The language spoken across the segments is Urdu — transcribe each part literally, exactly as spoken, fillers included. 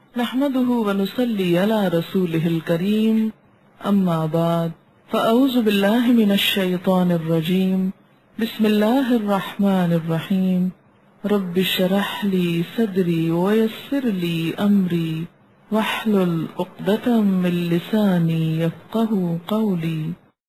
نحمده ونصلي على رسوله الكريم أما بعد فأعوذ بالله من الشيطان الرجيم بسم الله الرحمن الرحيم رب اشرح لي صدري ويسر لي أمري واحلل عقدة من لساني يفقهوا قولي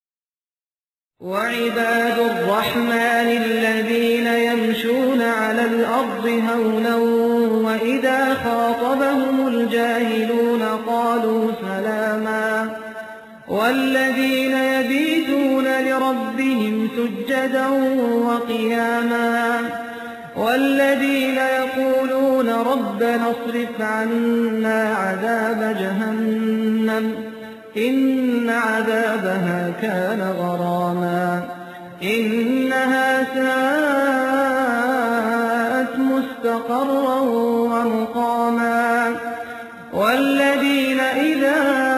وعباد الرحمن الذين يمشون على الأرض هونا وإذا خاطبهم الجاهلون قالوا سلاما والذين يبيتون لربهم سجدا وقياما والذين يقولون ربنا اصرف عنا عذاب جهنم إن عذابها كان غراما إنها ساءت مستقرا ومقاما والذين إذا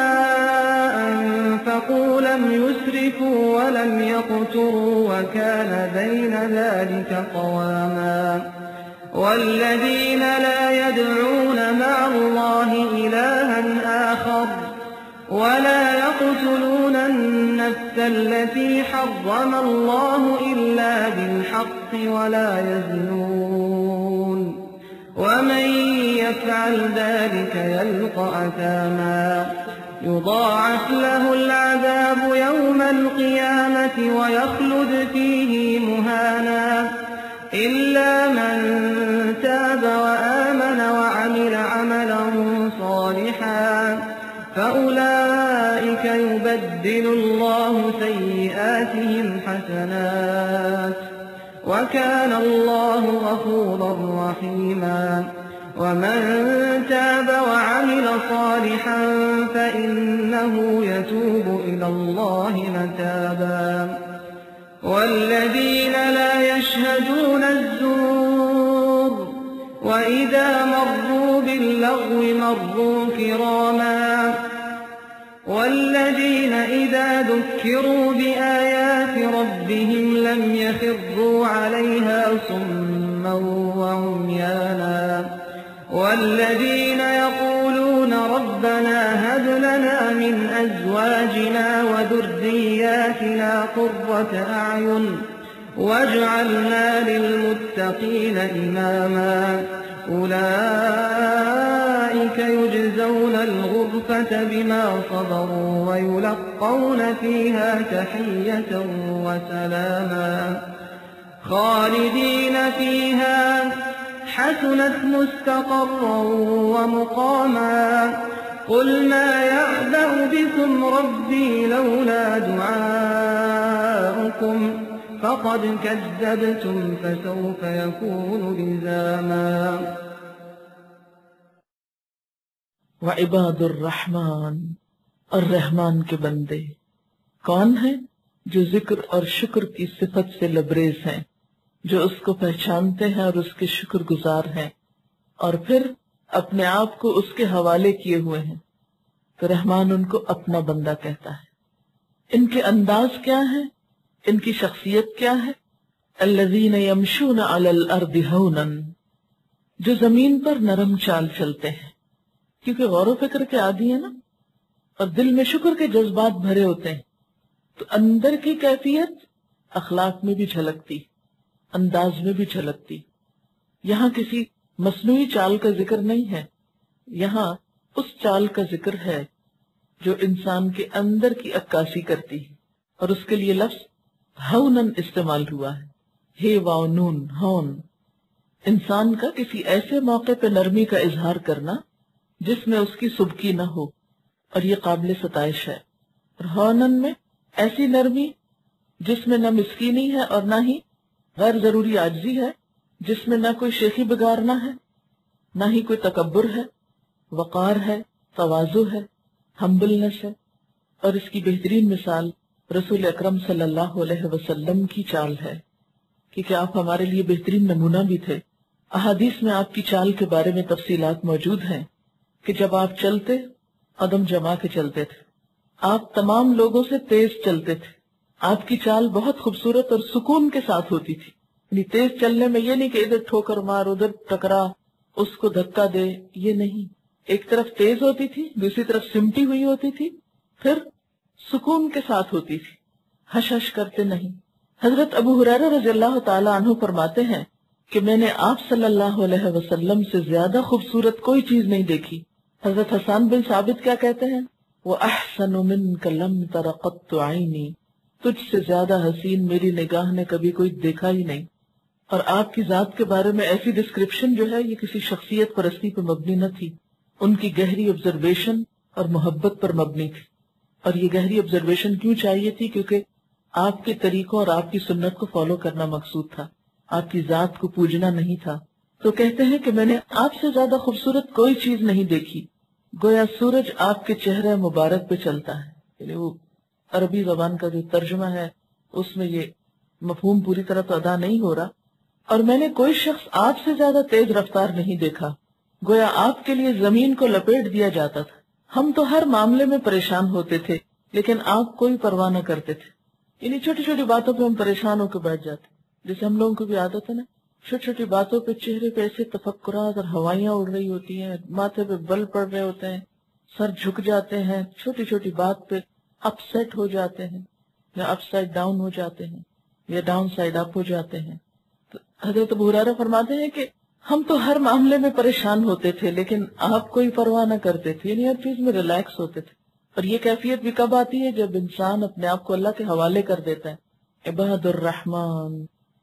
أنفقوا لم يسرفوا ولم يقتروا وكان بين ذلك قواما والذين لا يدعون مع الله إلها آخر ولا يقتلون النفس التي حرم الله إلا بالحق ولا يزنون ومن يفعل ذلك يلقى أثاما يضاعف له العذاب يوم القيامة ويخلد فيه مهانا إلا من تاب وآمن وعمل عملا صالحا فأولئك يبدل الله سيئاتهم حسنات وكان الله غفورا رحيما ومن تاب وعمل صالحا فإنه يتوب إلى الله متابا والذين لا يشهدون الزور وإذا مروا باللغو مروا كراما والذين إذا ذكروا بآيات ربهم لم يخروا عليها صما وعميانا والذين يقولون ربنا هب لنا من أزواجنا وذرياتنا قرة أعين واجعلنا للمتقين إماما أولئك يجزون الغرفة بما صبروا ويلقون فيها تحية وسلاما خالدين فيها حسنت مستقرا ومقاما قل ما يعبأ بكم ربي لولا دعاؤكم فقد كذبتم فسوف يكون لزاما وعباد الرحمن اور رحمان کے بندے کون ہیں؟ جو ذکر اور شکر کی صفت سے لبریز ہیں، جو اس کو پہچانتے ہیں اور اس کے شکر گزار ہیں، اور پھر اپنے آپ کو اس کے حوالے کیے ہوئے ہیں، تو رحمان ان کو اپنا بندہ کہتا ہے۔ ان کے انداز کیا ہے؟ ان کی شخصیت کیا ہے؟ الذین یمشون علی الارض ہونا، جو زمین پر نرم چال چلتے ہیں، کیونکہ غور و فکر کے عادی ہیں نا، اور دل میں شکر کے جذبات بھرے ہوتے ہیں، تو اندر کی کیفیت اخلاق میں بھی جھلکتی، انداز میں بھی جھلکتی۔ یہاں کسی مصنوعی چال کا ذکر نہیں ہے، یہاں اس چال کا ذکر ہے جو انسان کے اندر کی عکاسی کرتی ہے، اور اس کے لیے لفظ ہونن استعمال ہوا ہے، ہے واو نون ہون، انسان کا کسی ایسے موقع پہ نرمی کا اظہار کرنا جس میں اس کی سبکی نہ ہو، اور یہ قابل ستائش ہے۔ اور ہونن میں ایسی نرمی جس میں نہ مسکینی ہے اور نہ ہی غیر ضروری عاجزی ہے، جس میں نہ کوئی شیخی بگارنا ہے، نہ ہی کوئی تکبر ہے، وقار ہے، تواضع ہے، ہمبلنس ہے۔ اور اس کی بہترین مثال رسول اکرم صلی اللہ علیہ وسلم کی چال ہے، کیونکہ آپ ہمارے لیے بہترین نمونہ بھی تھے۔ احادیث میں آپ کی چال کے بارے میں تفصیلات موجود ہیں کہ جب آپ چلتے قدم جما کے چلتے تھے، آپ تمام لوگوں سے تیز چلتے تھے، آپ کی چال بہت خوبصورت اور سکون کے ساتھ ہوتی تھی۔ یعنی تیز چلنے میں یہ نہیں کہ ادھر ٹھوکر مار ادھر ٹکرا اس کو دھکا دے، یہ نہیں، ایک طرف تیز ہوتی تھی، دوسری طرف سمٹی ہوئی ہوتی تھی، پھر سکون کے ساتھ ہوتی تھی، ہش ہش کرتے نہیں۔ حضرت ابو ہریرہ رضی اللہ تعالی عنہ فرماتے ہیں کہ میں نے آپ صلی اللہ علیہ وسلم سے زیادہ خوبصورت کوئی چیز نہیں دیکھی۔ حضرت حسان بن ثابت کیا کہتے ہیں؟ وَأَحْسَنُ مِنْكَ لَمْ تَرَ قَطُّ عَيْنِي، تجھ سے زیادہ حسین میری نگاہ نے کبھی کوئی دیکھا ہی نہیں۔ اور آپ کی ذات کے بارے میں ایسی ڈسکرپشن جو ہے یہ کسی شخصیت پرستی پر مبنی نہ تھی، ان کی گہری آبزرویشن اور محبت پر مبنی تھی۔ اور یہ گہری آبزرویشن کیوں چاہیے تھی؟ کیونکہ آپ کے طریقوں اور آپ کی سنت کو فالو کرنا مقصود تھا، آپ کی ذات کو پوجنا نہیں تھا۔ تو کہتے ہیں کہ میں نے آپ سے زیادہ خوبصورت کوئی چیز نہیں دیکھی، گویا سورج آپ کے چہرے مبارک پہ چلتا ہے۔ یعنی وہ عربی زبان کا جو ترجمہ ہے اس میں یہ مفہوم پوری طرح تو ادا نہیں ہو رہا۔ اور میں نے کوئی شخص آپ سے زیادہ تیز رفتار نہیں دیکھا، گویا آپ کے لیے زمین کو لپیٹ دیا جاتا تھا۔ ہم تو ہر معاملے میں پریشان ہوتے تھے لیکن آپ کوئی پرواہ نہ کرتے تھے۔ یعنی چھوٹی چھوٹی باتوں پہ ہم پریشان ہو کے بیٹھ جاتے، جیسے ہم لوگوں کو بھی عادت ہے نا، چھوٹی چھوٹی باتوں پہ چہرے پہ ایسے تفکرات اور ہوائیاں اڑ رہی ہوتی ہیں، ماتھے پہ بل پڑ رہے ہوتے ہیں، سر جھک جاتے ہیں، چھوٹی چھوٹی بات پہ اپ سیٹ ہو جاتے ہیں، یا اپ سائڈ ڈاؤن ہو جاتے ہیں، یا ڈاؤن سائڈ اپ ہو جاتے ہیں۔ تو حضرت ابو ہریرہ فرماتے ہیں کہ ہم تو ہر معاملے میں پریشان ہوتے تھے لیکن آپ کوئی پرواہ نہ کرتے تھے، یعنی ہر چیز میں ریلیکس ہوتے تھے۔ اور یہ کیفیت بھی کب آتی ہے؟ جب انسان اپنے آپ کو اللہ کے حوالے کر دیتا ہے۔ عباد الرحمن،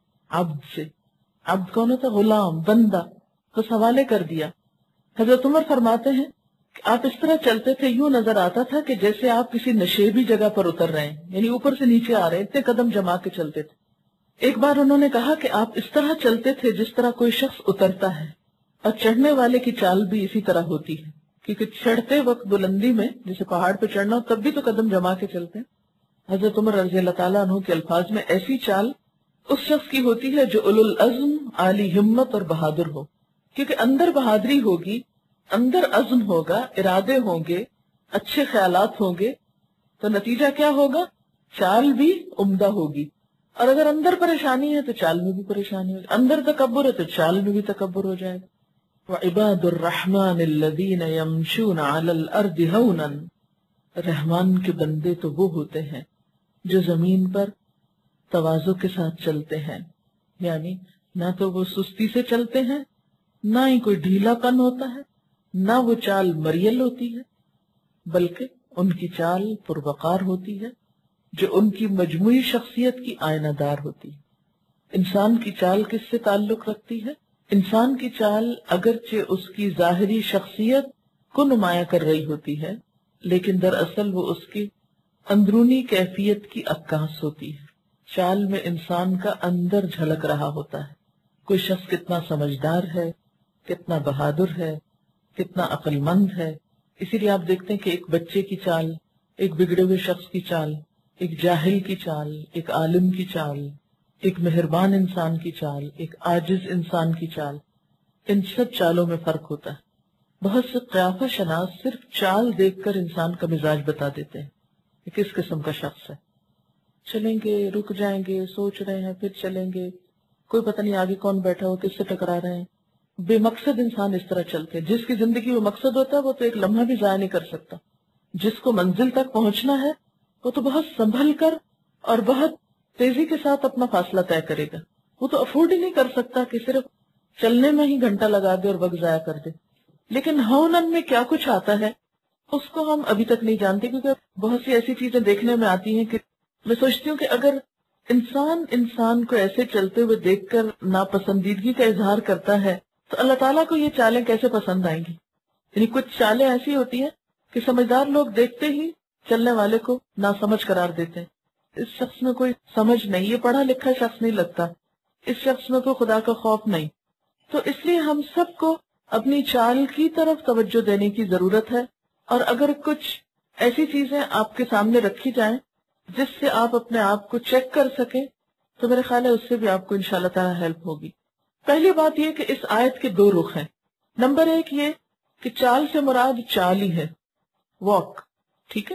عبد سے، عبد کون ہوتا؟ غلام، بندہ، بس حوالے کر دیا۔ حضرت عمر فرماتے ہیں کہ آپ اس طرح چلتے تھے، یوں نظر آتا تھا کہ جیسے آپ کسی نشیبی جگہ پر اتر رہے ہیں، یعنی اوپر سے نیچے آ رہے ہیں، اتنے قدم جما کے چلتے تھے۔ ایک بار انہوں نے کہا کہ آپ اس طرح چلتے تھے جس طرح کوئی شخص اترتا ہے، اور چڑھنے والے کی چال بھی اسی طرح ہوتی ہے، کیونکہ چڑھتے وقت بلندی میں جیسے پہاڑ پہ چڑھنا ہو تب بھی تو قدم جما کے چلتے ہیں۔ حضرت عمر رضی اللہ تعالیٰ عنہ کے الفاظ میں ایسی چال اس شخص کی ہوتی ہے جو اولو العزم، عالی ہمت اور بہادر ہو، کیونکہ اندر بہادری ہوگی، اندر عزم ہوگا، ارادے ہوں گے، اچھے خیالات ہوں گے، تو نتیجہ کیا ہوگا؟ چال بھی عمدہ ہوگی۔ اور اگر اندر پریشانی ہے تو چال میں بھی پریشانی ہوگی، اندر تکبر ہے تو چال میں بھی تکبر ہو جائے گا۔ وَعِبَادُ الرَّحْمَنِ الَّذِينَ يَمْشُونَ عَلَى الْأَرْضِ هَوْنًا، رحمان کے بندے تو وہ ہوتے ہیں جو زمین پر تواضع کے ساتھ چلتے ہیں، یعنی نہ تو وہ سستی سے چلتے ہیں، نہ ہی کوئی ڈھیلا پن ہوتا ہے، نہ وہ چال مریل ہوتی ہے، بلکہ ان کی چال پروقار ہوتی ہے جو ان کی مجموعی شخصیت کی آئینہ دار ہوتی ہے۔ انسان کی چال کس سے تعلق رکھتی ہے؟ انسان کی چال اگرچہ اس کی ظاہری شخصیت کو نمایاں کر رہی ہوتی ہے لیکن دراصل وہ اس کی اندرونی کیفیت کی عکاس ہوتی ہے۔ چال میں انسان کا اندر جھلک رہا ہوتا ہے، کوئی شخص کتنا سمجھدار ہے، کتنا بہادر ہے، کتنا عقل مند ہے۔ اسی لیے آپ دیکھتے ہیں کہ ایک بچے کی چال، ایک بگڑے ہوئے شخص کی چال، ایک جاہل کی چال، ایک عالم کی چال، ایک مہربان انسان کی چال، ایک عاجز انسان کی چال، ان سب چالوں میں فرق ہوتا ہے۔ بہت سے قیافہ شناس صرف چال دیکھ کر انسان کا مزاج بتا دیتے ہیں کہ کس قسم کا شخص ہے۔ چلیں گے، رک جائیں گے، سوچ رہے ہیں، پھر چلیں گے، کوئی پتہ نہیں آگے کون بیٹھا ہو، کس سے ٹکرا رہے ہیں۔ بے مقصد انسان اس طرح چلتے ہیں۔ جس کی زندگی میں مقصد ہوتا ہے وہ تو ایک لمحہ بھی ضائع نہیں کر سکتا۔ جس کو منزل تک پہنچنا ہے وہ تو بہت سنبھل کر اور بہت تیزی کے ساتھ اپنا فاصلہ طے کرے گا۔ وہ تو افورڈ ہی نہیں کر سکتا کہ صرف چلنے میں ہی گھنٹہ لگا دے اور وقت ضائع کر دے۔ لیکن ہونن میں کیا کچھ آتا ہے اس کو ہم ابھی تک نہیں جانتے، کیونکہ بہت سی ایسی چیزیں دیکھنے میں آتی ہیں کہ میں سوچتی ہوں کہ اگر انسان انسان کو ایسے چلتے ہوئے دیکھ کر ناپسندیدگی کا اظہار کرتا ہے تو اللہ تعالیٰ کو یہ چالیں کیسے پسند آئیں گی؟ یعنی کچھ چالیں ایسی ہوتی ہیں کہ سمجھدار لوگ دیکھتے ہی چلنے والے کو ناسمجھ قرار دیتے ہیں۔ اس شخص میں کوئی سمجھ نہیں، یہ پڑھا لکھا شخص نہیں لگتا، اس شخص میں کوئی خدا کا خوف نہیں۔ تو اس لیے ہم سب کو اپنی چال کی طرف توجہ دینے کی ضرورت ہے، اور اگر کچھ ایسی چیزیں آپ کے سامنے رکھی جائیں جس سے آپ اپنے آپ کو چیک کر سکیں تو میرے خیال ہے اس سے بھی آپ کو انشاءاللہ تعالی ہیلپ ہوگی۔ پہلی بات یہ کہ اس آیت کے دو رخ ہیں۔ نمبر ایک یہ کہ چال سے مراد چال ہی ہے، واک، ٹھیک ہے۔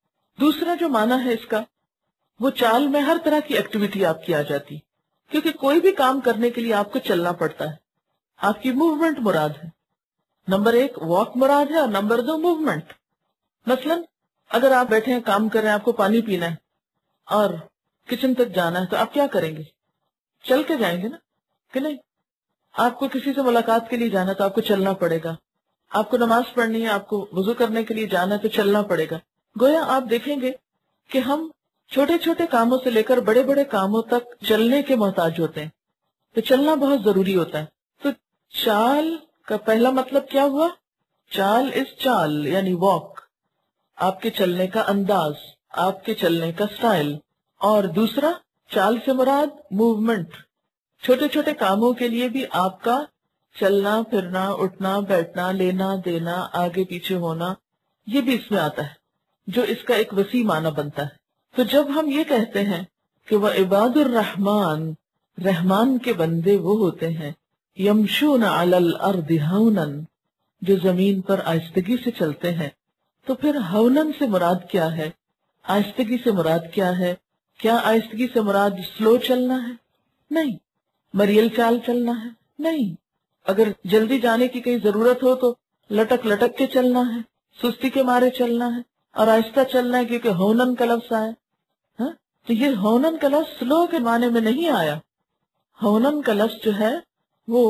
دوسرا جو معنی ہے اس کا، وہ چال میں ہر طرح کی ایکٹیویٹی آپ کی آ جاتی، کیونکہ کوئی بھی کام کرنے کے لیے آپ کو چلنا پڑتا ہے، آپ کی موومنٹ مراد ہے۔ نمبر ایک واک مراد ہے اور نمبر دو موومنٹ. مثلاً اگر آپ بیٹھے ہیں کام کر رہے ہیں, آپ کو پانی پینا ہے اور کچن تک جانا ہے تو آپ کیا کریں گے؟ چل کے جائیں گے نا کہ نہیں؟ آپ کو کسی سے ملاقات کے لیے جانا ہے تو آپ کو چلنا پڑے گا. آپ کو نماز پڑھنی ہے, آپ کو وضو کرنے کے لیے جانا ہے تو چلنا پڑے گا. گویا آپ دیکھیں گے کہ ہم چھوٹے چھوٹے کاموں سے لے کر بڑے بڑے کاموں تک چلنے کے محتاج ہوتے ہیں, تو چلنا بہت ضروری ہوتا ہے. تو چال کا پہلا مطلب کیا ہوا؟ چال از چال یعنی واک, آپ کے چلنے کا انداز, آپ کے چلنے کا سٹائل. اور دوسرا چال سے مراد موومنٹ, چھوٹے چھوٹے کاموں کے لیے بھی آپ کا چلنا پھرنا, اٹھنا بیٹھنا, لینا دینا, آگے پیچھے ہونا, یہ بھی اس میں آتا ہے, جو اس کا ایک وسیع معنی بنتا ہے. تو جب ہم یہ کہتے ہیں کہ وہ عباد الرحمن, رحمان کے بندے وہ ہوتے ہیں, یمشون علی الارض ہونا, جو زمین پر آہستگی سے چلتے ہیں, تو پھر ہونن سے مراد کیا ہے؟ آہستگی سے مراد کیا ہے؟ کیا آہستگی سے مراد سلو چلنا ہے؟ نہیں. مریل چال چلنا ہے؟ نہیں. اگر جلدی جانے کی کہیں ضرورت ہو تو لٹک لٹک کے چلنا ہے, سستی کے مارے چلنا ہے, اور آہستہ چلنا ہے کیونکہ ہونن کا لفظ آیا. ہاں تو یہ ہونن کا لفظ سلو کے معنی میں نہیں آیا. ہونن کا لفظ جو ہے وہ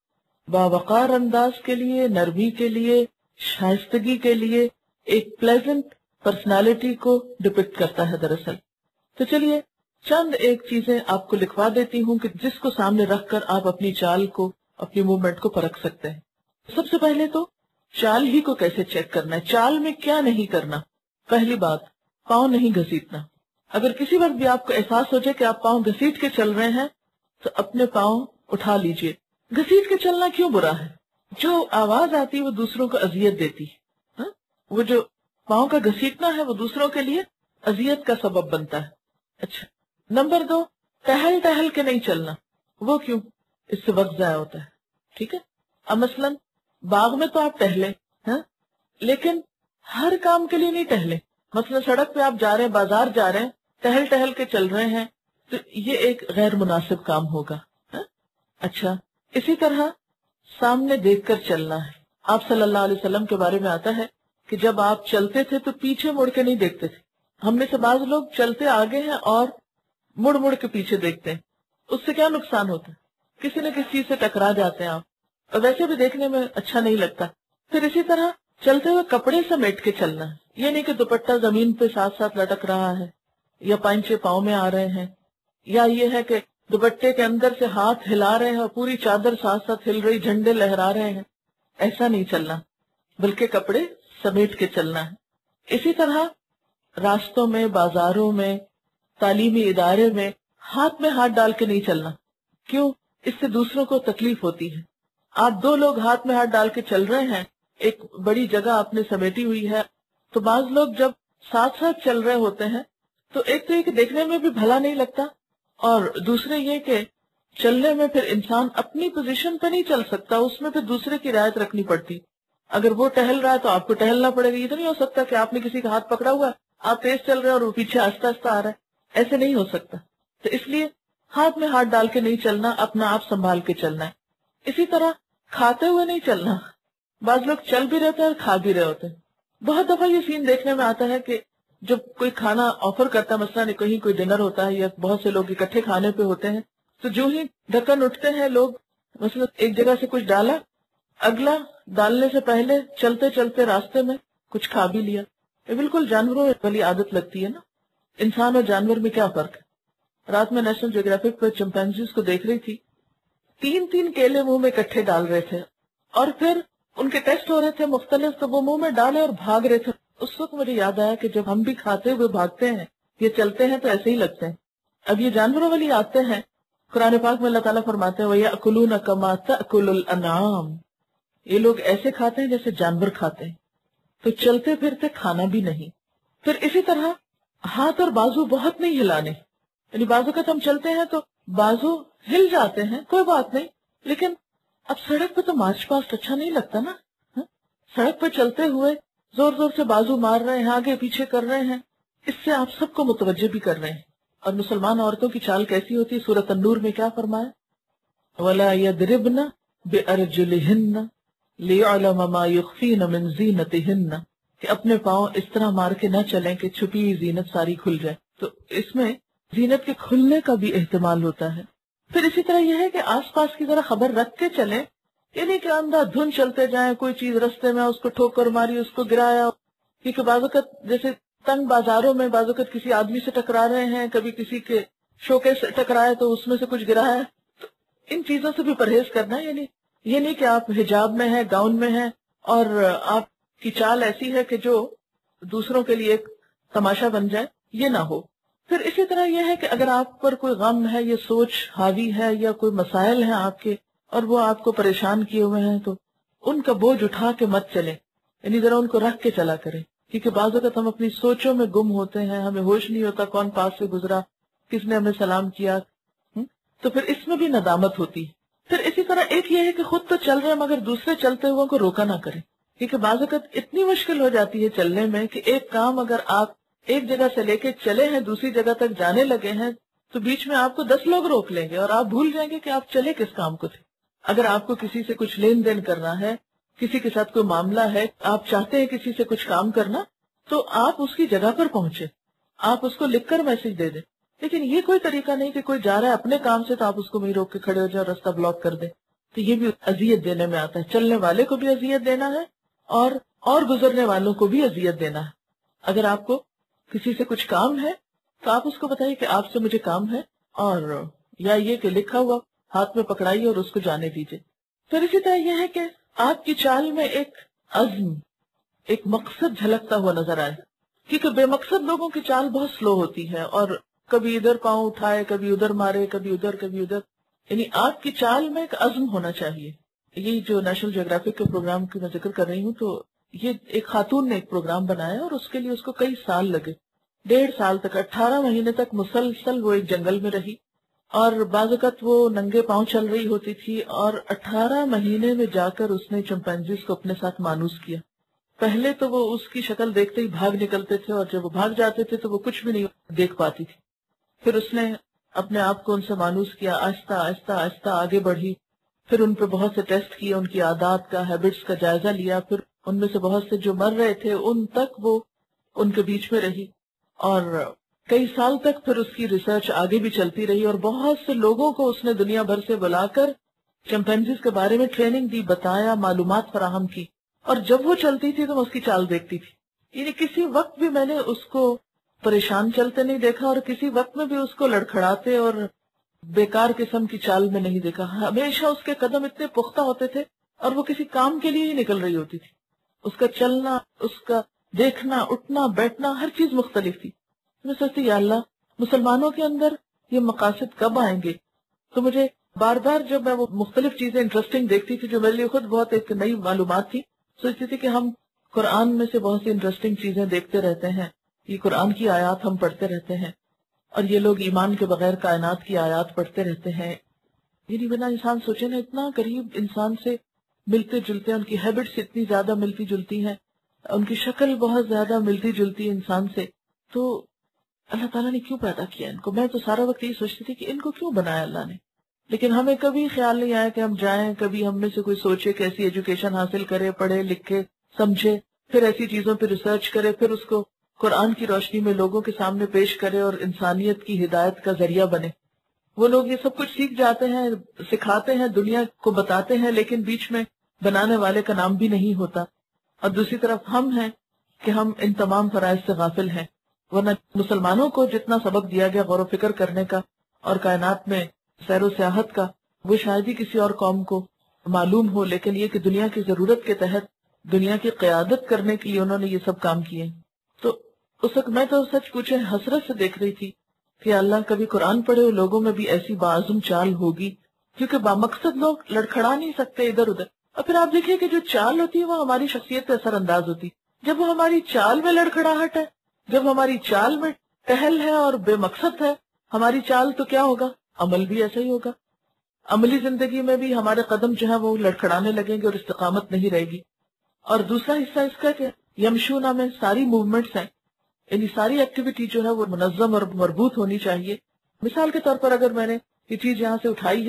باوقار انداز کے لیے, نرمی کے لیے, شائستگی کے لیے, ایک پلیزنٹ پرسنالٹی کو ڈپکٹ کرتا ہے دراصل. تو چلیے چند ایک چیزیں آپ کو لکھوا دیتی ہوں کہ جس کو سامنے رکھ کر آپ اپنی چال کو, اپنی موومنٹ کو پرکھ سکتے ہیں. سب سے پہلے تو چال ہی کو کیسے چیک کرنا ہے, چال میں کیا نہیں کرنا. پہلی بات, پاؤں نہیں گھسیٹنا. اگر کسی وقت بھی آپ کو احساس ہو جائے کہ آپ پاؤں گھسیٹ کے چل رہے ہیں تو اپنے پاؤں اٹھا لیجئے. گھسیٹ کے چلنا کیوں برا ہے؟ جو آواز آتی وہ دوسروں کو اذیت دیتی, ہاں وہ جو پاؤں کا گھسیٹنا ہے وہ دوسروں کے لیے اذیت کا سبب بنتا ہے. اچھا, نمبر دو, ٹہل ٹہل کے نہیں چلنا. وہ کیوں؟ اس سے وقت ضائع ہوتا ہے. ٹھیک ہے, اب مثلاً باغ میں تو آپ ٹہلے, ہاں لیکن ہر کام کے لیے نہیں ٹہلے. مثلاً سڑک پہ آپ جا رہے ہیں, بازار جا رہے ہیں, ٹہل ٹہل کے چل رہے ہیں تو یہ ایک غیر مناسب کام ہوگا. ہاں اچھا, اسی طرح سامنے دیکھ کر چلنا ہے. آپ صلی اللہ علیہ وسلم کے بارے میں آتا ہے کہ جب آپ چلتے تھے تو پیچھے مڑ کے نہیں دیکھتے تھے. ہم میں سے بعض لوگ چلتے آگے ہیں اور مڑ مڑ کے پیچھے دیکھتے ہیں. اس سے کیا نقصان ہوتا ہے؟ کسی نہ کسی چیز سے ٹکرا جاتے ہیں آپ, اور ویسے بھی دیکھنے میں اچھا نہیں لگتا. پھر اسی طرح چلتے ہوئے کپڑے سمیٹ کے چلنا ہے. یہ نہیں کہ دوپٹہ زمین پہ ساتھ ساتھ لٹک رہا ہے, یا پائنچے پاؤں میں آ رہے ہیں, یا یہ ہے کہ دوپٹے کے اندر سے ہاتھ ہلا رہے ہیں اور پوری چادر ساتھ ساتھ ہل رہی, جھنڈے لہرا رہے ہیں. ایسا نہیں چلنا, بلکہ کپڑے سمیٹ کے چلنا ہے. اسی طرح راستوں میں, بازاروں میں, تعلیمی ادارے میں ہاتھ میں ہاتھ ڈال کے نہیں چلنا. کیوں؟ اس سے دوسروں کو تکلیف ہوتی ہے. آپ دو لوگ ہاتھ میں ہاتھ ڈال کے چل رہے ہیں, ایک بڑی جگہ آپ نے سمیٹی ہوئی ہے, تو بعض لوگ جب ساتھ ساتھ چل رہے ہوتے ہیں تو ایک تو یہ کہ دیکھنے میں بھی بھلا نہیں لگتا, اور دوسرے یہ کہ چلنے میں پھر انسان اپنی پوزیشن پہ نہیں چل سکتا, اس میں پھر دوسرے کی رعایت رکھنی پڑتی. اگر وہ ٹہل رہا ہے تو آپ کو ٹہلنا پڑے گا. یہ تو نہیں ہو سکتا کہ آپ نے کسی کا ہاتھ پکڑا ہوا ہے, آپ تیز چل رہے ہیں اور وہ پیچھے آہستہ آہستہ آ رہا ہے. ایسے نہیں ہو سکتا. تو اس لیے ہاتھ میں ہاتھ ڈال کے نہیں چلنا, اپنا آپ سنبھال کے چلنا ہے. اسی طرح کھاتے ہوئے نہیں چلنا. بعض لوگ چل بھی رہتے ہیں اور کھا بھی رہے ہوتے ہیں. بہت دفعہ یہ سین دیکھنے میں آتا ہے کہ جب کوئی کھانا آفر کرتا ہے, مثلا کہیں کوئی ڈنر ہوتا ہے یا بہت سے لوگ اکٹھے کھانے پہ ہوتے ہیں, تو جو ہی ڈھکن اٹھتے ہیں لوگ, مثلا ایک جگہ سے کچھ ڈالا, اگلا ڈالنے سے پہلے چلتے چلتے راستے میں کچھ کھا بھی لیا. یہ بالکل جانوروں والی عادت لگتی ہے نا. انسان اور جانور میں کیا فرق ہے؟ رات میں نیشنل جیوگرافک پر چمپینزیز کو دیکھ رہی تھی, تین تین کیلے منہ میں اکٹھے ڈال رہے تھے, اور پھر ان کے ٹیسٹ ہو رہے تھے مختلف, تو وہ منہ میں ڈالے اور بھاگ رہے تھے. اس وقت مجھے یاد آیا کہ جب ہم بھی کھاتے ہوئے بھاگتے ہیں, یہ چلتے ہیں تو ایسے ہی لگتے ہیں. اب یہ جانوروں والی آتے ہیں. قرآن پاک میں اللہ تعالیٰ فرماتے ہیں وَيَأْكُلُونَ كَمَا تَأْكُلُ الْأَنْعَامُ, یہ لوگ ایسے کھاتے ہیں جیسے جانور کھاتے ہیں. تو چلتے پھرتے کھانا بھی نہیں. پھر اسی طرح ہاتھ اور بازو بہت نہیں ہلانے. یعنی بازو کا ہم چلتے ہیں تو بازو ہل جاتے ہیں, کوئی بات نہیں, لیکن اب سڑک پہ تو مارچ پاسٹ اچھا نہیں لگتا نا. سڑک پہ چلتے ہوئے زور زور سے بازو مار رہے ہیں, آگے پیچھے کر رہے ہیں, اس سے آپ سب کو متوجہ بھی کر رہے ہیں. اور مسلمان عورتوں کی چال کیسی ہوتی ہے؟ سورۃ النور میں کیا فرمایا؟ وَلَا يَضْرِبْنَ بِأَرْجُلِهِنَّ, لِيَعْلَمَ مَا يُخْفِينَ مِنْ زِينَتِهِنَّ، کہ اپنے پاؤں اس طرح مار کے نہ چلیں کہ چھپی ہوئی زینت ساری کھل جائے. تو اس میں زینت کے کھلنے کا بھی احتمال ہوتا ہے. پھر اسی طرح یہ ہے کہ آس پاس کی ذرا خبر رکھ کے چلیں، یعنی کہ اندھا دھن چلتے جائیں، کوئی چیز رستے میں اس کو ٹھوکر ماری، اس کو گرایا. کیونکہ بعض اوقات جیسے تنگ بازاروں میں بعض اوقات کسی آدمی سے ٹکرا رہے ہیں، کبھی کسی کے شوکے سے ٹکرائے تو اس میں سے کچھ گرایا. تو ان چیزوں سے بھی پرہیز کرنا ہے. یعنی یہ نہیں کہ آپ حجاب میں ہیں، گاؤن میں ہیں، اور آپ کی چال ایسی ہے کہ جو دوسروں کے لیے ایک تماشا بن جائے، یہ نہ ہو. پھر اسی طرح یہ ہے کہ اگر آپ پر کوئی غم ہے، یہ سوچ حاوی ہے، یا کوئی مسائل ہیں آپ کے اور وہ آپ کو پریشان کیے ہوئے ہیں، تو ان کا بوجھ اٹھا کے مت چلیں. یعنی ذرا ان کو رکھ کے چلا کریں. کیونکہ بعض اوقات ہم اپنی سوچوں میں گم ہوتے ہیں، ہمیں ہوش نہیں ہوتا کون پاس سے گزرا، کس نے ہمیں سلام کیا. تو پھر اس میں بھی ندامت ہوتی ہے. پھر اسی طرح ایک یہ ہے کہ خود تو چل رہے ہیں مگر دوسرے چلتے ہوئے کو روکا نہ کریں. کیونکہ بعض اوقات اتنی مشکل ہو جاتی ہے چلنے میں کہ ایک کام اگر آپ ایک جگہ سے لے کے چلے ہیں دوسری جگہ تک جانے لگے ہیں تو بیچ میں آپ کو دس لوگ روک لیں گے اور آپ بھول جائیں گے کہ آپ چلے کس کام کو تھے. اگر آپ کو کسی سے کچھ لین دین کرنا ہے، کسی کے ساتھ کوئی معاملہ ہے، آپ چاہتے ہیں کسی سے کچھ کام کرنا، تو آپ اس کی جگہ پر پہنچے، آپ اس کو لکھ کر میسج دے دیں. لیکن یہ کوئی طریقہ نہیں کہ کوئی جا رہا ہے اپنے کام سے تو آپ اس کو وہیں روک کے کھڑے ہو جائیں اور رستہ بلاک کر دیں. تو یہ بھی اذیت دینے میں آتا ہے. چلنے والے کو بھی اذیت دینا ہے اور اور گزرنے والوں کو بھی اذیت دینا ہے. اگر آپ کو کسی سے کچھ کام ہے تو آپ اس کو بتائیے کہ آپ سے مجھے کام ہے، اور یا یہ کہ لکھا ہوا ہاتھ میں پکڑائیے اور اس کو جانے دیجیے. پھر اسی طرح یہ ہے کہ آپ کی چال میں ایک عزم، ایک مقصد جھلکتا ہوا نظر آئے. کیونکہ بے مقصد لوگوں کی چال بہت سلو ہوتی ہے، اور کبھی ادھر پاؤں اٹھائے، کبھی ادھر مارے، کبھی ادھر کبھی ادھر. یعنی آپ کی چال میں ایک عزم ہونا چاہیے. یہ جو نیشنل جیوگرافک کے پروگرام کی میں ذکر کر رہی ہوں، تو یہ ایک خاتون نے ایک پروگرام بنایا اور اس کے لیے اس کو کئی سال لگے. ڈیڑھ سال تک، اٹھارہ مہینے تک مسلسل وہ ایک جنگل میں رہی، اور بعض اوقات وہ ننگے پاؤں چل رہی ہوتی تھی، اور اٹھارہ مہینے میں جا کر اس نے چمپینزیز کو اپنے ساتھ مانوس کیا. پہلے تو وہ اس کی شکل دیکھتے ہی بھاگ نکلتے تھے، اور جب وہ بھاگ جاتے تھے تو وہ کچھ بھی نہیں دیکھ پاتی تھی. پھر اس نے اپنے آپ کو ان سے مانوس کیا، آہستہ آہستہ آہستہ آگے بڑھی. پھر ان پہ بہت سے ٹیسٹ کیے، ان کی عادات کا، ہیبٹس کا جائزہ لیا. پھر ان میں سے بہت سے جو مر رہے تھے ان تک وہ ان کے بیچ میں رہی، اور کئی سال تک پھر اس کی ریسرچ آگے بھی چلتی رہی، اور بہت سے لوگوں کو اس نے دنیا بھر سے بلا کر چمپینزیز کے بارے میں ٹریننگ دی، بتایا، معلومات فراہم کی. اور جب وہ چلتی تھی تو میں اس کی چال دیکھتی تھی. یعنی کسی وقت بھی میں نے اس کو پریشان چلتے نہیں دیکھا، اور کسی وقت میں بھی اس کو لڑکھڑاتے اور بیکار قسم کی چال میں نہیں دیکھا. ہمیشہ اس کے قدم اتنے پختہ ہوتے تھے، اور وہ کسی کام کے لیے ہی نکل رہی ہوتی تھی. اس کا چلنا، اس کا دیکھنا، اٹھنا بیٹھنا، ہر چیز مختلف تھی. میں سوچتی یا اللہ، مسلمانوں کے اندر یہ مقاصد کب آئیں گے؟ تو مجھے بار بار جب میں وہ مختلف چیزیں انٹرسٹنگ دیکھتی تھی جو میرے لیے خود بہت ایک نئی معلومات تھی، سوچتی تھی کہ ہم قرآن میں سے بہت سی انٹرسٹنگ چیزیں دیکھتے رہتے ہیں، یہ قرآن کی آیات ہم پڑھتے رہتے ہیں، اور یہ لوگ ایمان کے بغیر کائنات کی آیات پڑھتے رہتے ہیں. یعنی بنا انسان سوچے نا، اتنا قریب انسان سے ملتے جلتے ہیں، ان کی ہیبٹس اتنی زیادہ ملتی جلتی ہیں، ان کی شکل بہت زیادہ ملتی جلتی ہے انسان سے. تو اللہ تعالیٰ نے کیوں پیدا کیا ان کو؟ میں تو سارا وقت یہ سوچتی تھی کہ ان کو کیوں بنایا اللہ نے. لیکن ہمیں کبھی خیال نہیں آیا کہ ہم جائیں، کبھی ہم میں سے کوئی سوچے کہ ایسی ایجوکیشن حاصل کرے، پڑھے لکھے سمجھے، پھر ایسی چیزوں پہ ریسرچ کرے، پھر اس کو قرآن کی روشنی میں لوگوں کے سامنے پیش کرے اور انسانیت کی ہدایت کا ذریعہ بنے. وہ لوگ یہ سب کچھ سیکھ جاتے ہیں، سکھاتے ہیں، دنیا کو بتاتے ہیں، لیکن بیچ میں بنانے والے کا نام بھی نہیں ہوتا. اور دوسری طرف ہم ہیں کہ ہم ان تمام فرائض سے غافل ہیں. ورنہ مسلمانوں کو جتنا سبق دیا گیا غور و فکر کرنے کا اور کائنات میں سیر و سیاحت کا، وہ شاید ہی کسی اور قوم کو معلوم ہو. لیکن یہ کہ دنیا کی ضرورت کے تحت دنیا کی قیادت کرنے کے لیے انہوں نے یہ سب کام کیے. تو اس وقت میں تو سچ پوچھے حسرت سے دیکھ رہی تھی کہ اللہ کبھی قرآن پڑھے ہوئے لوگوں میں بھی ایسی باعزم چال ہوگی، کیونکہ بامقصد لوگ لڑکھڑا نہیں سکتے ادھر ادھر. اور پھر آپ دیکھیے کہ جو چال ہوتی ہے وہ ہماری شخصیت پہ اثر انداز ہوتی. جب وہ ہماری چال میں لڑکھڑاہٹ ہے، جب ہماری چال میں ٹہل ہے اور بے مقصد ہے ہماری چال، تو کیا ہوگا؟ عمل بھی ایسا ہی ہوگا. عملی زندگی میں بھی ہمارے قدم جو ہے وہ لڑکھڑانے لگیں گے اور استقامت نہیں رہے گی. اور دوسرا حصہ اس کا کہ یمشونا میں ساری موومنٹس ہیں، یعنی ساری ایکٹیویٹی جو ہے وہ منظم اور مربوط ہونی چاہیے. مثال کے طور پر اگر میں نے یہ چیز یہاں سے اٹھائی ہے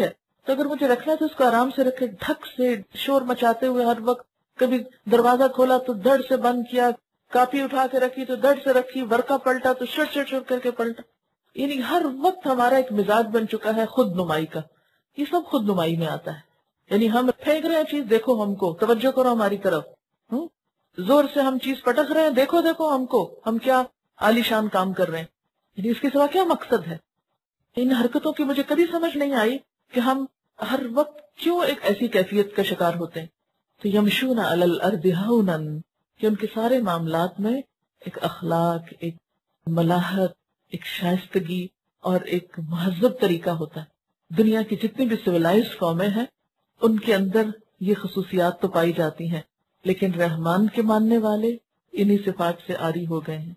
تو اگر مجھے رکھنا ہے تو اس کو آرام سے رکھے، دھک سے شور مچاتے ہوئے ہر وقت. کبھی دروازہ کھولا تو دڑ سے بند کیا، کاپی اٹھا کے رکھی تو دڑ سے رکھی، ورقہ پلٹا تو شر شر شر کر کے پلٹا. یعنی ہر وقت ہمارا ایک مزاج بن چکا ہے خود نمائی کا. یہ سب خود نمائی میں آتا ہے. یعنی ہم پھینک رہے ہیں چیز، دیکھو ہم کو، توجہ کرو ہماری طرف. ہوں زور سے ہم چیز پٹک رہے ہیں، دیکھو دیکھو ہم کو، ہم کیا عالی شان کام کر رہے ہیں. یعنی اس کے سوا کیا مقصد ہے؟ ان حرکتوں کی مجھے کبھی سمجھ نہیں آئی کہ ہم ہر وقت کیوں ایک ایسی کیفیت کا شکار ہوتے ہیں. تو یمشون علی الارض ہونا، کہ ان کے سارے معاملات میں ایک اخلاق، ایک ملاحت، ایک شائستگی اور ایک مہذب طریقہ ہوتا ہے. دنیا کی جتنی بھی سویلائزڈ قومیں ہیں ان کے اندر یہ خصوصیات تو پائی جاتی ہیں، لیکن رحمان کے ماننے والے انہی صفات سے عاری ہو گئے ہیں.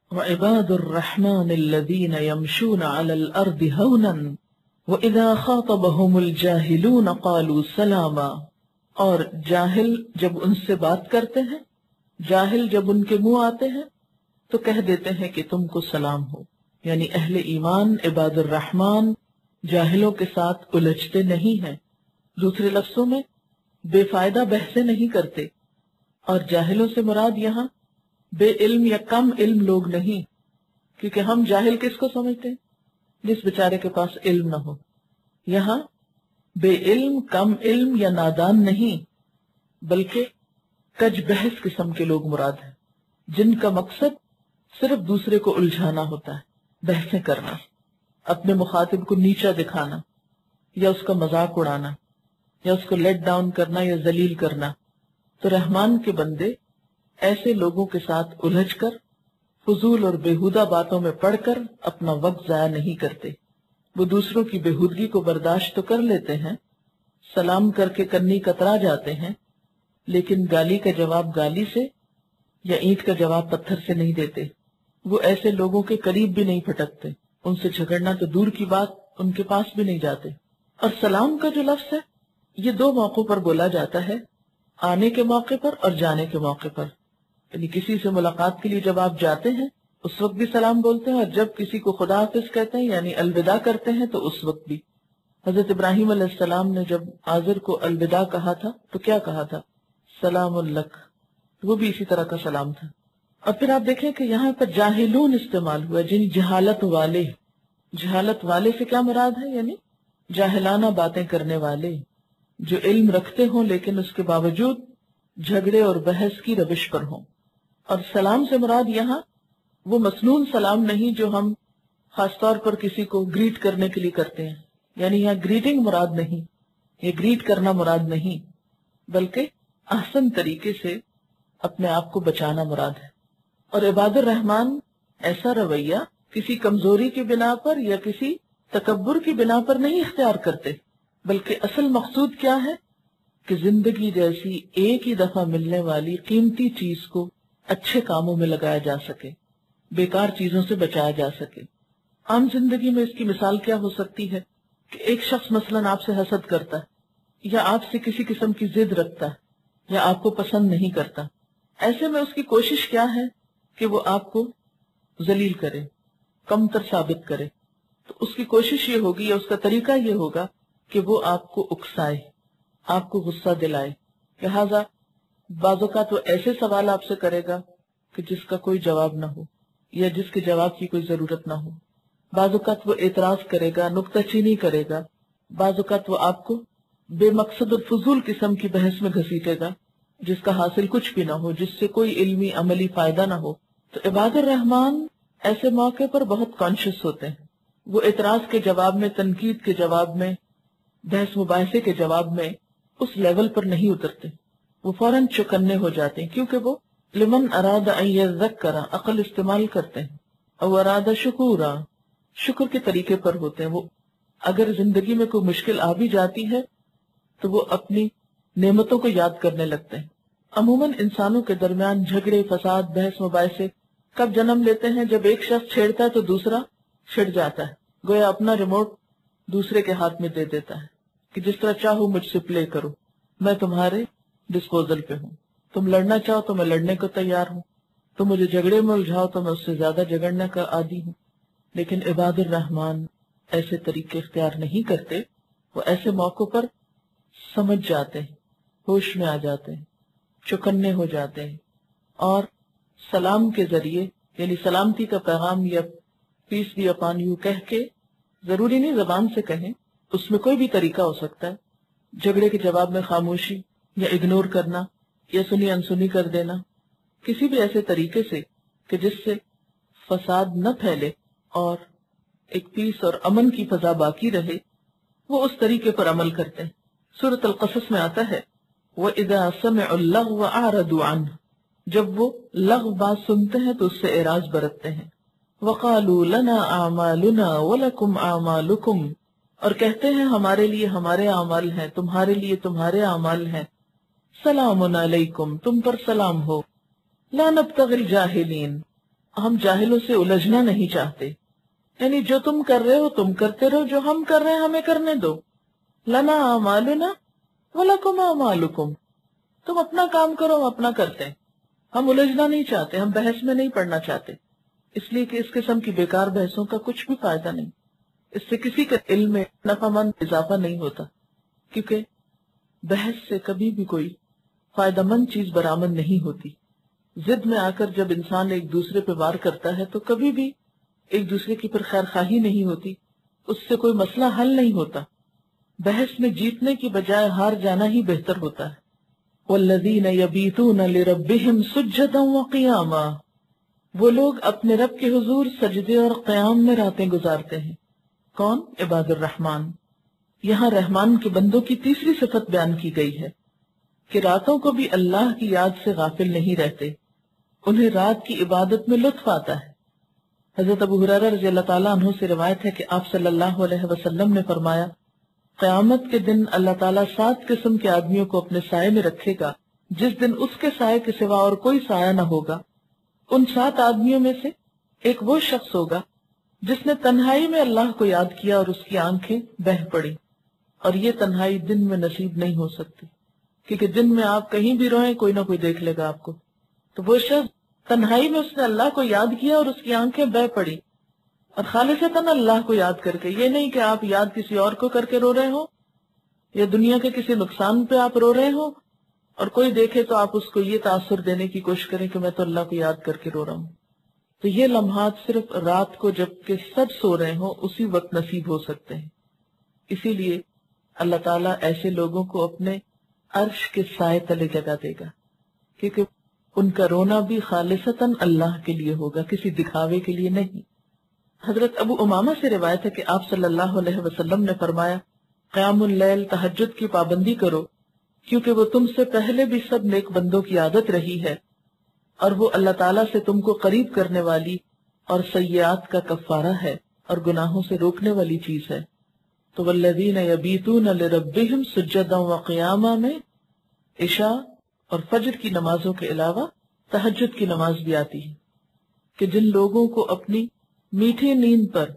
وعباد الرحمن الذین یمشون علی الارض ہونا وَإِذَا خَاطَبَهُمُ الْجَاهِلُونَ قَالُوا سَلَامًا. اور جاہل جب ان سے بات کرتے ہیں، جاہل جب ان کے منہ آتے ہیں تو کہہ دیتے ہیں کہ تم کو سلام ہو. یعنی اہل ایمان عباد الرحمن جاہلوں کے ساتھ الجھتے نہیں ہیں. دوسرے لفظوں میں بے فائدہ بحثیں نہیں کرتے. اور جاہلوں سے مراد یہاں بے علم یا کم علم لوگ نہیں، کیونکہ ہم جاہل کس کو سمجھتے ہیں؟ جس بیچارے کے پاس علم نہ ہو. یہاں بے علم، کم علم یا نادان نہیں، بلکہ کج بحث قسم کے لوگ مراد ہیں، جن کا مقصد صرف دوسرے کو الجھانا ہوتا ہے، بحثیں کرنا، اپنے مخاطب کو نیچا دکھانا یا اس کا مذاق اڑانا یا اس کو لیٹ ڈاؤن کرنا یا ذلیل کرنا. تو رحمان کے بندے ایسے لوگوں کے ساتھ الجھ کر، فضول اور بےہودہ باتوں میں پڑھ کر اپنا وقت ضائع نہیں کرتے. وہ دوسروں کی بےہودگی کو برداشت تو کر لیتے ہیں، سلام کر کے کنی کترا جاتے ہیں، لیکن گالی کا جواب گالی سے یا اینٹ کا جواب پتھر سے نہیں دیتے. وہ ایسے لوگوں کے قریب بھی نہیں پھٹکتے، ان سے جھگڑنا تو دور کی بات، ان کے پاس بھی نہیں جاتے. اور سلام کا جو لفظ ہے یہ دو موقعوں پر بولا جاتا ہے، آنے کے موقع پر اور جانے کے موقع پر. یعنی کسی سے ملاقات کے لیے جب آپ جاتے ہیں اس وقت بھی سلام بولتے ہیں، اور جب کسی کو خدا حافظ کہتے ہیں یعنی الوداع کرتے ہیں تو اس وقت بھی. حضرت ابراہیم علیہ السلام نے جب آزر کو الوداع کہا تھا تو کیا کہا تھا؟ سلام لک. وہ بھی اسی طرح کا سلام تھا. اور پھر آپ دیکھیں کہ یہاں پر جاہلون استعمال ہوا، جن جہالت والے. جہالت والے سے کیا مراد ہے؟ یعنی جاہلانہ باتیں کرنے والے، جو علم رکھتے ہوں لیکن اس کے باوجود جھگڑے اور بحث کی روش پر ہوں. اور سلام سے مراد یہاں وہ مسنون سلام نہیں جو ہم خاص طور پر کسی کو گریٹ کرنے کے لیے کرتے ہیں. یعنی یہاں گریٹنگ مراد نہیں، یہ گریٹ کرنا مراد نہیں، بلکہ احسن طریقے سے اپنے آپ کو بچانا مراد ہے. اور عباد الرحمن ایسا رویہ کسی کمزوری کی بنا پر یا کسی تکبر کی بنا پر نہیں اختیار کرتے، بلکہ اصل مقصود کیا ہے کہ زندگی جیسی ایک ہی دفعہ ملنے والی قیمتی چیز کو اچھے کاموں میں لگایا جا سکے، بیکار چیزوں سے بچایا جا سکے. عام زندگی میں اس کی مثال کیا ہو سکتی ہے کہ ایک شخص مثلاً آپ سے حسد کرتا ہے یا آپ سے کسی قسم کی ضد رکھتا ہے یا آپ کو پسند نہیں کرتا. ایسے میں اس کی کوشش کیا ہے کہ وہ آپ کو ذلیل کرے، کمتر ثابت کرے. تو اس کی کوشش یہ ہوگی یا اس کا طریقہ یہ ہوگا کہ وہ آپ کو اکسائے، آپ کو غصہ دلائے. لہذا بعض اوقات وہ ایسے سوال آپ سے کرے گا کہ جس کا کوئی جواب نہ ہو یا جس کے جواب کی کوئی ضرورت نہ ہو. بعض اوقات وہ اعتراض کرے گا، نکتہ چینی کرے گا. بعض اوقات وہ آپ کو بے مقصد اور فضول قسم کی بحث میں گھسیٹے گا جس کا حاصل کچھ بھی نہ ہو، جس سے کوئی علمی عملی فائدہ نہ ہو. تو عباد الرحمن ایسے موقع پر بہت کانشیس ہوتے ہیں. وہ اعتراض کے جواب میں، تنقید کے جواب میں، بحث مباحثے کے جواب میں اس لیول پر نہیں اترتے. وہ فوراً چکنے ہو جاتے ہیں، کیونکہ وہ لمن اراد ان یذکر عقل استعمال کرتے ہیں، او اراد شکورا شکر کے طریقے پر ہوتے ہیں. وہ اگر زندگی میں کوئی مشکل آ بھی جاتی ہے تو وہ اپنی نعمتوں کو یاد کرنے لگتے ہیں. عموماً انسانوں کے درمیان جھگڑے، فساد، بحث مباحثے کب جنم لیتے ہیں؟ جب ایک شخص چھیڑتا ہے تو دوسرا چھڑ جاتا ہے، گویا اپنا ریموٹ دوسرے کے ہاتھ میں دے دیتا ہے کہ جس طرح چاہو مجھ سے پلے کرو، میں تمہارے ڈسپوزل پہ ہوں. تم لڑنا چاہو تو میں لڑنے کو تیار ہوں، تم مجھے جھگڑے میں الجھاؤ تو میں اس سے زیادہ جھگڑنے کا عادی ہوں. لیکن عباد الرحمن ایسے طریقے اختیار نہیں کرتے، وہ ایسے موقعوں پر سمجھ جاتے ہیں، ہوش میں آ جاتے ہیں، چکنے ہو جاتے ہیں، اور سلام کے ذریعے یعنی سلامتی کا پیغام یا پیس بی اپان یو کہہ کے، ضروری نہیں زبان سے کہیں، اس میں کوئی بھی طریقہ ہو سکتا ہے، جھگڑے کے جواب میں خاموشی یا اگنور کرنا یا سنی انسنی کر دینا، کسی بھی ایسے طریقے سے کہ جس سے فساد نہ پھیلے اور ایک پیس اور امن کی فضا باقی رہے، وہ اس طریقے پر عمل کرتے ہیں۔ سورۃ القصص میں آتا ہے وَإِذَا سَمِعُوا اللَّغْوَ أَعْرَضُوا عَنْهُ، جب وہ لغو بات سنتے ہیں تو اس سے اعراض برتتے ہیں۔ وَقَالُوا لَنَا أَعْمَالُنَا وَلَكُمْ أَعْمَالُكُمْ، اور کہتے ہیں ہمارے لیے ہمارے اعمال ہیں، تمہارے لیے تمہارے اعمال ہیں۔ سلام علیکم، تم پر سلام ہو۔ لا نبتغی الجاہلین، ہم جاہلوں سے الجھنا نہیں چاہتے، یعنی جو تم کر رہے ہو تم کرتے رہو، جو ہم کر رہے ہیں ہمیں کرنے دو۔ لنا اعمالنا ولکم اعمالکم، تم اپنا کام کرو ہم اپنا کرتے ہیں، ہم الجھنا نہیں چاہتے، ہم بحث میں نہیں پڑنا چاہتے، اس لیے کہ اس قسم کی بیکار بحثوں کا کچھ بھی فائدہ نہیں، اس سے کسی کے علم میں نفع مند اضافہ نہیں ہوتا، کیونکہ بحث سے کبھی بھی کوئی فائدہ مند چیز برآمد نہیں ہوتی۔ ضد میں آ کر جب انسان ایک دوسرے پہ وار کرتا ہے تو کبھی بھی ایک دوسرے کی پھر خیر خواہی نہیں ہوتی، اس سے کوئی مسئلہ حل نہیں ہوتا۔ بحث میں جیتنے کی بجائے ہار جانا ہی بہتر ہوتا ہے۔ وَالَّذِينَ يَبِيتُونَ لِرَبِّهِمْ سُجَّدًا وَقِيَامًا، وہ لوگ اپنے رب کے حضور سجدے اور قیام میں راتیں گزارتے ہیں۔ کون؟ عباد الرحمن۔ یہاں رحمان کے بندوں کی تیسری صفت بیان کی گئی ہے کہ راتوں کو بھی اللہ کی یاد سے غافل نہیں رہتے، انہیں رات کی عبادت میں لطف آتا ہے۔ حضرت ابو ہریرہ رضی اللہ تعالیٰ عنہ سے روایت ہے کہ آپ صلی اللہ علیہ وسلم نے فرمایا، قیامت کے دن اللہ تعالیٰ سات قسم کے آدمیوں کو اپنے سائے میں رکھے گا، جس دن اس کے سائے کے سوا اور کوئی سایہ نہ ہوگا۔ ان سات آدمیوں میں سے ایک وہ شخص ہوگا جس نے تنہائی میں اللہ کو یاد کیا اور اس کی آنکھیں بہہ پڑی، اور یہ تنہائی دن میں نصیب نہیں ہو سکتی، کیونکہ دن میں آپ کہیں بھی روئیں کوئی نہ کوئی دیکھ لے گا آپ کو۔ تو وہ شخص تنہائی میں اس نے اللہ کو یاد کیا اور اس کی آنکھیں بہہ پڑی، اور خالصتاً اللہ کو یاد کر کے، یہ نہیں کہ آپ یاد کسی اور کو کر کے رو رہے ہو یا دنیا کے کسی نقصان پہ آپ رو رہے ہو اور کوئی دیکھے تو آپ اس کو یہ تاثر دینے کی کوشش کریں کہ میں تو اللہ کو یاد کر کے رو رہا ہوں۔ تو یہ لمحات صرف رات کو جب کہ سب سو رہے ہوں اسی وقت نصیب ہو سکتے ہیں۔ اسی لیے اللہ تعالیٰ ایسے لوگوں کو اپنے عرش کے سائے تلے جگہ دے گا، کیونکہ ان کا رونا بھی خالصتاً اللہ کے لیے ہوگا، کسی دکھاوے کے لیے نہیں۔ حضرت ابو امامہ سے روایت ہے کہ آپ صلی اللہ علیہ وسلم نے فرمایا، قیام اللیل، تہجد کی پابندی کرو، کیونکہ وہ تم سے پہلے بھی سب نیک بندوں کی عادت رہی ہے، اور وہ اللہ تعالیٰ سے تم کو قریب کرنے والی اور سیئات کا کفارہ ہے اور گناہوں سے روکنے والی چیز ہے۔ تو والذین یبیتون لربہم سجدا وقیاما میں عشاء اور فجر کی نمازوں کے علاوہ تہجد کی نماز بھی آتی ہے، کہ جن لوگوں کو اپنی میٹھی نیند پر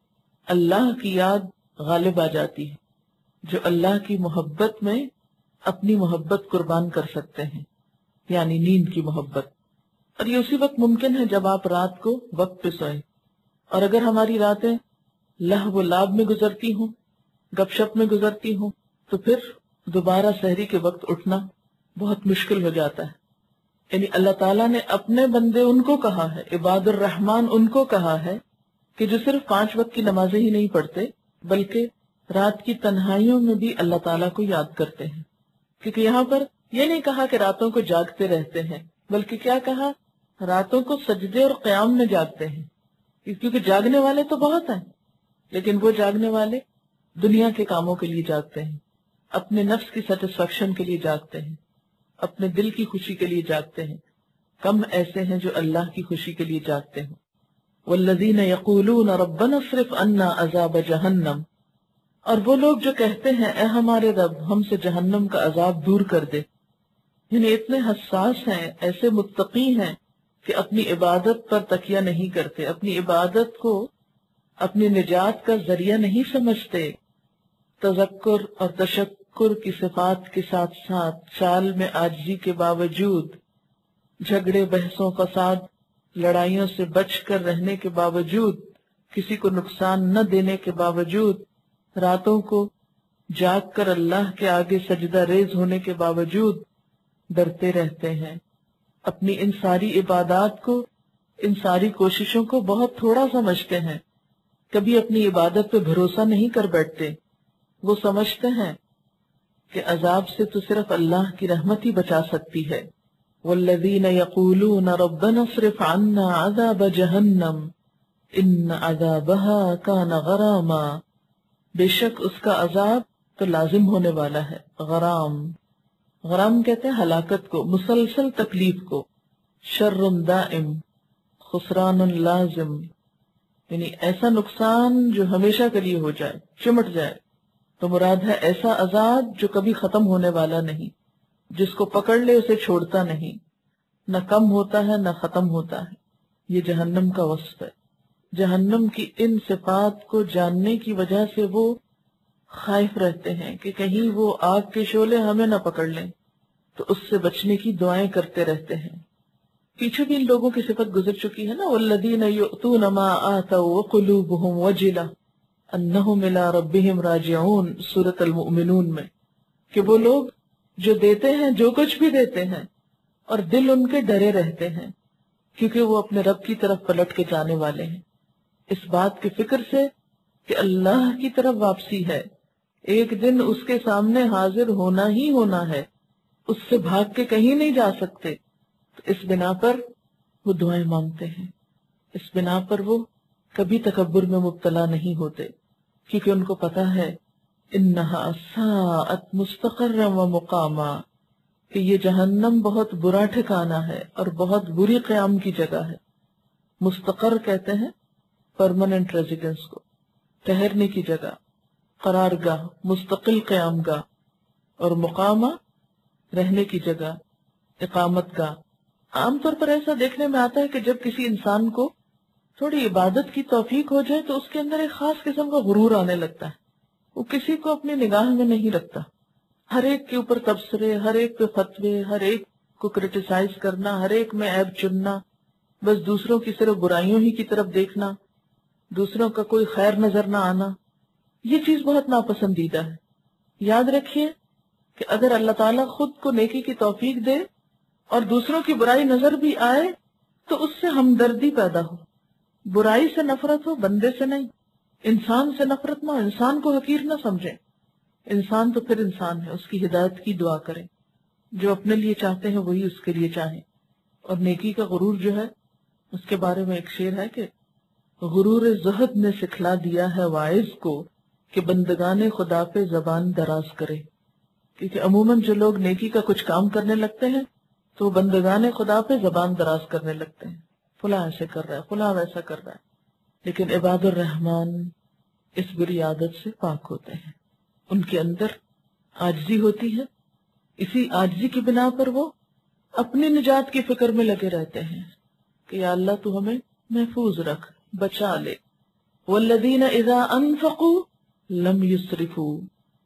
اللہ کی یاد غالب آ جاتی ہے، جو اللہ کی محبت میں اپنی محبت قربان کر سکتے ہیں، یعنی نیند کی محبت۔ اور یہ اسی وقت ممکن ہے جب آپ رات کو وقت پہ سوئیں، اور اگر ہماری راتیں لہو و لعب میں گزرتی ہوں، گپ شپ میں گزرتی ہوں، تو پھر دوبارہ سحری کے وقت اٹھنا بہت مشکل ہو جاتا ہے۔ یعنی اللہ تعالیٰ نے اپنے بندے ان کو کہا ہے، عباد الرحمن ان کو کہا ہے کہ جو صرف پانچ وقت کی نمازیں ہی نہیں پڑھتے بلکہ رات کی تنہائیوں میں بھی اللہ تعالیٰ کو یاد کرتے ہیں۔ کیونکہ یہاں پر یہ نہیں کہا کہ راتوں کو جاگتے رہتے ہیں، بلکہ کیا کہا، راتوں کو سجدے اور قیام میں جاگتے ہیں، کیونکہ جاگنے والے تو بہت ہیں، لیکن وہ جاگنے والے دنیا کے کاموں کے لیے جاگتے ہیں، اپنے نفس کی سیٹسفیکشن کے لیے جاگتے ہیں، اپنے دل کی خوشی کے لیے جاگتے ہیں۔ کم ایسے ہیں جو اللہ کی خوشی کے لیے جاگتے ہیں۔ والذین یقولون ربنا اصرف عنا عذاب جہنم، اور وہ لوگ جو کہتے ہیں اے ہمارے رب ہم سے جہنم کا عذاب دور کر دے، یعنی اتنے حساس ہیں، ایسے متقی ہیں کہ اپنی عبادت پر تکیہ نہیں کرتے، اپنی عبادت کو اپنی نجات کا ذریعہ نہیں سمجھتے، تذکر اور تشکر کی صفات کے ساتھ ساتھ چال میں عاجزی کے باوجود، جھگڑے بحثوں فساد لڑائیوں سے بچ کر رہنے کے باوجود، کسی کو نقصان نہ دینے کے باوجود، راتوں کو جاگ کر اللہ کے آگے سجدہ ریز ہونے کے باوجود ڈرتے رہتے ہیں، اپنی ان ساری عبادات کو، ان ساری کوششوں کو بہت تھوڑا سمجھتے ہیں، کبھی اپنی عبادت پہ بھروسہ نہیں کر بیٹھتے۔ وہ سمجھتے ہیں کہ عذاب سے تو صرف اللہ کی رحمت ہی بچا سکتی ہے۔ والذین یقولون ربنا اصرف عنا عذاب جہنم ان عذابها کان غراما، بے شک اس کا عذاب تو لازم ہونے والا ہے۔ غرام، غرام کہتے ہیں ہلاکت کو، مسلسل تکلیف کو۔ شر دائم، خسران لازم، یعنی ایسا نقصان جو ہمیشہ کے لیے ہو جائے، چمٹ جائے۔ تو مراد ہے ایسا عذاب جو کبھی ختم ہونے والا نہیں، جس کو پکڑ لے اسے چھوڑتا نہیں، نہ کم ہوتا ہے نہ ختم ہوتا ہے۔ یہ جہنم کا وصف ہے۔ جہنم کی ان صفات کو جاننے کی وجہ سے وہ خائف رہتے ہیں کہ کہیں وہ آگ کے شعلے ہمیں نہ پکڑ لیں، تو اس سے بچنے کی دعائیں کرتے رہتے ہیں۔ پیچھے بھی ان لوگوں کی صفت گزر چکی ہے نا، والذین یؤتون ما آتوا وقلوبہم وجلہ انہم الی ربہم راجعون، سورۃ المؤمنون میں، کہ وہ لوگ جو دیتے ہیں، جو کچھ بھی دیتے ہیں، اور دل ان کے ڈرے رہتے ہیں کیونکہ وہ اپنے رب کی طرف پلٹ کے جانے والے ہیں، اس بات کی فکر سے کہ اللہ کی طرف واپسی ہے، ایک دن اس کے سامنے حاضر ہونا ہی ہونا ہے، اس سے بھاگ کے کہیں نہیں جا سکتے۔ تو اس بنا پر وہ دعائیں مانگتے ہیں، اس بنا پر وہ کبھی تکبر میں مبتلا نہیں ہوتے، کیونکہ ان کو پتا ہے انہا ساءت مستقرا و مقاما، کہ یہ جہنم بہت برا ٹھکانہ ہے اور بہت بری قیام کی جگہ ہے۔ مستقر کہتے ہیں پرماننٹ ریزیڈنس کو، ٹھہرنے کی جگہ، قرار گاہ، مستقل قیام گاہ، اور مقامہ رہنے کی جگہ، اقامت گاہ۔ عام طور پر ایسا دیکھنے میں آتا ہے کہ جب کسی انسان کو تھوڑی عبادت کی توفیق ہو جائے تو اس کے اندر ایک خاص قسم کا غرور آنے لگتا ہے، وہ کسی کو اپنی نگاہ میں نہیں رکھتا، ہر ایک کے اوپر تبصرے، ہر ایک پہ فتوے، ہر ایک کو کرٹیسائز کرنا، ہر ایک میں عیب چننا، بس دوسروں کی صرف برائیوں ہی کی طرف دیکھنا، دوسروں کا کوئی خیر نظر نہ آنا، یہ چیز بہت ناپسندیدہ ہے۔ یاد رکھیے کہ اگر اللہ تعالیٰ خود کو نیکی کی توفیق دے اور دوسروں کی برائی نظر بھی آئے تو اس سے ہمدردی پیدا ہو، برائی سے نفرت ہو، بندے سے نہیں، انسان سے نفرت نہ ہو، انسان کو حقیر نہ سمجھیں، انسان تو پھر انسان ہے، اس کی ہدایت کی دعا کریں، جو اپنے لیے چاہتے ہیں وہی اس کے لیے چاہیں۔ اور نیکی کا غرور جو ہے اس کے بارے میں ایک شعر ہے کہ غرور زہد نے سکھلا دیا ہے واعظ کو کہ بندگان خدا پہ زبان دراز کرے، کیونکہ عموماً جو لوگ نیکی کا کچھ کام کرنے لگتے ہیں تو وہ بندگان خدا پہ زبان دراز کرنے لگتے ہیں، فلاں ایسے کر رہا ہے، فلاں ویسا کر رہا ہے، لیکن عباد الرحمن اس بری عادت سے پاک ہوتے ہیں، ان کے اندر عاجزی ہوتی ہے، اسی عاجزی کی بنا پر وہ اپنی نجات کی فکر میں لگے رہتے ہیں کہ یا اللہ تو ہمیں محفوظ رکھ، بچا لے۔ والذین اذا انفقوا لم یسرفوا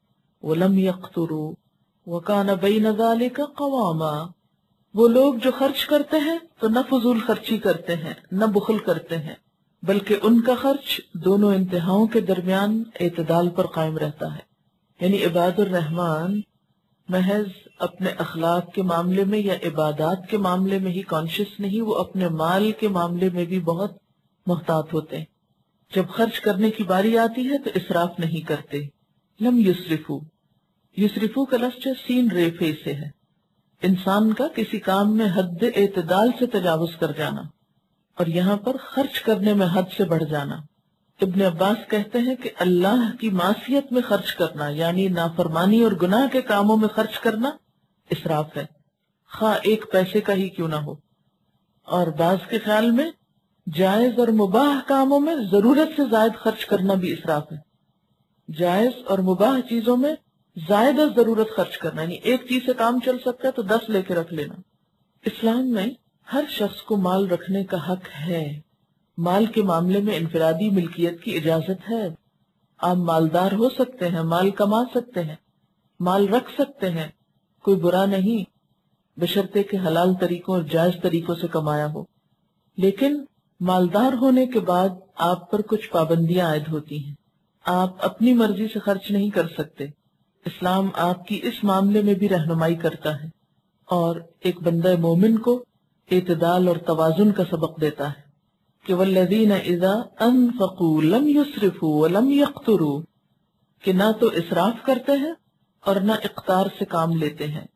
ولم یقتروا وکان بین ذلک قواما، وہ لوگ جو خرچ کرتے ہیں تو نہ فضول خرچی کرتے ہیں نہ بخل کرتے ہیں، بلکہ ان کا خرچ دونوں انتہاؤں کے درمیان اعتدال پر قائم رہتا ہے۔ یعنی عباد الرحمن محض اپنے اخلاق کے معاملے میں یا عبادات کے معاملے میں ہی کانشیس نہیں، وہ اپنے مال کے معاملے میں بھی بہت محتاط ہوتے ہیں۔ جب خرچ کرنے کی باری آتی ہے تو اسراف نہیں کرتے۔ لم یسرفو، یسرفو کا لفظ سین رے فے سے ہے، انسان کا کسی کام میں حد اعتدال سے تجاوز کر جانا، اور یہاں پر خرچ کرنے میں حد سے بڑھ جانا۔ ابن عباس کہتے ہیں کہ اللہ کی معصیت میں خرچ کرنا، یعنی نافرمانی اور گناہ کے کاموں میں خرچ کرنا اسراف ہے، خواہ ایک پیسے کا ہی کیوں نہ ہو۔ اور بعض کے خیال میں جائز اور مباح کاموں میں ضرورت سے زائد خرچ کرنا بھی اسراف ہے، جائز اور مباح چیزوں میں زائد از ضرورت خرچ کرنا، یعنی ایک چیز سے کام چل سکتا ہے تو دس لے کے رکھ لینا۔ اسلام میں ہر شخص کو مال رکھنے کا حق ہے، مال کے معاملے میں انفرادی ملکیت کی اجازت ہے، آپ مالدار ہو سکتے ہیں، مال کما سکتے ہیں، مال رکھ سکتے ہیں، کوئی برا نہیں، بشرطے کہ حلال طریقوں اور جائز طریقوں سے کمایا ہو۔ لیکن مالدار ہونے کے بعد آپ پر کچھ پابندیاں عائد ہوتی ہیں، آپ اپنی مرضی سے خرچ نہیں کر سکتے، اسلام آپ کی اس معاملے میں بھی رہنمائی کرتا ہے اور ایک بندہ مومن کو اعتدال اور توازن کا سبق دیتا ہے کہ والذین اذا انفقوا لم یسرفوا ولم یقتروا، کہ نہ تو اسراف کرتے ہیں اور نہ اقتار سے کام لیتے ہیں.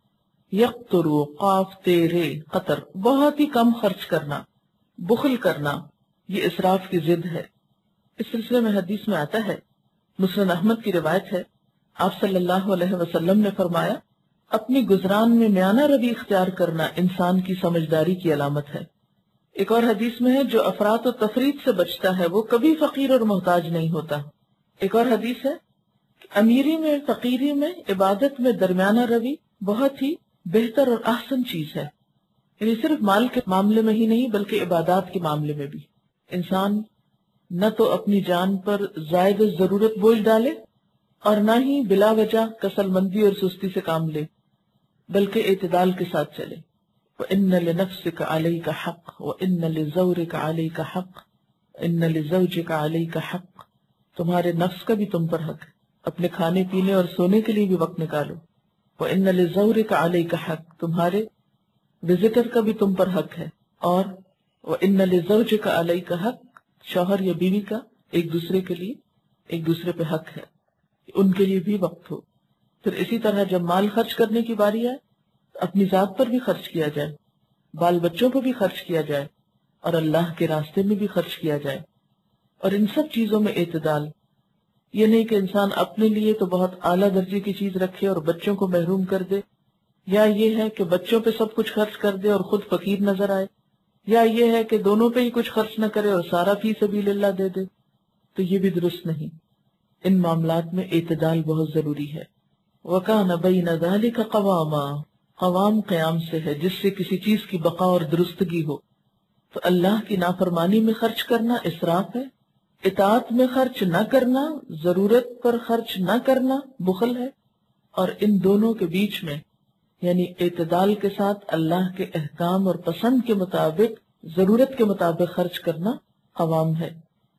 یقتروا قاف تیرے قطر، بہت ہی کم خرچ کرنا، بخل کرنا، یہ اسراف کی ضد ہے. اس سلسلے میں حدیث میں آتا ہے، مسند احمد کی روایت ہے، آپ صلی اللہ علیہ وسلم نے فرمایا اپنی گزران میں میانہ روی اختیار کرنا انسان کی سمجھداری کی علامت ہے. ایک اور حدیث میں ہے جو افراط و تفریط سے بچتا ہے وہ کبھی فقیر اور محتاج نہیں ہوتا. ایک اور حدیث ہے کہ امیری میں فقیری میں عبادت میں درمیانہ روی بہت ہی بہتر اور احسن چیز ہے. یعنی صرف مال کے معاملے میں ہی نہیں بلکہ عبادات کے معاملے میں بھی انسان نہ تو اپنی جان پر زائد ضرورت بوجھ ڈالے اور نہ ہی بلا وجہ کسل مندی اور سستی سے کام لے، بلکہ اعتدال کے ساتھ چلے. وَإِنَّ لِنَفْسِكَ عَلَيْكَ حَقٌّ وَإِنَّ لِزَوْجِكَ عَلَيْكَ حَقٌّ إِنَّ لِزَوْجِكَ عَلَيْكَ حَقٌّ، تمہارے نفس کا بھی تم پر حق ہے، اپنے کھانے پینے اور سونے کے لیے بھی وقت نکالو. وَإِنَّ لِزَوْجِكَ عَلَيْكَ حَقٌّ، تمہارے وزٹر کا بھی تم پر حق ہے. اور وَإِنَّ لِزَوْجِكَ عَلَيْكَ حَقٌّ، شوہر یا بیوی کا ایک دوسرے کے لیے ایک دوسرے پہ حق ہے، ان کے لیے بھی وقت ہو. پھر اسی طرح جب مال خرچ کرنے کی باری آئے تو اپنی ذات پر بھی خرچ کیا جائے، بال بچوں پر بھی خرچ کیا جائے اور اللہ کے راستے میں بھی خرچ کیا جائے. اور ان سب چیزوں میں اعتدال، یہ نہیں کہ انسان اپنے لیے تو بہت اعلیٰ درجے کی چیز رکھے اور بچوں کو محروم کر دے، یا یہ ہے کہ بچوں پہ سب کچھ خرچ کر دے اور خود فقیر نظر آئے، یا یہ ہے کہ دونوں پہ ہی کچھ خرچ نہ کرے اور سارا فی سبیل اللہ دے دے. تو یہ بھی درست نہیں. ان معاملات میں اعتدال بہت ضروری ہے. وَكَانَ بَيْنَ ذَلِكَ قَوَامًا، قوام قیام سے ہے جس سے کسی چیز کی بقا اور درستگی ہو. تو اللہ کی نافرمانی میں خرچ کرنا اسراف ہے، اطاعت میں خرچ نہ کرنا، ضرورت پر خرچ نہ کرنا بخل ہے، اور ان دونوں کے بیچ میں یعنی اعتدال کے ساتھ اللہ کے احکام اور پسند کے مطابق ضرورت کے مطابق خرچ کرنا قوام ہے.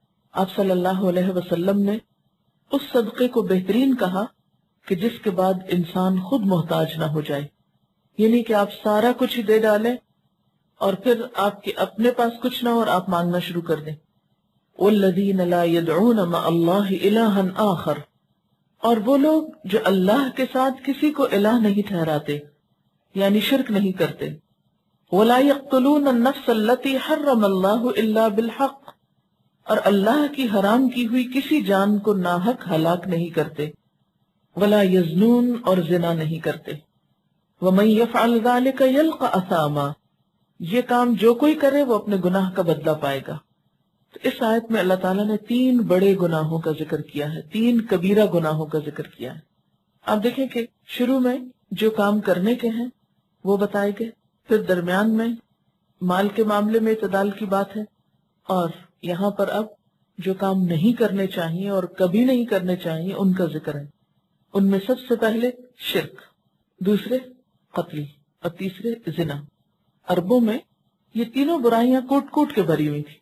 آپ صلی اللہ علیہ وسلم نے اس صدقے کو بہترین کہا کہ جس کے بعد انسان خود محتاج نہ ہو جائے، یعنی کہ آپ سارا کچھ ہی دے ڈالیں اور پھر آپ کے اپنے پاس کچھ نہ ہو اور آپ مانگنا شروع کر دیں. وَالَّذِينَ لَا يَدْعُونَ مَعَ اللَّهِ إِلَٰهًا آخَرَ، اور وہ لوگ جو اللہ کے ساتھ کسی کو الہ نہیں ٹھہراتے یعنی شرک نہیں کرتے. وَلَا يَقْتُلُونَ النَّفْسَ الَّتِي حَرَّمَ اللَّهُ إِلَّا بِالْحَقِّ، اور اللہ کی حرام کی ہوئی کسی جان کو ناحق ہلاک نہیں کرتے. وَلَا يَزْنُونَ، اور زنا نہیں کرتے. وَمَن يَفْعَلْ ذَلِكَ يَلْقَ أَثَامًا، یہ کام جو کوئی کرے وہ اپنے گناہ کا بدلہ پائے گا. تو اس آیت میں اللہ تعالیٰ نے تین بڑے گناہوں کا ذکر کیا ہے، تین کبیرہ گناہوں کا ذکر کیا ہے. آپ دیکھیں کہ شروع میں جو کام کرنے کے ہیں وہ بتائے گئے، پھر درمیان میں مال کے معاملے میں اعتدال کی بات ہے، اور یہاں پر اب جو کام نہیں کرنے چاہیے اور کبھی نہیں کرنے چاہیے ان کا ذکر ہے. ان میں سب سے پہلے شرک، دوسرے قتل اور تیسرے زنا. عربوں میں یہ تینوں برائیاں کوٹ کوٹ کے بھری ہوئی تھی.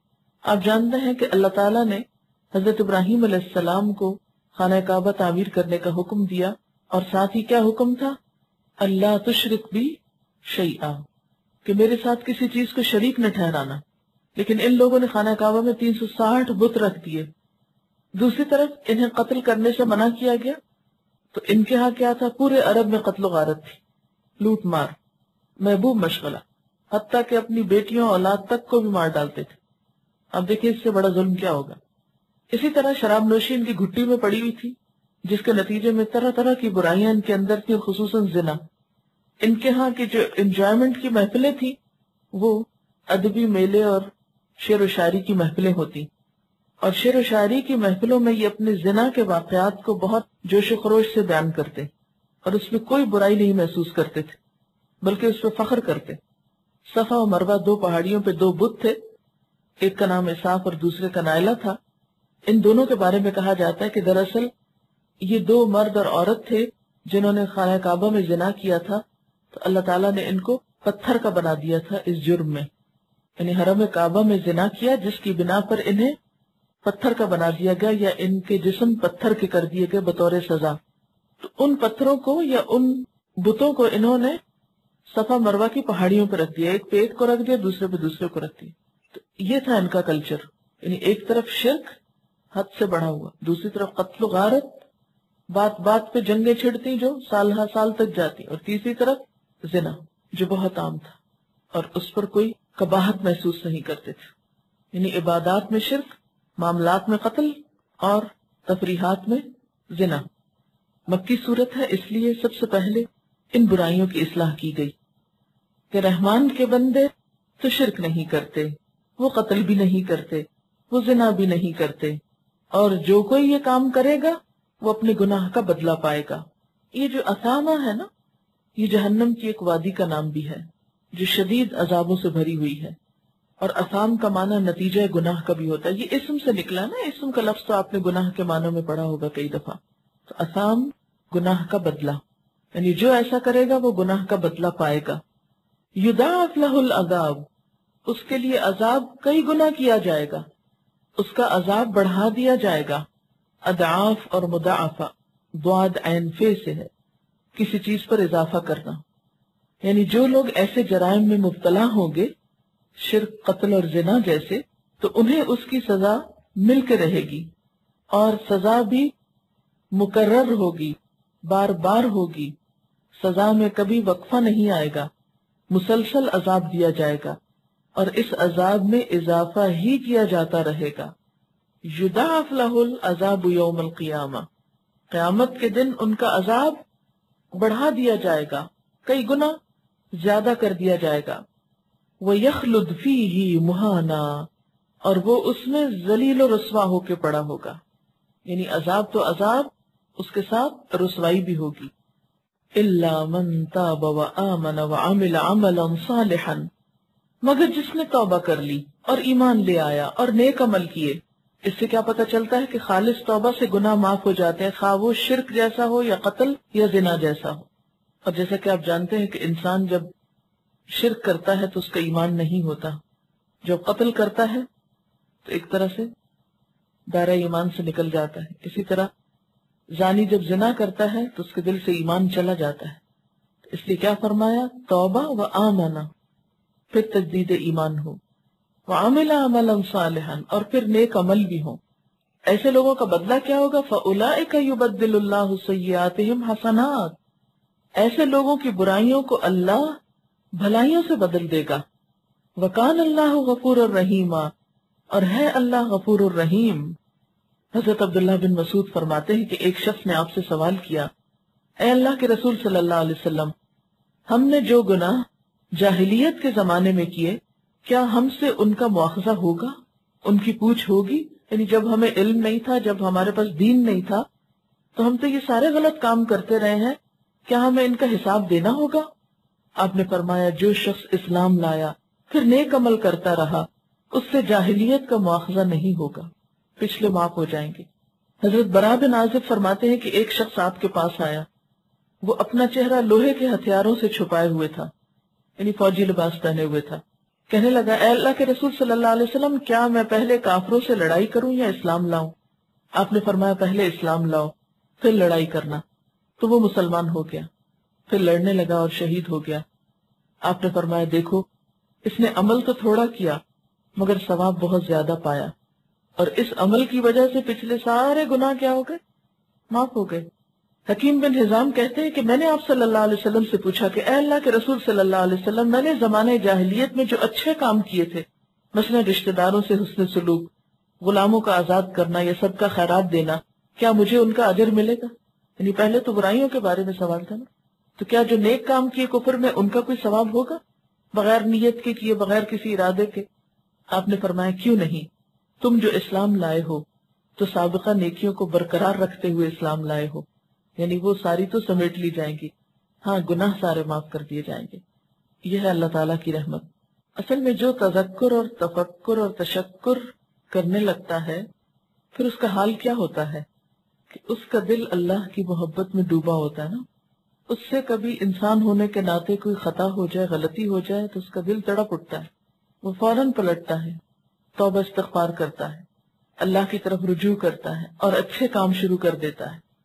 آپ جانتے ہیں کہ اللہ تعالیٰ نے حضرت ابراہیم علیہ السلام کو خانہ کعبہ تعمیر کرنے کا حکم دیا، اور ساتھ ہی کیا حکم تھا؟ اللہ تشرک بھی شیئا، کہ میرے ساتھ کسی چیز کو شریک نہ ٹھہرانا. لیکن ان لوگوں نے خانہ کعبہ میں تین سو ساٹھ بت رکھ دیے. دوسری طرف انہیں قتل کرنے سے منع کیا گیا، تو ان کے ہاں کیا تھا؟ پورے عرب میں قتل و غارت تھی، لوٹ مار، محبوب مشغلہ، حتیٰ کہ اپنی بیٹیوں اولاد تک کو بھی مار ڈالتے تھے. اب دیکھیں اس سے بڑا ظلم کیا ہوگا. اسی طرح شراب نوشی ان کی گھٹی میں پڑی ہوئی تھی، جس کے نتیجے میں طرح طرح کی برائیاں ان کے اندر تھی، خصوصاً زنا. ان کے ہاں کی جو انجوائمنٹ کی محفلیں تھی وہ ادبی میلے اور شعر و شاعری کی محفلیں ہوتی، اور شعر و شاعری کی محفلوں میں یہ اپنے زنا کے واقعات کو بہت جوش و خروش سے بیان کرتے اور اس میں کوئی برائی نہیں محسوس کرتے تھے، بلکہ اس پہ فخر کرتے. صفا و مروہ دو پہاڑیوں پہ دو بت تھے، ایک کا نام اساف اور دوسرے کا نائلہ تھا. ان دونوں کے بارے میں کہا جاتا ہے کہ دراصل یہ دو مرد اور عورت تھے جنہوں نے خانہ کعبہ میں زنا کیا تھا، تو اللہ تعالیٰ نے ان کو پتھر کا بنا دیا تھا اس جرم میں. یعنی حرم کعبہ میں زنا کیا جس کی بنا پر انہیں پتھر کا بنا دیا گیا، یا ان کے جسم پتھر کے کر دیے گئے بطور سزا. تو ان پتھروں کو یا ان بتوں کو انہوں نے صفا مروہ کی پہاڑیوں پہ رکھ دیا، ایک پہ ایک کو رکھ دیا، دوسرے پہ دوسرے کو رکھ دیا. تو یہ تھا ان کا کلچر. یعنی ایک طرف شرک حد سے بڑھا ہوا، دوسری طرف قتل و غارت، بات بات پہ جنگیں چھڑتی جو سال ہر سال تک جاتی، اور تیسری طرف زنا جو بہت عام تھا اور اس پر کوئی قباحت محسوس نہیں کرتے تھے. یعنی عبادات میں شرک، معاملات میں قتل اور تفریحات میں زنا. مکی صورت ہے، اس لیے سب سے پہلے ان برائیوں کی اصلاح کی گئی کہ رحمان کے بندے تو شرک نہیں کرتے، وہ قتل بھی نہیں کرتے، وہ زنا بھی نہیں کرتے، اور جو کوئی یہ کام کرے گا وہ اپنے گناہ کا بدلہ پائے گا. یہ جو اسامہ ہے نا، یہ جہنم کی ایک وادی کا نام بھی ہے جو شدید عذابوں سے بھری ہوئی ہے. اور اسام کا معنی نتیجہ گناہ کا بھی ہوتا ہے. یہ اسم سے نکلا نا، اسم کا لفظ تو آپ نے گناہ کے معنوں میں پڑھا ہوگا کئی دفعہ. تو اسام گناہ کا بدلہ، یعنی جو ایسا کرے گا وہ گناہ کا بدلہ پائے گا. یضاعف لہ العذاب، اس کے لیے عذاب کئی گنا کیا جائے گا، اس کا عذاب بڑھا دیا جائے گا. اضعاف اور مضاعفہ ضاد عین فے سے ہے، کسی چیز پر اضافہ کرنا. یعنی جو لوگ ایسے جرائم میں مبتلا ہوں گے، شرک، قتل اور زنا جیسے، تو انہیں اس کی سزا مل کے رہے گی، اور سزا بھی مکرر ہوگی، بار بار ہوگی. سزا میں کبھی وقفہ نہیں آئے گا، مسلسل عذاب دیا جائے گا، اور اس عذاب میں اضافہ ہی کیا جاتا رہے گا. یضاعف لہ العذاب یوم القیامہ، قیامت کے دن ان کا عذاب بڑھا دیا جائے گا، کئی گنا زیادہ کر دیا جائے گا. وَيَخْلُدْ فِيهِ مُهَانًا، اور وہ اس میں ذلیل و رسوا ہو کے پڑا ہوگا. یعنی عذاب تو عذاب، اس کے ساتھ رسوائی بھی ہوگی. إِلَّا مَن تَابَ وَآمَنَ وَعَمِلَ عَمَلًا صَالِحًا، مگر جس نے توبہ کر لی اور ایمان لے آیا اور نیک عمل کیے. اس سے کیا پتہ چلتا ہے کہ خالص توبہ سے گناہ معاف ہو جاتے ہیں، خواہ وہ شرک جیسا ہو یا قتل یا زنا جیسا ہو. اور جیسا کہ آپ جانتے ہیں کہ انسان جب شرک کرتا ہے تو اس کا ایمان نہیں ہوتا، جب قتل کرتا ہے تو ایک طرح سے دائرہ ایمان سے نکل جاتا ہے. اسی طرح زانی جب زنا کرتا ہے تو اس کے دل سے ایمان چلا جاتا ہے. اس لیے کیا فرمایا؟ توبہ و آمنا، پھر تجدید ایمان ہو، وعمل عملا صالحا، اور پھر نیک عمل بھی ہو. ایسے لوگوں کا بدلہ کیا ہوگا؟ فَأُولَئِكَ يُبَدِّلُ اللَّهُ سَيِّئَاتِهِمْ حَسَنَاتٍ، ایسے لوگوں کی برائیوں کو اللہ بھلائیوں سے بدل دے گا. وَكَانَ اللَّهُ غَفُورًا رَحِيمًا، اور ہے اللہ غفور الرحیم. حضرت عبداللہ بن مسعود فرماتے ہیں کہ ایک شخص نے آپ سے سوال کیا، اے اللہ کے رسول صلی اللہ علیہ وسلم، ہم نے جو گناہ جاہلیت کے زمانے میں کیے، کیا ہم سے ان کا مواخذہ ہوگا، ان کی پوچھ ہوگی؟ یعنی جب ہمیں علم نہیں تھا، جب ہمارے پاس دین نہیں تھا، تو ہم تو یہ سارے غلط کام کرتے رہے ہیں، کیا ہمیں ان کا حساب دینا ہوگا؟ آپ نے فرمایا، جو شخص اسلام لایا پھر نیک عمل کرتا رہا، اس سے جاہلیت کا مواخذہ نہیں ہوگا، پچھلے معاف ہو جائیں گے. حضرت براء بن عازب فرماتے ہیں کہ ایک شخص آپ کے پاس آیا، وہ اپنا چہرہ لوہے کے ہتھیاروں سے چھپائے ہوئے تھا، یعنی فوجی لباس پہنے ہوئے تھا. کہنے لگا، اے اللہ کے رسول صلی اللہ علیہ وسلم، کیا میں پہلے کافروں سے لڑائی کروں یا اسلام لاؤں؟ آپ نے فرمایا، پہلے اسلام لاؤ پھر لڑائی کرنا. تو وہ مسلمان ہو گیا، پھر لڑنے لگا اور شہید ہو گیا. آپ نے فرمایا، دیکھو اس نے عمل تو تھوڑا کیا مگر ثواب بہت زیادہ پایا، اور اس عمل کی وجہ سے پچھلے سارے گناہ کیا ہو گئے؟ معاف ہو گئے. حکیم بن حزام کہتے ہیں کہ میں نے آپ صلی اللہ علیہ وسلم سے پوچھا کہ اے اللہ کے رسول صلی اللہ علیہ وسلم، میں نے زمانے جاہلیت میں جو اچھے کام کیے تھے، مثلا رشتہ داروں سے حسن سلوک، غلاموں کا آزاد کرنا یا صدقہ خیرات دینا، کیا مجھے ان کا اجر ملے گا؟ یعنی پہلے تو برائیوں کے بارے میں سوال تھا نا، تو کیا جو نیک کام کیے کفر میں ان کا کوئی ثواب ہوگا بغیر نیت کے کیے، بغیر کسی ارادے کے؟ آپ نے فرمایا، کیوں نہیں، تم جو اسلام لائے ہو تو سابقہ نیکیوں کو برقرار رکھتے ہوئے اسلام لائے ہو، یعنی وہ ساری تو سمیٹ لی جائیں گی، ہاں گناہ سارے معاف کر دیے جائیں گے. یہ ہے اللہ تعالیٰ کی رحمت. اصل میں جو تذکر اور تفکر اور تشکر کرنے لگتا ہے، پھر اس کا حال کیا ہوتا ہے کہ اس کا دل اللہ کی محبت میں ڈوبا ہوتا ہے نا. اس سے کبھی انسان ہونے کے ناطے کوئی خطا ہو جائے، غلطی ہو جائے تو اس کا دل تڑپ اٹھتا ہے، وہ فوراً پلٹتا ہے، توبہ استغفار کرتا ہے، اللہ کی طرف رجوع کرتا ہے اور اچھے کام شروع کر دیتا ہے.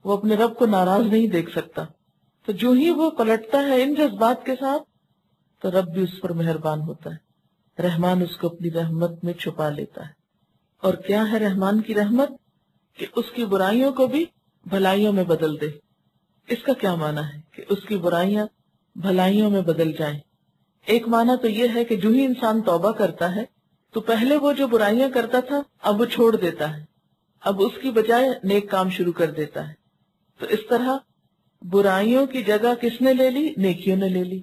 وہ اپنے رب کو ناراض نہیں دیکھ سکتا. تو جو ہی وہ پلٹتا ہے ان جذبات کے ساتھ تو رب بھی اس پر مہربان ہوتا ہے. رحمان اس کو اپنی رحمت میں چھپا لیتا ہے. اور کیا ہے رحمان کی رحمت؟ کہ اس کی برائیوں کو بھی بھلائیوں میں بدل دے. اس کا کیا معنی ہے کہ اس کی برائیاں بھلائیوں میں بدل جائیں؟ ایک معنی تو یہ ہے کہ جو ہی انسان توبہ کرتا ہے تو پہلے وہ جو برائیاں کرتا تھا اب وہ چھوڑ دیتا ہے، اب اس کی بجائے نیک کام شروع کر دیتا ہے. تو اس طرح برائیوں کی جگہ کس نے لے لی؟ نیکیوں نے لے لی.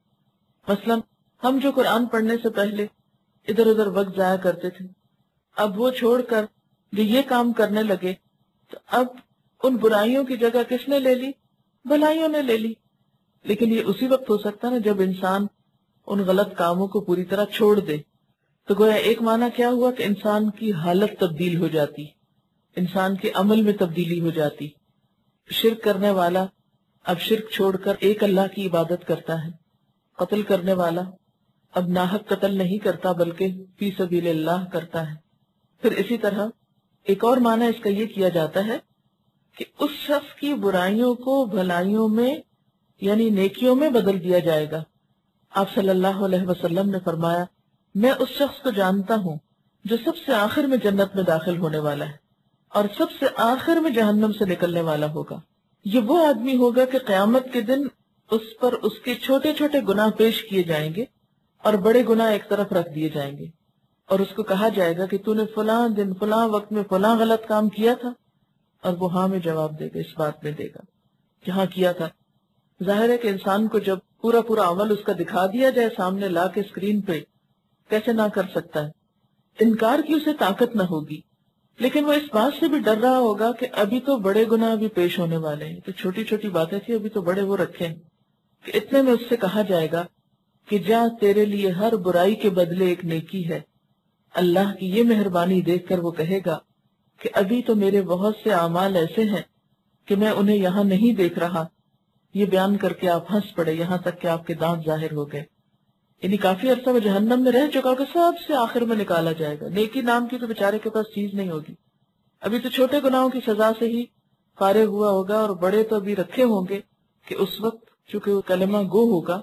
مثلا ہم جو قرآن پڑھنے سے پہلے ادھر ادھر وقت ضائع کرتے تھے، اب وہ چھوڑ کر جو یہ کام کرنے لگے تو اب ان برائیوں کی جگہ کس نے لے لی؟ بھلائیوں نے لے لی. لیکن یہ اسی وقت ہو سکتا نا جب انسان ان غلط کاموں کو پوری طرح چھوڑ دے. تو گویا ایک معنی کیا ہوا کہ انسان کی حالت تبدیل ہو جاتی، انسان کے عمل میں تبدیلی ہو جاتی. شرک کرنے والا اب شرک چھوڑ کر ایک اللہ کی عبادت کرتا ہے. قتل کرنے والا اب ناحق قتل نہیں کرتا بلکہ فی سبیل اللہ کرتا ہے. پھر اسی طرح ایک اور معنی اس کا یہ کیا جاتا ہے کہ اس شخص کی برائیوں کو بھلائیوں میں یعنی نیکیوں میں بدل دیا جائے گا. آپ صلی اللہ علیہ وسلم نے فرمایا، میں اس شخص کو جانتا ہوں جو سب سے آخر میں جنت میں داخل ہونے والا ہے اور سب سے آخر میں جہنم سے نکلنے والا ہوگا. یہ وہ آدمی ہوگا کہ قیامت کے دن اس پر اس کے چھوٹے چھوٹے گناہ پیش کیے جائیں گے اور بڑے گناہ ایک طرف رکھ دیے جائیں گے، اور اس کو کہا جائے گا کہ تو نے فلاں دن فلاں وقت میں فلاں غلط کام کیا تھا، اور وہ ہاں میں جواب دے گا، اس بات میں دے گا کہ ہاں کیا تھا. ظاہر ہے کہ انسان کو جب پورا پورا عمل اس کا دکھا دیا جائے سامنے لا کے اسکرین پہ، کیسے نہ کر سکتا ہے؟ انکار کی اسے طاقت نہ ہوگی. لیکن وہ اس بات سے بھی ڈر رہا ہوگا کہ ابھی تو بڑے گناہ بھی پیش ہونے والے ہیں، تو چھوٹی چھوٹی باتیں تھی ابھی تو بڑے وہ رکھے ہیں. کہ اتنے میں اس سے کہا جائے گا کہ جا تیرے لیے ہر برائی کے بدلے ایک نیکی ہے. اللہ کی یہ مہربانی دیکھ کر وہ کہے گا کہ ابھی تو میرے بہت سے اعمال ایسے ہیں کہ میں انہیں یہاں نہیں دیکھ رہا. یہ بیان کر کے آپ ہنس پڑے یہاں تک کہ آپ کے دانت ظاہر ہو گئے. یعنی کافی عرصہ وہ جہنم میں رہ چکا کہ سب سے آخر میں نکالا جائے گا. نیکی نام کی تو بیچارے کے پاس چیز نہیں ہوگی. ابھی تو چھوٹے گناہوں کی سزا سے ہی فارغ ہوا ہوگا، اور بڑے تو ابھی رکھے ہوں گے کہ اس وقت چونکہ وہ کلمہ گو ہوگا.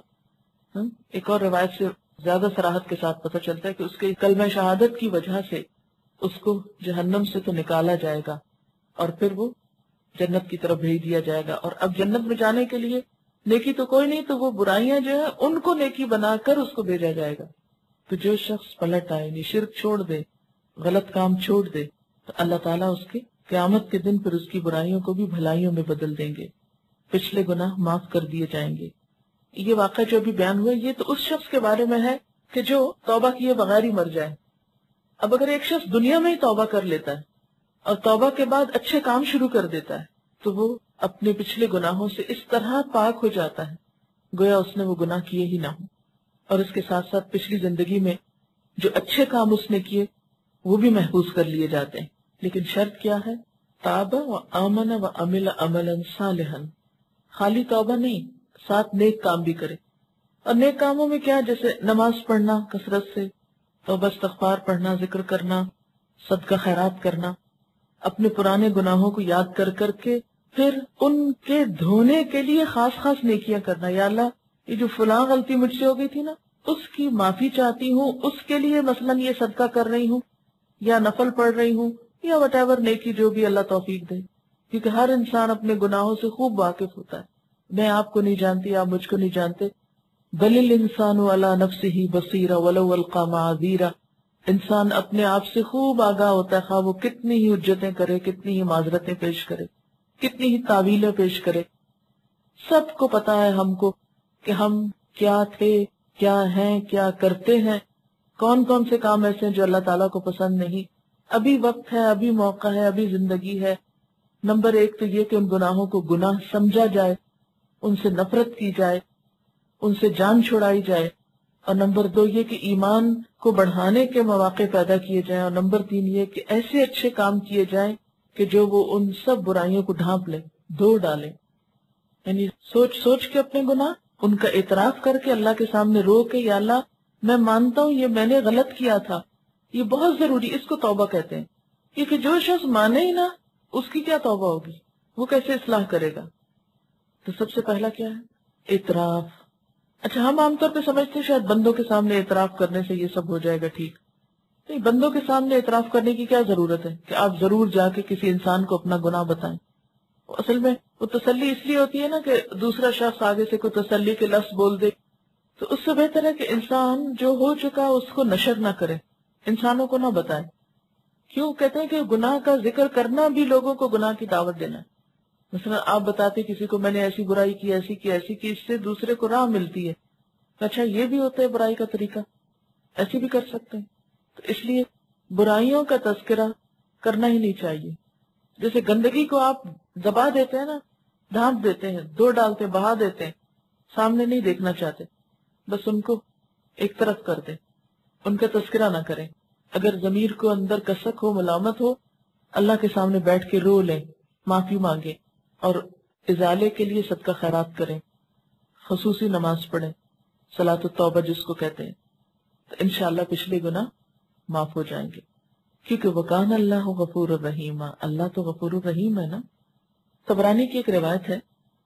ایک اور روایت سے زیادہ صراحت کے ساتھ پتہ چلتا ہے کہ اس کے کلمہ شہادت کی وجہ سے اس کو جہنم سے تو نکالا جائے گا اور پھر وہ جنت کی طرف بھیج دیا جائے گا. اور اب جنت میں جانے کے لیے نیکی تو کوئی نہیں، تو وہ برائیاں جو ہیں ان کو نیکی بنا کر اس کو بھیجا جائے گا. تو جو شخص پلٹ آئے یعنی شرک چھوڑ دے، غلط کام چھوڑ دے، تو اللہ تعالیٰ اس کے قیامت کے دن پھر اس کی برائیوں کو بھی بھلائیوں میں بدل دیں گے. پچھلے گناہ معاف کر دیے جائیں گے. یہ واقعہ جو ابھی بیان ہوا یہ تو اس شخص کے بارے میں ہے کہ جو توبہ کیے بغیر ہی مر جائے. اب اگر ایک شخص دنیا میں ہی توبہ کر لیتا ہے اور توبہ کے بعد اچھے کام شروع کر دیتا ہے تو وہ اپنے پچھلے گناہوں سے اس طرح پاک ہو جاتا ہے گویا اس نے وہ گناہ کیے ہی نہ ہوں. اور اس کے ساتھ ساتھ پچھلی زندگی میں جو اچھے کام اس نے کیے وہ بھی محفوظ کر لیے جاتے ہیں. لیکن شرط کیا ہے؟ تاب و آمن و عمل عملا صالحا. خالی توبہ نہیں، ساتھ نیک کام بھی کرے. اور نیک کاموں میں کیا؟ جیسے نماز پڑھنا کثرت سے، توبہ استغفار پڑھنا، ذکر کرنا، صدقہ خیرات کرنا، اپنے پرانے گناہوں کو یاد کر کر کے پھر ان کے دھونے کے لیے خاص خاص نیکیاں کرنا. یا اللہ یہ جو فلاں غلطی مجھ سے ہو گئی تھی نا اس کی معافی چاہتی ہوں، اس کے لیے مثلا یہ صدقہ کر رہی ہوں یا نفل پڑھ رہی ہوں یا وٹ ایور نیکی جو بھی اللہ توفیق دے. کیونکہ ہر انسان اپنے گناہوں سے خوب واقف ہوتا ہے. میں آپ کو نہیں جانتی، آپ مجھ کو نہیں جانتے. بل الانسان علی نفسہ بصیرہ ولو القی معاذیرہ. انسان اپنے آپ سے خوب آگاہ ہوتا ہے، خواہ وہ کتنی ہی حجتیں کرے، کتنی ہی معذرتیں پیش کرے، کتنی ہی تعویلیں پیش کرے. سب کو پتا ہے ہم کو کہ ہم کیا تھے، کیا ہیں، کیا کرتے ہیں، کون کون سے کام ایسے ہیں جو اللہ تعالیٰ کو پسند نہیں. ابھی وقت ہے، ابھی موقع ہے، ابھی زندگی ہے. نمبر ایک تو یہ کہ ان گناہوں کو گناہ سمجھا جائے، ان سے نفرت کی جائے، ان سے جان چھڑائی جائے. اور نمبر دو یہ کہ ایمان کو بڑھانے کے مواقع پیدا کیے جائیں. اور نمبر تین یہ کہ ایسے اچھے کام کیے جائیں کہ جو وہ ان سب برائیوں کو ڈھانپ لیں، دھو ڈالیں. یعنی سوچ سوچ کے اپنے گناہ ان کا اعتراف کر کے اللہ کے سامنے رو کے یا اللہ میں مانتا ہوں یہ میں نے غلط کیا تھا. یہ بہت ضروری، اس کو توبہ کہتے ہیں. کیونکہ جو شخص مانے ہی نہ اس کی کیا توبہ ہوگی. وہ کیسے اصلاح کرے گا؟ تو سب سے پہلا کیا ہے؟ اعتراف. اچھا ہم عام طور پہ سمجھتے ہیں شاید بندوں کے سامنے اعتراف کرنے سے یہ سب ہو جائے گا ٹھیک. نہیں، بندوں کے سامنے اعتراف کرنے کی کیا ضرورت ہے کہ آپ ضرور جا کے کسی انسان کو اپنا گناہ بتائیں. اصل میں وہ تسلی اس لیے ہوتی ہے نا کہ دوسرا شخص آگے سے کوئی تسلی کے لفظ بول دے، تو اس سے بہتر ہے کہ انسان جو ہو چکا اس کو نشر نہ کرے، انسانوں کو نہ بتائے. کیوں کہتے ہیں کہ گناہ کا ذکر کرنا بھی لوگوں کو گناہ کی دعوت دینا ہے. مثلا آپ بتاتے کسی کو میں نے ایسی برائی کی ایسی کی ایسی کی، اس سے دوسرے کو راہ ملتی ہے. اچھا یہ بھی ہوتا ہے برائی کا طریقہ، ایسے بھی کر سکتے ہیں. تو اس لیے برائیوں کا تذکرہ کرنا ہی نہیں چاہیے. جیسے گندگی کو آپ دبا دیتے ہیں نا، ڈھانپ دیتے ہیں، دو ڈالتے بہا دیتے ہیں، سامنے نہیں دیکھنا چاہتے، بس ان کو ایک طرف کر دیں، ان کا تذکرہ نہ کریں. اگر ضمیر کو اندر کسک ہو، ملامت ہو، اللہ کے سامنے بیٹھ کے رو لیں، معافی مانگیں اور ازالے کے لیے صدقہ خیرات کریں، خصوصی نماز پڑھیں، صلاۃ التوبہ جس کو کہتے ہیں. تو انشاءاللہ پچھلے گناہ معاف ہو جائیں گے، کیونکہ وکان اللہ غفور الرحیم، اللہ تو غفور الرحیم ہے نا. طبرانی کی ایک روایت ہے،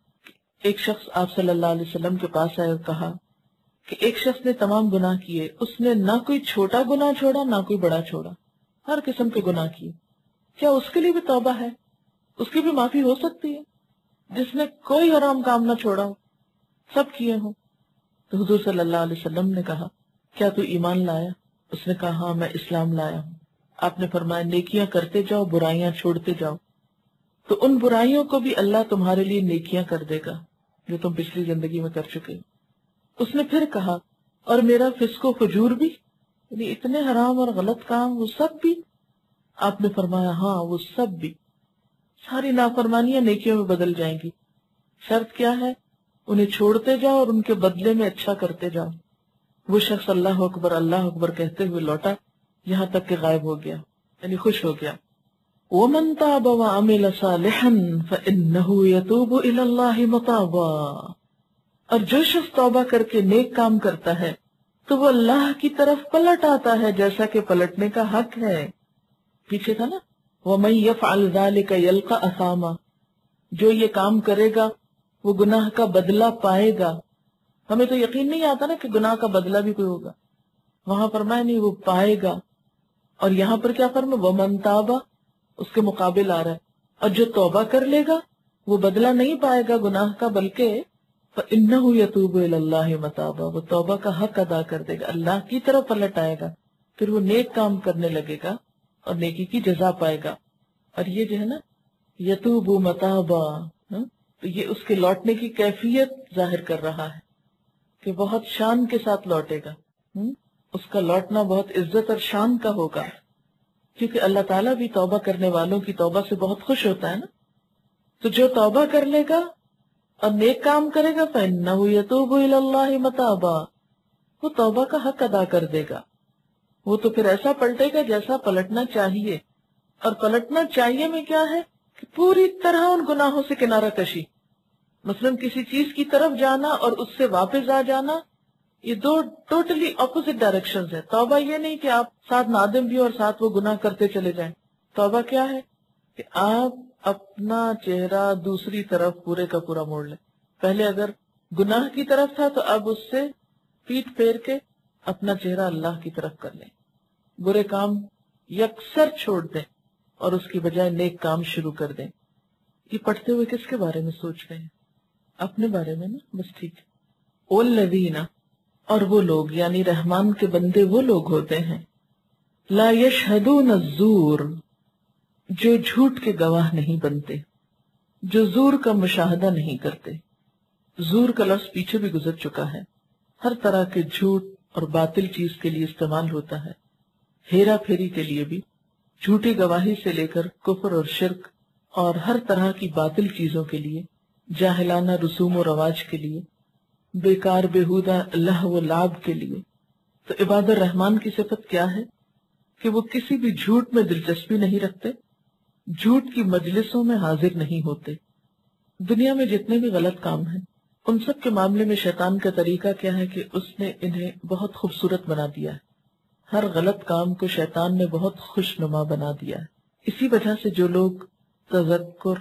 ایک شخص آپ صلی اللہ علیہ وسلم کے پاس آئے اور کہا کہ ایک شخص نے تمام گناہ کیے، اس نے نہ کوئی چھوٹا گناہ چھوڑا نہ کوئی بڑا چھوڑا، ہر قسم کے گناہ کیے، کیا اس کے لیے بھی توبہ ہے؟ اس کی بھی معافی ہو سکتی ہے؟ جس نے کوئی حرام کام نہ چھوڑا ہو، سب کیے ہوں. تو حضور صلی اللہ علیہ وسلم نے کہا کیا تو ایمان لایا؟ اس نے کہا ہاں میں اسلام لایا ہوں. آپ نے فرمایا نیکیاں کرتے جاؤ، برائیاں چھوڑتے جاؤ، تو ان برائیوں کو بھی اللہ تمہارے لیے نیکیاں کر دے گا جو تم پچھلی زندگی میں کر چکے. اس نے پھر کہا اور میرا فسق و فجور بھی، یعنی اتنے حرام اور غلط کام وہ سب بھی؟ آپ نے فرمایا ہاں وہ سب بھی. ساری نافرمانیاں نیکیوں میں بدل جائیں گی. شرط کیا ہے؟ انہیں چھوڑتے جاؤ اور ان کے بدلے میں اچھا کرتے جاؤ. وہ شخص اللہ اکبر اللہ اکبر کہتے ہوئے لوٹا یہاں تک کہ غائب ہو گیا، یعنی خوش ہو گیا. وَمَن تَابَ وَعَمِلَ صَالِحًا فَإِنَّهُ يَتُوبُ إِلَى اللَّهِ مَتَابًا. اور جو شخص توبہ کر کے نیک کام کرتا ہے تو وہ اللہ کی طرف پلٹ آتا ہے جیسا کہ پلٹنے کا حق ہے. پیچھے تھا نا وَمَن يَفْعَلْ ذَلِكَ يَلْقَ أَثَامًا، جو یہ کام کرے گا وہ گناہ کا بدلہ پائے گا. ہمیں تو یقین نہیں آتا نا کہ گناہ کا بدلہ بھی کوئی ہوگا، وہاں فرمایا نہیں وہ پائے گا. اور یہاں پر کیا فرمایا؟ وَمَن تَابَ، اس کے مقابل آ رہا ہے. اور جو توبہ کر لے گا وہ بدلہ نہیں پائے گا گناہ کا، بلکہ فَإِنَّهُ يَتُوبُ إِلَى اللَّهِ مَتَابًا، وہ توبہ کا حق ادا کر دے گا، اللہ کی طرف پلٹ آئے گا، پھر وہ نیک کام کرنے لگے گا اور نیکی کی جزا پائے گا. اور یہ جو ہے نا یتوب متابا، تو یہ اس کے لوٹنے کی کیفیت ظاہر کر رہا ہے کہ بہت شان کے ساتھ لوٹے گا. اس کا لوٹنا بہت عزت اور شان کا ہوگا، کیونکہ اللہ تعالیٰ بھی توبہ کرنے والوں کی توبہ سے بہت خوش ہوتا ہے نا. تو جو توبہ کر لے گا اور نیک کام کرے گا فَإِنَّهُ يَتُوبُ إِلَى اللَّهِ مَتَابًا، وہ توبہ کا حق ادا کر دے گا. وہ تو پھر ایسا پلٹے گا جیسا پلٹنا چاہیے. اور پلٹنا چاہیے میں کیا ہے کہ پوری طرح ان گناہوں سے کنارہ کشی. مثلا کسی چیز کی طرف جانا اور اس سے واپس آ جانا، یہ دو ٹوٹلی اپوزٹ ڈائریکشنز ہیں. توبہ یہ نہیں کہ آپ ساتھ نادم بھی اور ساتھ وہ گناہ کرتے چلے جائیں. توبہ کیا ہے کہ آپ اپنا چہرہ دوسری طرف پورے کا پورا موڑ لیں. پہلے اگر گناہ کی طرف تھا تو اب اس سے پیٹ پھیر کے اپنا چہرہ اللہ کی طرف کر لیں، برے کام یکسر چھوڑ دیں اور اس کی بجائے نیک کام شروع کر دیں. یہ پڑھتے ہوئے کس کے بارے میں سوچ رہے ہیں؟ اپنے بارے میں نا، بس ٹھیک ہے. والذین، اور وہ لوگ یعنی رحمان کے بندے وہ لوگ ہوتے ہیں، لا یشہدون الزور، جو جھوٹ کے گواہ نہیں بنتے، جو زور کا مشاہدہ نہیں کرتے. زور کا لفظ پیچھے بھی گزر چکا ہے، ہر طرح کے جھوٹ اور باطل چیز کے لیے استعمال ہوتا ہے. ہیرا پھیری کے لیے بھی، جھوٹی گواہی سے لے کر کفر اور شرک اور ہر طرح کی باطل چیزوں کے لیے، جاہلانہ رسوم و رواج کے لیے، بیکار بےہودہ لہو و لعب کے لیے. تو عباد الرحمن کی صفت کیا ہے کہ وہ کسی بھی جھوٹ میں دلچسپی نہیں رکھتے، جھوٹ کی مجلسوں میں حاضر نہیں ہوتے. دنیا میں جتنے بھی غلط کام ہیں ان سب کے معاملے میں شیطان کا طریقہ کیا ہے کہ اس نے انہیں بہت خوبصورت بنا دیا ہے. ہر غلط کام کو شیطان نے بہت خوش نما بنا دیا ہے. اسی وجہ سے جو لوگ تذکر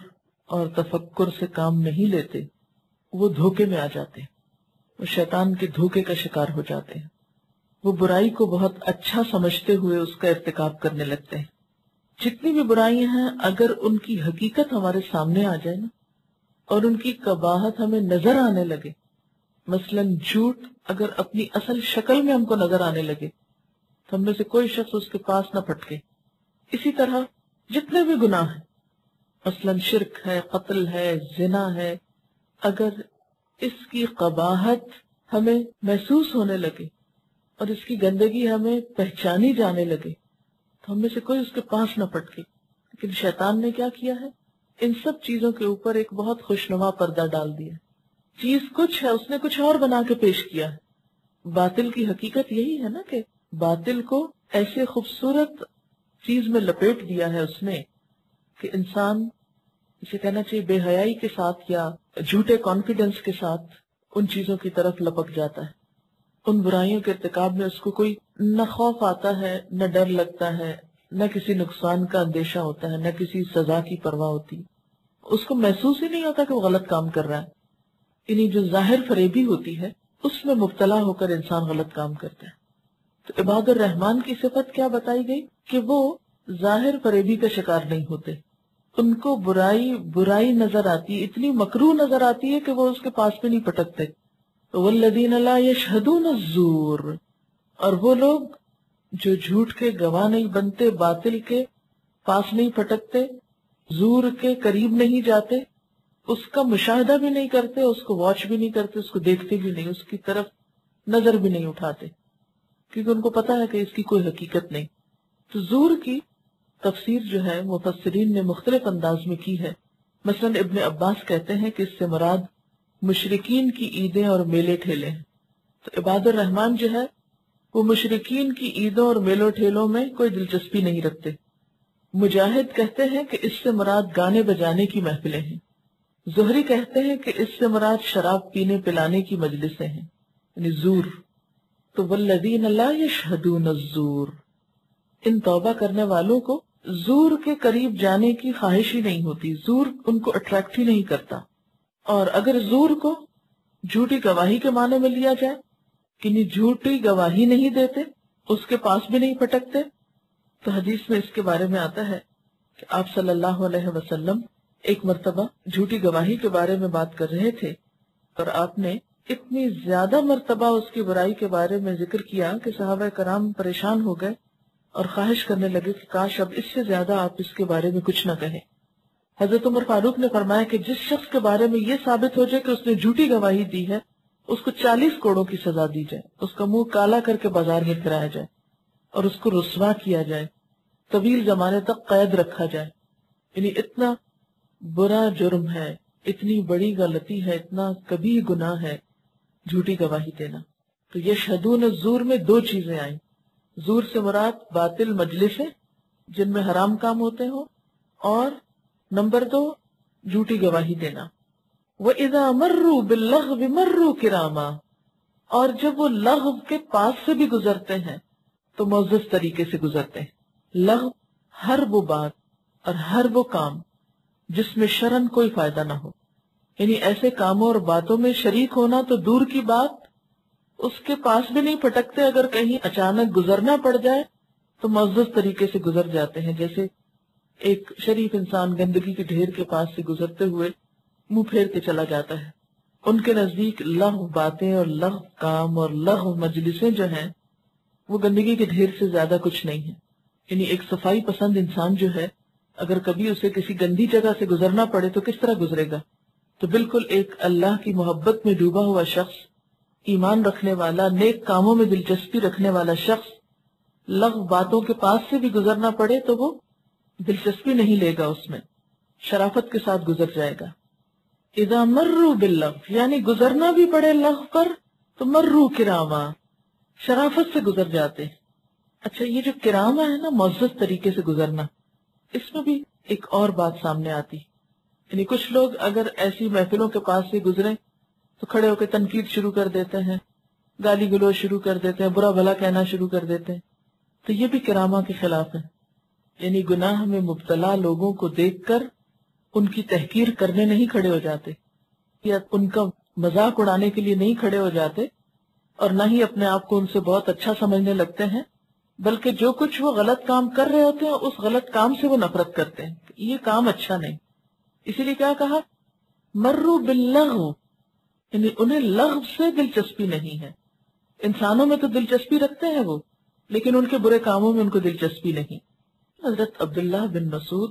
اور تفکر سے کام نہیں لیتے وہ دھوکے میں آ جاتے ہیں، وہ شیطان کے دھوکے کا شکار ہو جاتے ہیں، وہ برائی کو بہت اچھا سمجھتے ہوئے اس کا ارتکاب کرنے لگتے ہیں۔ جتنی بھی برائیاں ہیں اگر ان کی حقیقت ہمارے سامنے آ جائے نا اور ان کی قباحت ہمیں نظر آنے لگے، مثلا جھوٹ اگر اپنی اصل شکل میں ہم کو نظر آنے لگے تو ہم میں سے کوئی شخص اس کے پاس نہ پھٹکے۔ اسی طرح جتنے بھی گناہ ہیں، مثلا شرک ہے، قتل ہے، زنا ہے، اگر اس کی قباحت ہمیں محسوس ہونے لگے اور اس کی گندگی ہمیں پہچانی جانے لگے تو ہم میں سے کوئی اس کے پاس نہ پٹکے۔ لیکن شیطان نے کیا کیا ہے، ان سب چیزوں کے اوپر ایک بہت خوشنما پردہ ڈال دیا۔ چیز کچھ ہے، اس نے کچھ اور بنا کے پیش کیا ہے۔ باطل کی حقیقت یہی ہے نا کہ باطل کو ایسے خوبصورت چیز میں لپیٹ دیا ہے اس نے کہ انسان اسے کہنا چاہیے بے حیائی کے ساتھ یا جھوٹے کانفیڈنس کے ساتھ ان چیزوں کی طرف لپک جاتا ہے۔ ان برائیوں کے ارتکاب میں اس کو کوئی نہ خوف آتا ہے، نہ ڈر لگتا ہے، نہ کسی نقصان کا اندیشہ ہوتا ہے، نہ کسی سزا کی پرواہ ہوتی، اس کو محسوس ہی نہیں ہوتا کہ وہ غلط کام کر رہا ہے۔ انہیں جو ظاہر فریبی ہوتی ہے اس میں مبتلا ہو کر انسان غلط کام کرتا ہے۔ تو عباد الرحمن کی صفت کیا بتائی گئی کہ وہ ظاہر فریبی کا شکار نہیں ہوتے، ان کو برائی برائی نظر آتی، اتنی مکروہ نظر آتی ہے کہ وہ اس کے پاس بھی نہیں پٹکتے۔ والذین لا یشہدون الزور، اور وہ لوگ جو جھوٹ کے گواہ نہیں بنتے، باطل کے پاس نہیں پھٹکتے، زور کے قریب نہیں جاتے، اس کا مشاہدہ بھی نہیں کرتے، اس کو واچ بھی نہیں کرتے، اس کو دیکھتے بھی نہیں، اس کی طرف نظر بھی نہیں اٹھاتے، کیونکہ ان کو پتا ہے کہ اس کی کوئی حقیقت نہیں۔ تو زور کی تفسیر جو ہے مفسرین نے مختلف انداز میں کی ہے۔ مثلا ابن عباس کہتے ہیں کہ اس سے مراد مشرکین کی عیدیں اور میلے ٹھیلے ہیں۔ تو عباد الرحمن جو ہے وہ مشرکین کی عیدوں اور میلوں ٹھیلوں میں کوئی دلچسپی نہیں رکھتے۔ مجاہد کہتے ہیں کہ اس سے مراد گانے بجانے کی محفلیں ہیں۔ زہری کہتے ہیں کہ اس سے مراد شراب پینے پلانے کی مجلسیں ہیں، یعنی زور۔ تو والذین لا یشہدون الزور، ان توبہ کرنے والوں کو زور کے قریب جانے کی خواہش ہی نہیں ہوتی، زور ان کو اٹریکٹ ہی نہیں کرتا۔ اور اگر زور کو جھوٹی گواہی کے معنی میں لیا جائے، یعنی جھوٹی گواہی نہیں دیتے، اس کے پاس بھی نہیں پھٹکتے، تو حدیث میں اس کے بارے میں آتا ہے کہ آپ صلی اللہ علیہ وسلم ایک مرتبہ جھوٹی گواہی کے بارے میں بات کر رہے تھے اور آپ نے اتنی زیادہ مرتبہ اس کی برائی کے بارے میں ذکر کیا کہ صحابہ کرام پریشان ہو گئے اور خواہش کرنے لگے کہ کاش اب اس سے زیادہ آپ اس کے بارے میں کچھ نہ کہیں۔ حضرت عمر فاروق نے فرمایا کہ جس شخص کے بارے میں یہ ثابت ہو جائے کہ اس نے جھوٹی گواہی دی ہے، اس کو چالیس کوڑوں کی سزا دی جائے، اس کا منہ کالا کر کے بازار میں پھرایا جائے اور اس کو رسوا کیا جائے، طویل زمانے تک قید رکھا جائے۔ یعنی اتنا برا جرم ہے، اتنی بڑی غلطی ہے، اتنا کبھی گناہ ہے جھوٹی گواہی دینا۔ تو یشہدون الزور میں دو چیزیں آئیں، زور سے مراد باطل مجلسیں جن میں حرام کام ہوتے ہوں، اور نمبر دو جھوٹی گواہی دینا۔ وَإِذَا مَرُّوا بِاللَّغْوِ مَرُّوا كِرَامًا، اور جب وہ لغو کے پاس سے بھی گزرتے ہیں تو معزز طریقے سے گزرتے ہیں۔ لغو ہر وہ بات اور ہر وہ کام جس میں شرعاً کوئی فائدہ نہ ہو، یعنی ایسے کاموں اور باتوں میں شریک ہونا تو دور کی بات، اس کے پاس بھی نہیں پھٹکتے، اگر کہیں اچانک گزرنا پڑ جائے تو معزز طریقے سے گزر جاتے ہیں، جیسے ایک شریف انسان گندگی کے ڈھیر کے پاس سے گزرتے ہوئے منہ پھیر کے چلا جاتا ہے۔ ان کے نزدیک لغو باتیں اور لغو کام اور لغو مجلسیں جو ہیں وہ گندگی کے ڈھیر سے زیادہ کچھ نہیں ہیں۔ یعنی ایک صفائی پسند انسان جو ہے اگر کبھی اسے کسی گندی جگہ سے گزرنا پڑے تو کس طرح گزرے گا؟ تو بالکل ایک اللہ کی محبت میں ڈوبا ہوا شخص، ایمان رکھنے والا، نیک کاموں میں دلچسپی رکھنے والا شخص لغو باتوں کے پاس سے بھی گزرنا پڑے تو وہ دلچسپی نہیں لے گا، اس میں شرافت کے ساتھ گزر جائے گا۔ اذا مروا باللغو، یعنی گزرنا بھی پڑے لغو پر تو مروا کراما، شرافت سے گزر جاتے۔ اچھا، یہ جو کراما ہے نا، معزز طریقے سے گزرنا، اس میں بھی ایک اور بات سامنے آتی، یعنی کچھ لوگ اگر ایسی محفلوں کے پاس سے گزریں تو کھڑے ہو کے تنقید شروع کر دیتے ہیں، گالی گلوچ شروع کر دیتے ہیں، برا بھلا کہنا شروع کر دیتے ہیں، تو یہ بھی کراما کے خلاف ہے۔ یعنی گناہ میں مبتلا لوگوں کو دیکھ کر ان کی تحقیر کرنے نہیں کھڑے ہو جاتے یا ان کا مذاق اڑانے کے لیے نہیں کھڑے ہو جاتے، اور نہ ہی اپنے آپ کو ان سے بہت اچھا سمجھنے لگتے ہیں، بلکہ جو کچھ وہ غلط کام کر رہے ہوتے ہیں اس غلط کام سے وہ نفرت کرتے ہیں، یہ کام اچھا نہیں۔ اسی لیے کیا کہا، مروا باللغو، یعنی انہیں لغو سے دلچسپی نہیں ہے۔ انسانوں میں تو دلچسپی رکھتے ہیں وہ، لیکن ان کے برے کاموں میں ان کو دلچسپی نہیں۔ حضرت عبداللہ بن مسعود،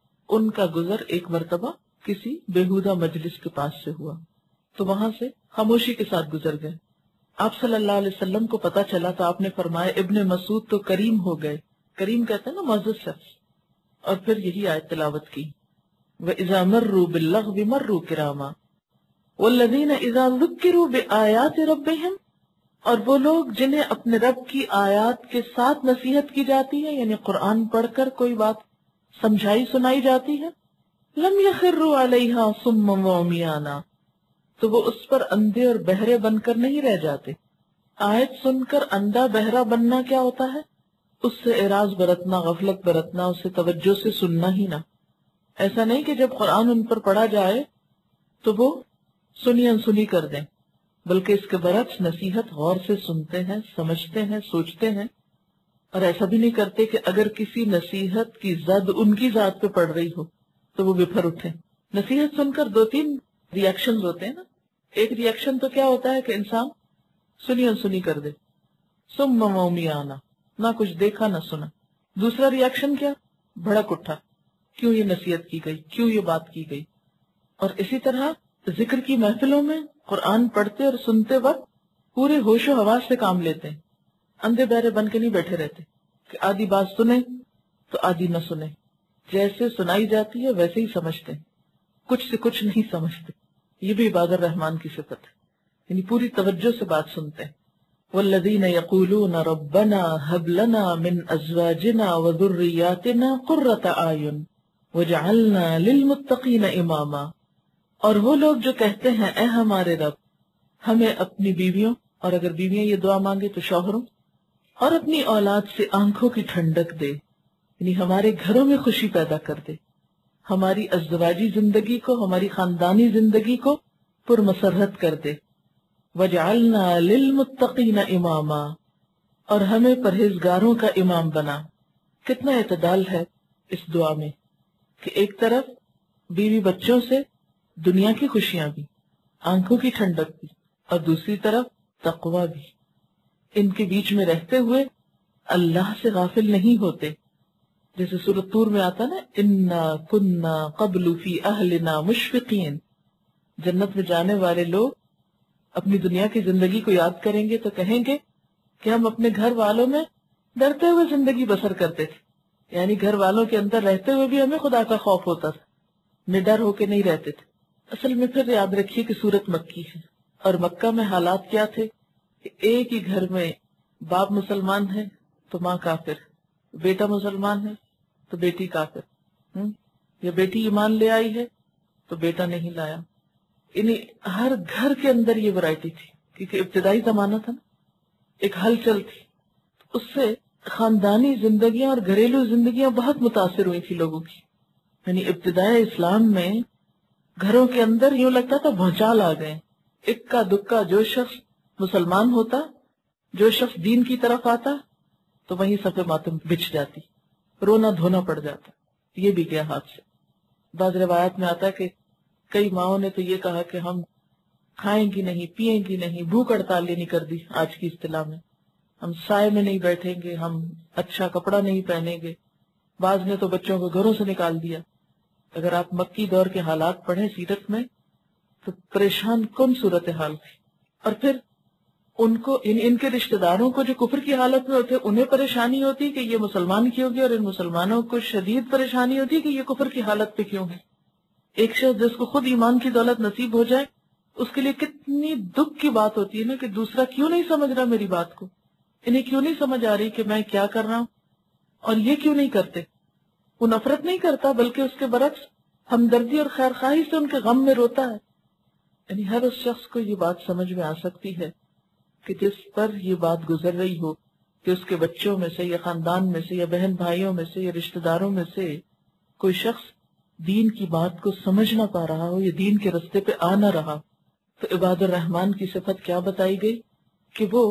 ان کا گزر ایک مرتبہ کسی بےہودہ مجلس کے پاس سے ہوا، تو وہاں سے خاموشی کے ساتھ گزر گئے۔ آپ صلی اللہ علیہ وسلم کو پتا چلا تو آپ نے فرمایا ابن مسعود تو کریم ہو گئے، کریم کہتے ہیں نا معزز شخص، اور پھر یہی آیت تلاوت کی، وَإِذَا مَرُّوا بِاللَّغْوِ مَرُّوا كِرَامًا وَالَّذِينَ إِذَا ذُكِّرُوا بِآيَاتِ رَبِّهِمْ، اور وہ لوگ جنہیں اپنے رب کی آیات کے ساتھ نصیحت کی جاتی ہے، یعنی قرآن پڑھ کر کوئی بات سمجھائی سنائی جاتی ہے، لَمْ يَخِرُّوا عَلَيْهَا صُمًّا وَعُمْيَانًا، تو وہ اس پر اندھے اور بہرے بن کر نہیں رہ جاتے۔ آیت سن کر اندھا بہرا بننا کیا ہوتا ہے؟ اس سے اعراض برتنا، غفلت برتنا، اسے توجہ سے سننا ہی نہ۔ ایسا نہیں کہ جب قرآن ان پر پڑھا جائے تو وہ سنی انسنی کر دیں، بلکہ اس کے برعکس نصیحت غور سے سنتے ہیں، سمجھتے ہیں، سوچتے ہیں، اور ایسا بھی نہیں کرتے کہ اگر کسی نصیحت کی زد ان کی ذات پہ پڑ رہی ہو تو وہ بفر اٹھیں۔ نصیحت سن کر دو تین ری ایکشن ہوتے ہیں نا۔ ایک ری ایکشن تو کیا ہوتا ہے کہ انسان سنی انسنی کر دے، سم مومیانا، نہ کچھ دیکھا نہ سنا۔ دوسرا ری ایکشن کیا، بھڑک اٹھا، کیوں یہ نصیحت کی گئی، کیوں یہ بات کی گئی۔ اور اسی طرح ذکر کی محفلوں میں قرآن پڑھتے اور سنتے وقت پورے ہوش و حواس سے کام لیتے ہیں، اندھے بہرے بن کے نہیں بیٹھے رہتے کہ آدھی بات سنیں تو آدھی نہ سنیں، جیسے سنائی جاتی ہے ویسے ہی سمجھتے ہیں، کچھ سے کچھ نہیں سمجھتے۔ یہ بھی عباد الرحمن کی صفت ہے، یعنی پوری توجہ سے بات سنتے ہیں۔ والذین یقولون ربنا هب لنا من ازواجنا وذریاتنا قرۃ اعین وجعلنا للمتقین اماما، اور وہ لوگ جو کہتے ہیں اے ہمارے رب ہمیں اپنی بیویوں، اور اگر بیویاں یہ دعا مانگے تو شوہروں، اور اپنی اولاد سے آنکھوں کی ٹھنڈک دے، یعنی ہمارے گھروں میں خوشی پیدا کر دے، ہماری ازدواجی زندگی کو، ہماری خاندانی زندگی کو پرمسرت کر دے، وجعلنا للمتقین اماما، اور ہمیں پرہیزگاروں کا امام بنا۔ کتنا اعتدال ہے اس دعا میں کہ ایک طرف بیوی بچوں سے دنیا کی خوشیاں بھی، آنکھوں کی ٹھنڈک بھی، اور دوسری طرف تقوی بھی۔ ان کے بیچ میں رہتے ہوئے اللہ سے غافل نہیں ہوتے، جیسے سورۃ طور میں آتا نا، انا کنا قبل فی اہلنا مشفقین۔ جنت میں جانے والے لوگ اپنی دنیا کی زندگی کو یاد کریں گے تو کہیں گے کہ ہم اپنے گھر والوں میں ڈرتے ہوئے زندگی بسر کرتے تھے، یعنی گھر والوں کے اندر رہتے ہوئے بھی ہمیں خدا کا خوف ہوتا تھا، نڈر ہو کے نہیں رہتے تھے۔ اصل میں پھر یاد رکھیے کہ سورت مکی ہے، اور مکہ میں حالات کیا تھے کہ ایک ہی گھر میں باپ مسلمان ہے تو ماں کافر، بیٹا مسلمان ہے تو بیٹی کافر، ہم یا بیٹی ایمان لے آئی ہے تو بیٹا نہیں لایا۔ یعنی ہر گھر کے اندر یہ ورائٹی تھی، کیونکہ ابتدائی زمانہ تھا نا، ایک ہلچل تھی، اس سے خاندانی زندگیاں اور گھریلو زندگیاں بہت متاثر ہوئی تھی لوگوں کی۔ یعنی ابتدائی اسلام میں گھروں کے اندر یوں لگتا تھا بھونچال آ گئے، اکا دکا جو شخص مسلمان ہوتا، جو شخص دین کی طرف آتا تو وہیں صفحے ماتم بچھ جاتی، رونا دھونا پڑ جاتا۔ یہ بھی گیا ہاتھ سے۔ بعض روایات میں آتا ہے کہ کئی ماؤں نے تو یہ کہا کہ ہم کھائیں گی نہیں، پیئیں گی نہیں، بھوک ہڑتال نہیں کر دی آج کی اصطلاح میں، ہم سائے میں نہیں بیٹھیں گے، ہم اچھا کپڑا نہیں پہنیں گے۔ بعض نے تو بچوں کو گھروں سے نکال دیا۔ اگر آپ مکی دور کے حالات پڑھیں سیرت میں تو پریشان کن صورتحال تھی۔ اور پھر ان کو ان, ان کے رشتہ داروں کو جو کفر کی حالت میں ہوتے انہیں پریشانی ہوتی کہ یہ مسلمان کیوں گے، اور ان مسلمانوں کو شدید پریشانی ہوتی کہ یہ کفر کی حالت پہ کیوں ہے۔ ایک شخص جس کو خود ایمان کی دولت نصیب ہو جائے اس کے لیے کتنی دکھ کی بات ہوتی ہے نا کہ دوسرا کیوں نہیں سمجھ رہا میری بات کو، انہیں کیوں نہیں سمجھ آ رہی کہ میں کیا کر رہا ہوں اور یہ کیوں نہیں کرتے۔ وہ نفرت نہیں کرتا بلکہ اس کے برعکس ہمدردی اور خیر خواہی سے ان کے غم میں روتا ہے۔ یعنی ہر اس شخص کو یہ بات سمجھ میں آ سکتی ہے کہ جس پر یہ بات گزر رہی ہو کہ اس کے بچوں میں سے یا خاندان میں سے یا بہن بھائیوں میں سے یا رشتہ داروں میں سے کوئی شخص دین کی بات کو سمجھ نہ پا رہا ہو یا دین کے رستے پہ آ نہ رہا، تو عباد الرحمن کی صفت کیا بتائی گئی کہ وہ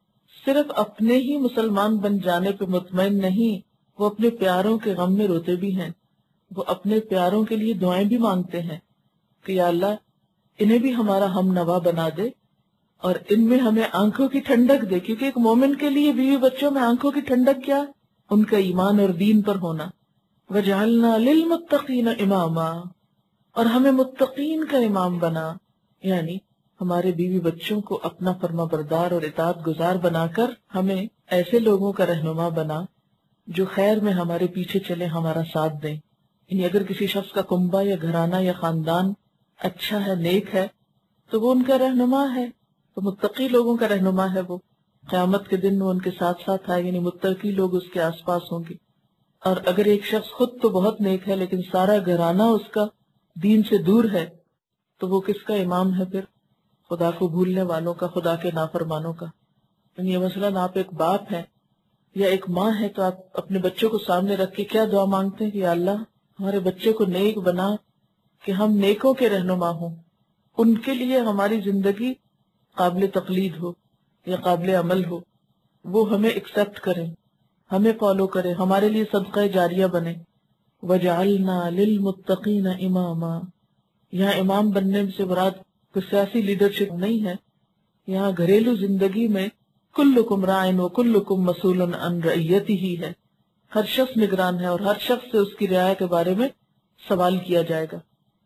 صرف اپنے ہی مسلمان بن جانے پہ مطمئن نہیں، وہ اپنے پیاروں کے غم میں روتے بھی ہیں، وہ اپنے پیاروں کے لیے دعائیں بھی مانگتے ہیں کہ یا اللہ انہیں بھی ہمارا ہم نوا بنا دے اور ان میں ہمیں آنکھوں کی ٹھنڈک دے، کیونکہ ایک مومن کے لیے بیوی بچوں میں آنکھوں کی ٹھنڈک کیا؟ ان کا ایمان اور دین پر ہونا۔ وَجَعَلْنَا لِلْمُتَّقِينَ إِمَامًا، اور ہمیں متقین کا امام بنا، یعنی ہمارے بیوی بچوں کو اپنا فرما بردار اور اطاعت گزار بنا کر ہمیں ایسے لوگوں کا رہنما بنا جو خیر میں ہمارے پیچھے چلے، ہمارا ساتھ دیں۔ یعنی اگر کسی شخص کا کنبہ یا گھرانہ یا خاندان اچھا ہے، نیک ہے، تو وہ ان کا رہنما ہے، تو متقی لوگوں کا رہنما ہے، وہ قیامت کے دن وہ ان کے ساتھ ساتھ آئے، یعنی متقی لوگ اس کے آس پاس ہوں گے۔ اور اگر ایک شخص خود تو بہت نیک ہے لیکن سارا گھرانہ اس کا دین سے دور ہے، تو وہ کس کا امام ہے پھر؟ خدا کو بھولنے والوں کا، خدا کے نافرمانوں کا۔ یعنی مثلاً آپ ایک باپ ہیں یا ایک ماں ہے تو آپ اپنے بچوں کو سامنے رکھ کے کیا دعا مانگتے ہیں کہ یا اللہ ہمارے بچے کو نیک بنا کہ ہم نیکوں کے رہنما ہوں، ان کے لیے ہماری زندگی قابل تقلید ہو یا قابل عمل ہو، وہ ہمیں ایکسپٹ کریں، ہمیں فالو کریں، ہمارے لیے صدقہ جاریہ بنے۔ وَجَعَلْنَا لِلْمُتَّقِينَ إِمَامًا، یہاں امام بننے سے مراد کوئی سیاسی لیڈرشپ نہیں ہے، یہاں گھریلو زندگی میں کلکم راعٍ وکلکم مسئول عن رعیتہ ہے، ہر شخص نگران ہے اور ہر شخص سے اس کی رعایا کے بارے میں سوال کیا جائے گا۔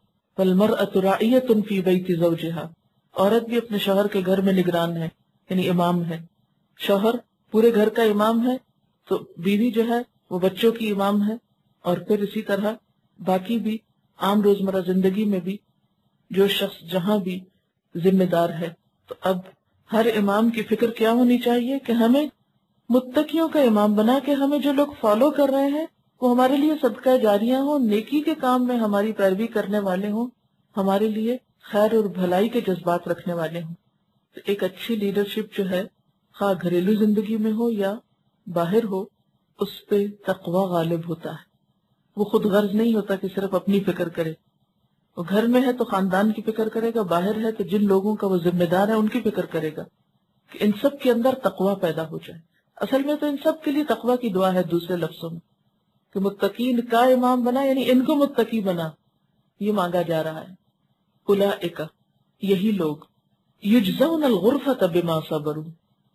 فالمرأة راعیۃ فی بیت زوجہا، عورت بھی اپنے شوہر کے گھر میں نگران ہے، یعنی امام ہے۔ شوہر پورے گھر کا امام ہے تو بیوی جو ہے وہ بچوں کی امام ہے، اور پھر اسی طرح باقی بھی عام روزمرہ زندگی میں بھی جو شخص جہاں بھی ذمہ دار ہے۔ تو اب ہر امام کی فکر کیا ہونی چاہیے کہ ہمیں متقیوں کا امام بنا کے ہمیں جو لوگ فالو کر رہے ہیں وہ ہمارے لیے صدقہ جاریہ ہوں، نیکی کے کام میں ہماری پیروی کرنے والے ہوں، ہمارے لیے خیر اور بھلائی کے جذبات رکھنے والے ہوں۔ تو ایک اچھی لیڈرشپ جو ہے خواہ گھریلو زندگی میں ہو یا باہر ہو، اس پہ تقوی غالب ہوتا ہے، وہ خود غرض نہیں ہوتا کہ صرف اپنی فکر کرے۔ وہ گھر میں ہے تو خاندان کی فکر کرے گا، باہر ہے تو جن لوگوں کا وہ ذمہ دار ہے ان کی فکر کرے گا کہ ان سب کے اندر تقوی پیدا ہو جائے۔ اصل میں تو ان سب کے لیے تقوی کی دعا ہے، دوسرے لفظوں میں کہ متقین کا امام بنا، یعنی ان کو متقی بنا، یہ مانگا جا رہا ہے۔ اولئک، یہی لوگ، یجزون الغرفۃ بما صبروا،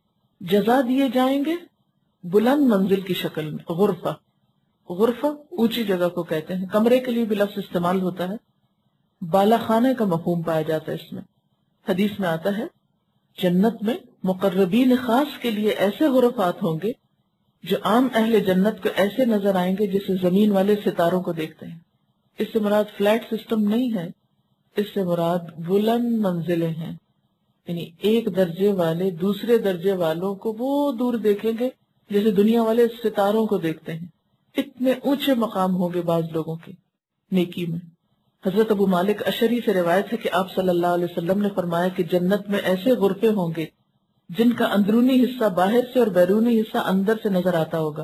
جزا دیے جائیں گے بلند منزل کی شکل میں۔ غرفہ غرفہ اونچی جگہ کو کہتے ہیں، کمرے کے لیے بھی لفظ استعمال ہوتا ہے، بالا خانے کا مفہوم پایا جاتا ہے اس میں۔ حدیث میں آتا ہے جنت میں مقربین خاص کے لیے ایسے غرفات ہوں گے جو عام اہل جنت کو ایسے نظر آئیں گے جسے زمین والے ستاروں کو دیکھتے ہیں۔ اس سے مراد فلیٹ سسٹم نہیں ہے، اس سے مراد بلند منزلیں ہیں، یعنی ایک درجے والے دوسرے درجے والوں کو وہ دور دیکھیں گے جیسے دنیا والے ستاروں کو دیکھتے ہیں۔ اتنے اونچے مقام ہوں گے بعض لوگوں کے نیکی میں۔ حضرت ابو مالک اشعری سے روایت ہے کہ آپ صلی اللہ علیہ وسلم نے فرمایا کہ جنت میں ایسے غرفے ہوں گے جن کا اندرونی حصہ باہر سے اور بیرونی حصہ اندر سے نظر آتا ہوگا۔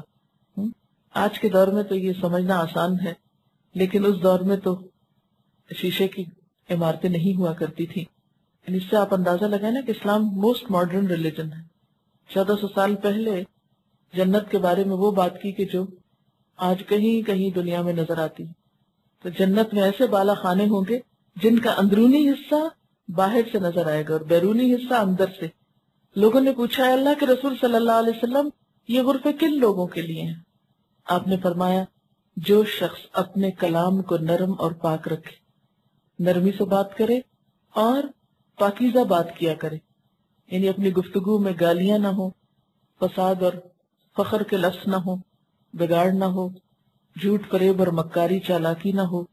آج کے دور میں تو یہ سمجھنا آسان ہے، لیکن اس دور میں تو شیشے کی عمارتیں نہیں ہوا کرتی تھی۔ اس سے آپ اندازہ لگائیں نا کہ اسلام موسٹ ماڈرن ریلیجن ہے۔ چودہ سو سال پہلے جنت کے بارے میں وہ بات کی کہ جو آج کہیں کہیں دنیا میں نظر آتی۔ تو جنت میں ایسے بالا خانے ہوں گے جن کا اندرونی حصہ باہر سے نظر آئے گا اور بیرونی حصہ اندر سے۔ لوگوں نے پوچھا، اللہ کے رسول صلی اللہ علیہ وسلم یہ غرفے کن لوگوں کے لیے ہیں؟ آپ نے فرمایا جو شخص اپنے کلام کو نرم اور پاک رکھے، نرمی سے بات کرے اور پاکیزہ بات کیا کرے، یعنی اپنی گفتگو میں گالیاں نہ ہو، فساد اور فخر کے لفظ نہ ہو، بگاڑ نہ ہو، جھوٹ فریب اور مکاری چالاکی نہ ہو۔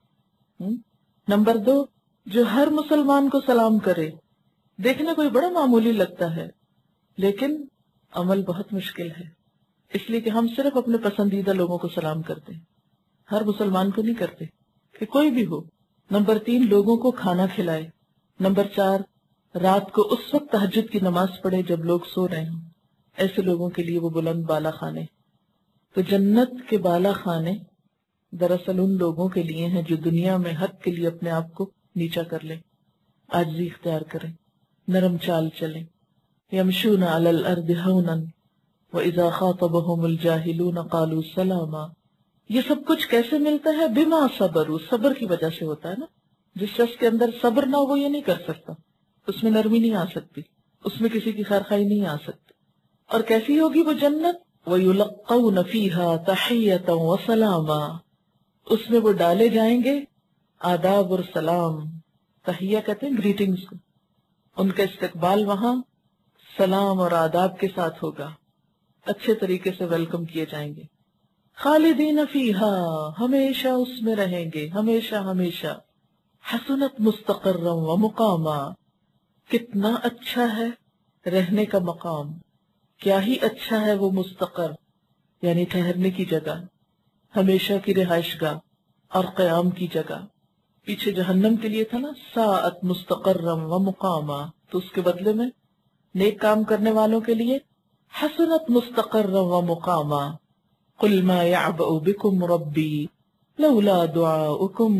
نمبر دو، جو ہر مسلمان کو سلام کرے۔ دیکھنے کوئی بڑا معمولی لگتا ہے لیکن عمل بہت مشکل ہے، اس لیے کہ ہم صرف اپنے پسندیدہ لوگوں کو سلام کرتے ہیں، ہر مسلمان کو نہیں کرتے، کہ کوئی بھی ہو۔ نمبر تین، لوگوں کو کھانا کھلائے۔ نمبر چار، رات کو اس وقت تہجد کی نماز پڑھے جب لوگ سو رہے ہوں، ایسے لوگوں کے لیے وہ بلند بالا خانے۔ تو جنت کے بالا خانے دراصل ان لوگوں کے لیے ہیں جو دنیا میں حق کے لیے اپنے آپ کو نیچا کر لیں، عاجزی اختیار کریں، نرم چال چلیں. یمشون علی الارض ہونا واذا خاطبهم الجاہلون قالوا سلاما. یہ سب کچھ کیسے ملتا ہے؟ بما صبروا، صبر کی وجہ سے ہوتا ہے نا. جس شخص کے اندر صبر نہ ہو وہ یہ نہیں کر سکتا، اس میں نرمی نہیں آ سکتی، اس میں کسی کی خیرخواہی نہیں آ سکتی. اور کیسی ہوگی وہ جنت؟ وَيُلَقَّوْنَ فِيهَا تَحِيَّةً وَسَلَامًا، اس میں وہ ڈالے جائیں گے آداب اور سلام. تحیہ کہتے ہیں گریٹنگز کو. ان کا استقبال وہاں سلام اور آداب کے ساتھ ہوگا، اچھے طریقے سے ویلکم کیے جائیں گے. خالدین فیہا، ہمیشہ اس میں رہیں گے، ہمیشہ ہمیشہ. حسنت مستقرا و مقاما، کتنا اچھا ہے رہنے کا مقام، کیا ہی اچھا ہے وہ مستقر یعنی ٹھہرنے کی جگہ، ہمیشہ کی رہائش گاہ اور قیام کی جگہ. پیچھے جہنم کے لیے تھا نا ساعت مستقرا و مقاما، تو اس کے بدلے میں نیک کام کرنے والوں کے لیے حسنت مستقرا و مقاما. قل ما يعبأ بكم ربي لولا دعاؤكم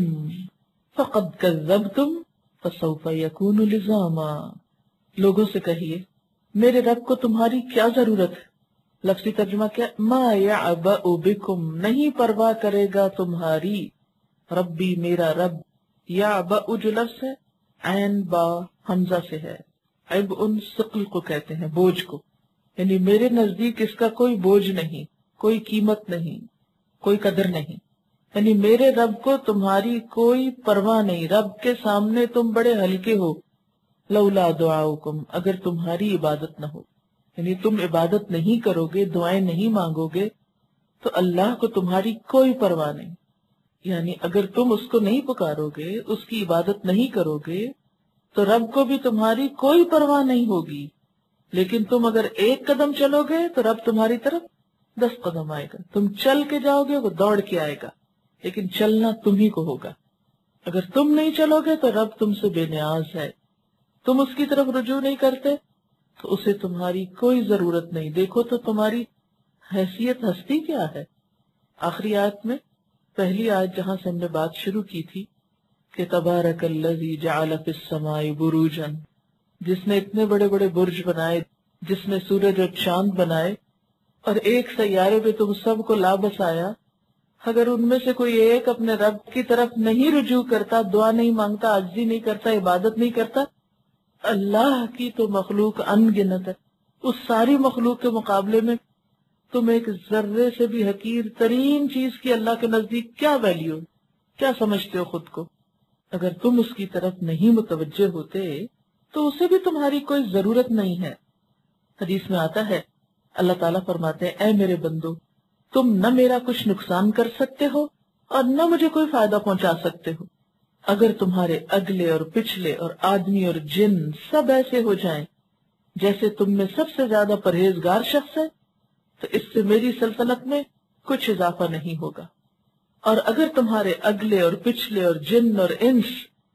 فقد كذبتم فسوف يكون لزاما. لوگوں سے کہیے میرے رب کو تمہاری کیا ضرورت ہے. لفظی ترجمہ کیا؟ ما يعبأ بكم، نہیں پرواہ کرے گا تمہاری، ربی میرا رب. یعبأ جو لفظ ہے عین با حمزہ سے ہے. عبء ثقل کو کہتے ہیں، بوجھ کو، یعنی میرے نزدیک اس کا کوئی بوجھ نہیں، کوئی قیمت نہیں، کوئی قدر نہیں. یعنی میرے رب کو تمہاری کوئی پرواہ نہیں، رب کے سامنے تم بڑے ہلکے ہو. لولا دعاؤکم، اگر تمہاری عبادت نہ ہو، یعنی تم عبادت نہیں کرو گے، دعائیں نہیں مانگو گے، تو اللہ کو تمہاری کوئی پرواہ نہیں. یعنی اگر تم اس کو نہیں پکارو گے، اس کی عبادت نہیں کرو گے، تو رب کو بھی تمہاری کوئی پرواہ نہیں ہوگی. لیکن تم اگر ایک قدم چلو گے تو رب تمہاری طرف دس قدم آئے گا. تم چل کے جاؤ گے، وہ دوڑ کے آئے گا، لیکن چلنا تم ہی کو ہوگا. اگر تم نہیں چلو گے تو رب تم سے بے نیاز ہے. تم اس کی طرف رجوع نہیں کرتے تو اسے تمہاری کوئی ضرورت نہیں. دیکھو تو تمہاری حیثیت ہستی کیا ہے. آخری آیت میں پہلی آیت جہاں سے ہم نے بات شروع کی تھی کہ تبارک الذی جعل فی السماء بروجا، جس نے اتنے بڑے بڑے برج بنائے، جس نے سورج اور چاند بنائے اور ایک سیارے پہ تم سب کو لا بسایا. اگر ان میں سے کوئی ایک اپنے رب کی طرف نہیں رجوع کرتا، دعا نہیں مانگتا، عاجزی نہیں کرتا، عبادت نہیں کرتا، اللہ کی تو مخلوق ان گنت ہے. اس ساری مخلوق کے مقابلے میں تم ایک ذرے سے بھی حقیر ترین چیز کی اللہ کے نزدیک کیا ویلیو، کیا سمجھتے ہو خود کو. اگر تم اس کی طرف نہیں متوجہ ہوتے تو اسے بھی تمہاری کوئی ضرورت نہیں ہے. حدیث میں آتا ہے اللہ تعالیٰ فرماتے ہیں اے میرے بندو، تم نہ میرا کچھ نقصان کر سکتے ہو اور نہ مجھے کوئی فائدہ پہنچا سکتے ہو. اگر تمہارے اگلے اور پچھلے اور آدمی اور جن سب ایسے ہو جائیں جیسے تم میں سب سے زیادہ پرہیزگار شخص ہے تو اس سے میری سلطنت میں کچھ اضافہ نہیں ہوگا. اور اگر تمہارے اگلے اور پچھلے اور جن اور انس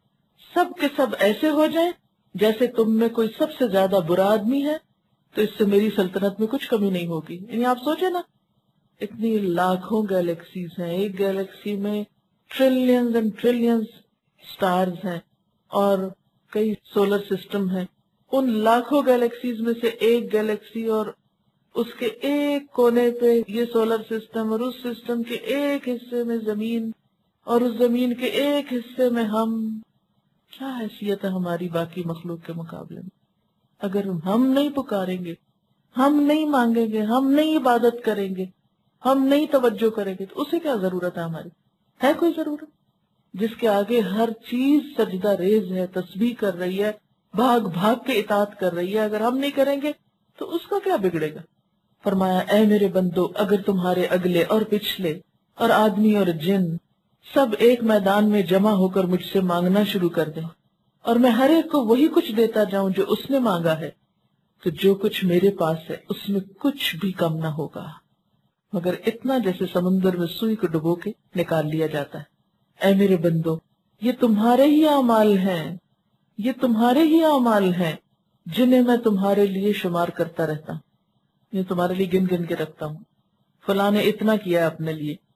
سب کے سب ایسے ہو جائیں جیسے تم میں کوئی سب سے زیادہ برا آدمی ہے تو اس سے میری سلطنت میں کچھ کمی نہیں ہوگی. یعنی آپ سوچیں نا، اتنی لاکھوں گیلیکسیز ہیں، ایک گیلیکسی میں ٹریلینز اینڈ ٹریلینز سٹارز ہیں اور کئی سولر سسٹم ہیں. ان لاکھوں گیلیکسیز میں سے ایک گیلیکسی اور اس کے ایک کونے پہ یہ سولر سسٹم اور اس سسٹم کے ایک حصے میں زمین اور اس زمین کے ایک حصے میں ہم، کیا حیثیت ہے ہماری باقی مخلوق کے مقابلے میں. اگر ہم نہیں پکاریں گے، ہم نہیں مانگیں گے، ہم نہیں عبادت کریں گے، ہم نہیں توجہ کریں گے تو اسے کیا ضرورت ہے ہماری؟ ہے کوئی ضرورت؟ جس کے آگے ہر چیز سجدہ ریز ہے، تسبیح کر رہی ہے، بھاگ بھاگ کے اطاعت کر رہی ہے، اگر ہم نہیں کریں گے تو اس کا کیا بگڑے گا. فرمایا اے میرے بندو، اگر تمہارے اگلے اور پچھلے اور آدمی اور جن سب ایک میدان میں جمع ہو کر مجھ سے مانگنا شروع کر دیں اور میں ہر ایک کو وہی کچھ دیتا جاؤں جو اس نے مانگا ہے، تو جو کچھ میرے پاس ہے اس میں کچھ بھی کم نہ ہوگا مگر اتنا جیسے سمندر میں سوئی کو ڈبو کے نکال لیا جاتا ہے. اے میرے بندو، یہ تمہارے ہی اعمال ہیں، یہ تمہارے ہی اعمال ہیں جنہیں میں تمہارے لیے شمار کرتا رہتا ہوں، یہ تمہارے لیے گن گن کے رکھتا ہوں. فلاں نے اتنا کیا ہے اپنے لیے،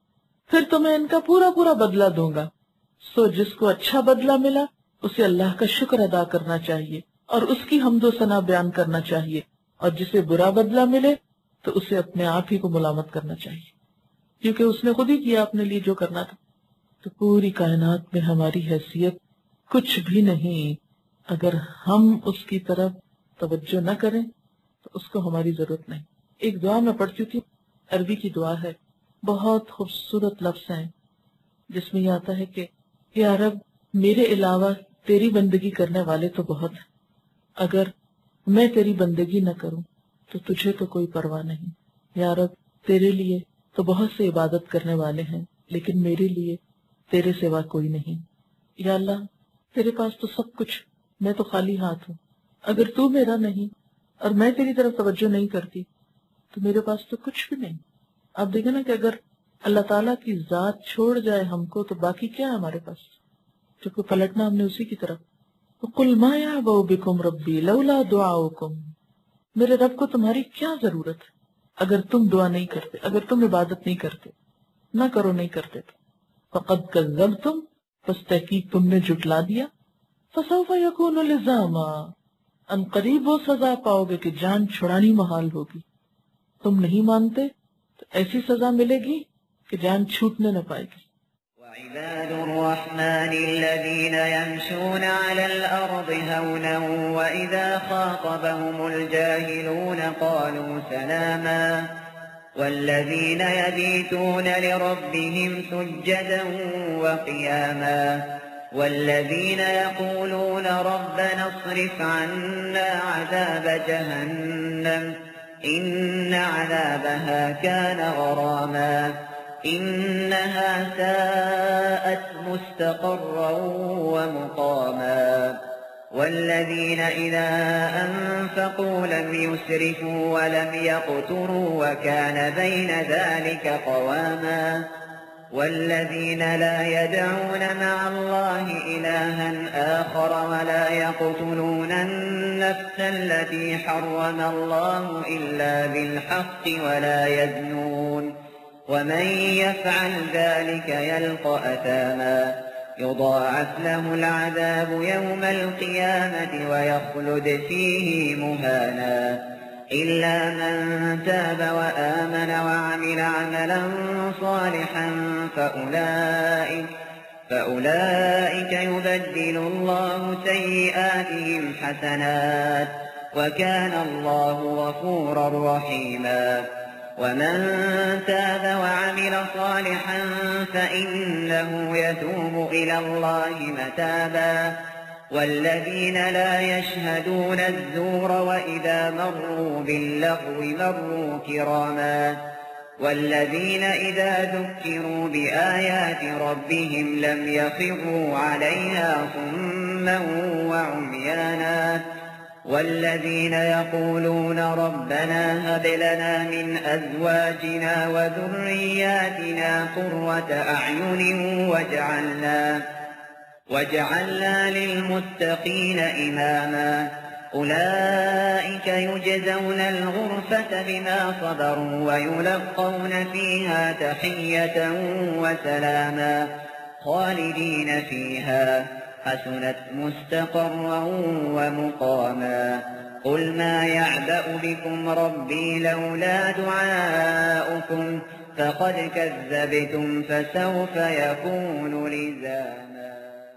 پھر تمہیں ان کا پورا پورا بدلہ دوں گا۔ سو جس کو اچھا بدلہ ملا اسے اللہ کا شکر ادا کرنا چاہیے اور اس کی حمد و ثنا بیان کرنا چاہیے، اور جسے برا بدلہ ملے تو اسے اپنے آپ ہی کو ملامت کرنا چاہیے، کیونکہ اس نے خود ہی کیا اپنے لیے جو کرنا تھا۔ تو پوری کائنات میں ہماری حیثیت کچھ بھی نہیں، اگر ہم اس کی طرف توجہ نہ کریں تو اس کو ہماری ضرورت نہیں۔ ایک دعا میں پڑھ چکی، عربی کی دعا ہے، بہت خوبصورت لفظ ہیں جس میں یہ آتا ہے کہ یا رب میرے علاوہ تیری بندگی کرنے والے تو بہت ہیں، اگر میں تیری بندگی نہ کروں تو تجھے تو کوئی پرواہ نہیں۔ یا رب تیرے لیے تو بہت سے عبادت کرنے والے ہیں لیکن میرے لیے تیرے سوا کوئی نہیں۔ یا اللہ تیرے پاس تو سب کچھ، میں تو خالی ہاتھ ہوں، اگر تو میرا نہیں اور میں تیری طرف توجہ نہیں کرتی تو میرے پاس تو کچھ بھی نہیں۔ آپ دیکھیں نا کہ اگر اللہ تعالیٰ کی ذات چھوڑ جائے ہم کو تو باقی کیا ہے ہمارے پاس، جب کو پلٹنا ہم نے اسی کی طرف۔ قُلْ مَا يَعْبَأُ بِكُمْ رَبِّي لَوْلَا دُعَاؤُكُمْ، میرے رب کو تمہاری کیا ضرورت ہے اگر تم دعا نہیں کرتے، اگر تم عبادت نہیں کرتے، نہ کرو نہیں کرتے تو۔ فَقَدْ كَذَّبْتُمْ، پس تحقیق تم نے جھٹلا دیا۔ فَسَوْفَ يَكُونُ لِزَامًا، ان قریب وہ سزا پاؤ گے کہ جان چھڑانی محال ہوگی۔ تم نہیں مانتے تو ایسی سزا ملے گی کہ جان چھوٹنے نہ پائے گی۔ وعباد الرحمن الذين يمشون على الأرض هونا وإذا خاطبهم الجاهلون قالوا سلاما والذين يبيتون لربهم سجدا وقياما والذين يقولون ربنا اصرف عنا عذاب جهنم إن عذابها كان غراما إنها ساءت مستقرا ومقاما والذين إذا أنفقوا لم يسرفوا ولم يقتروا وكان بين ذلك قواما والذين لا يدعون مع الله إلها آخر ولا يقتلون النفس التي حرم الله إلا بالحق ولا يزنون ومن يفعل ذلك يلقى أثاما يضاعف له العذاب يوم القيامة ويخلد فيه مهانا إلا من تاب وآمن وعمل عملا صالحا فأولئك, فأولئك يبدل الله سيئاتهم حسنات وكان الله غفورا رحيما ومن تاب وعمل صالحا فإنه يتوب إلى الله متابا والذين لا يشهدون الزور وإذا مروا باللغو مروا كراما والذين إذا ذكروا بآيات ربهم لم يخروا عليها صما وعميانا والذين يقولون ربنا هب لنا من أزواجنا وذرياتنا قرة أعين واجعلنا وجعلنا للمتقين إماما أولئك يجزون الغرفة بما صبروا ويلقون فيها تحية وسلاما خالدين فيها حسنت مستقرا ومقاما قل ما يعبأ بكم ربي لولا دعاؤكم فقد كذبتم فسوف يكون لزاما۔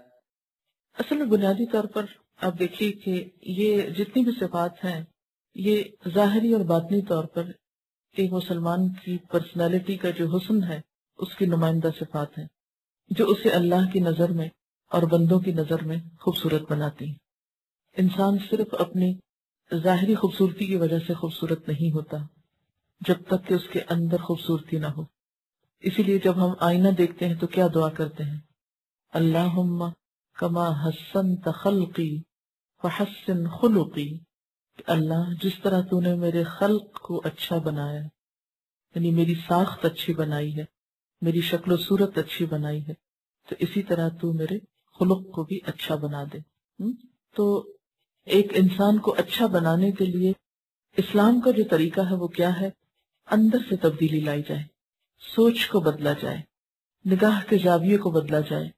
اصل میں بنیادی طور پر آپ دیکھیے کہ یہ جتنی بھی صفات ہیں یہ ظاہری اور باطنی طور پر ایک مسلمان کی پرسنالٹی کا جو حسن ہے اس کی نمائندہ صفات ہیں جو اسے اللہ کی نظر میں اور بندوں کی نظر میں خوبصورت بناتی ہیں۔ انسان صرف اپنی ظاہری خوبصورتی کی وجہ سے خوبصورت نہیں ہوتا جب تک کہ اس کے اندر خوبصورتی نہ ہو۔ اسی لیے جب ہم آئینہ دیکھتے ہیں تو کیا دعا کرتے ہیں؟ اللہم کما حسنت خلقی فحسن خلقی، اللہ جس طرح تو نے میرے خلق کو اچھا بنایا ہے، یعنی میری ساخت اچھی بنائی ہے، میری شکل و صورت اچھی بنائی ہے، تو اسی طرح تو میرے خلق کو بھی اچھا بنا دے۔ تو ایک انسان کو اچھا بنانے کے لیے اسلام کا جو طریقہ ہے وہ کیا ہے؟ اندر سے تبدیلی لائی جائے، سوچ کو بدلا جائے، نگاہ کے زاویے کو بدلا جائے،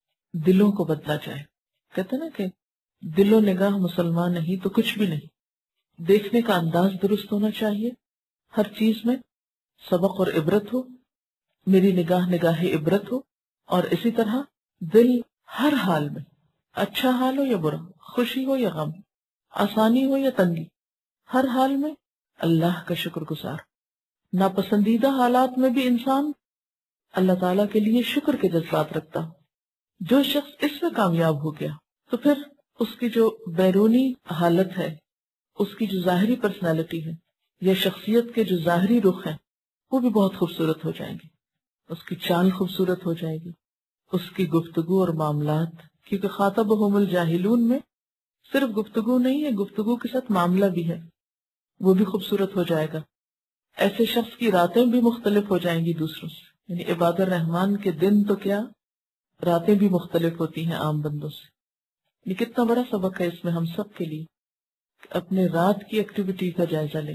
دلوں کو بدلا جائے. کہتے نا کہ دل و نگاہ مسلمان نہیں تو کچھ بھی نہیں. دیکھنے کا انداز درست ہونا چاہیے، ہر چیز میں سبق اور عبرت ہو، میری نگاہ نگاہ عبرت ہو. اور اسی طرح دل ہر حال میں، اچھا حال ہو یا برا، خوشی ہو یا غم، آسانی ہو یا تنگی، ہر حال میں اللہ کا شکر گزار. ناپسندیدہ حالات میں بھی انسان اللہ تعالیٰ کے لیے شکر کے جذبات رکھتا ہو. جو شخص اس میں کامیاب ہو گیا تو پھر اس کی جو بیرونی حالت ہے، اس کی جو ظاہری پرسنالٹی ہے یا شخصیت کے جو ظاہری رخ ہیں وہ بھی بہت خوبصورت ہو جائیں گے. اس کی چال خوبصورت ہو جائے گی، اس کی گفتگو اور معاملات، کیونکہ خاطبہم الجاہلون میں صرف گفتگو نہیں ہے، گفتگو کے ساتھ معاملہ بھی ہے، وہ بھی خوبصورت ہو جائے گا. ایسے شخص کی راتیں بھی مختلف ہو جائیں گی دوسروں سے. یعنی عباد الرحمن کے دن تو کیا، راتیں بھی مختلف ہوتی ہیں عام بندوں سے. یہ کتنا بڑا سبق ہے اس میں ہم سب کے لیے، اپنے رات کی ایکٹیویٹی کا جائزہ لیں،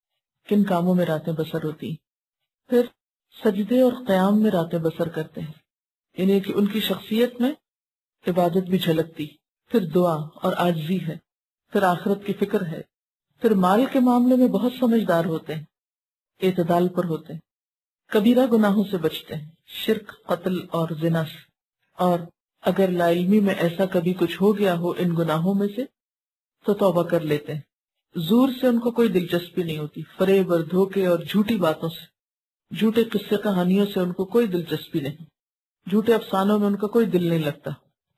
کن کاموں میں راتیں بسر ہوتی ہیں. پھر سجدے اور قیام میں راتیں بسر کرتے ہیں، یعنی کہ ان کی شخصیت میں عبادت بھی جھلکتی. پھر دعا اور عاجزی ہے، پھر آخرت کی فکر ہے. پھر مال کے معاملے میں بہت سمجھدار ہوتے ہیں، اعتدال پر ہوتے ہیں، کبیرہ گناہوں سے بچتے ہیں، شرک، قتل اور زنا سے. اور اگر لا علمی میں ایسا کبھی کچھ ہو گیا ہو ان گناہوں میں سے تو توبہ کر لیتے ہیں. زور سے ان کو کوئی دلچسپی نہیں ہوتی، فریب اور دھوکے اور جھوٹی باتوں سے، جھوٹے قصے کہانیوں سے ان کو کوئی دلچسپی نہیں، جھوٹے افسانوں میں ان کا کوئی دل نہیں لگتا،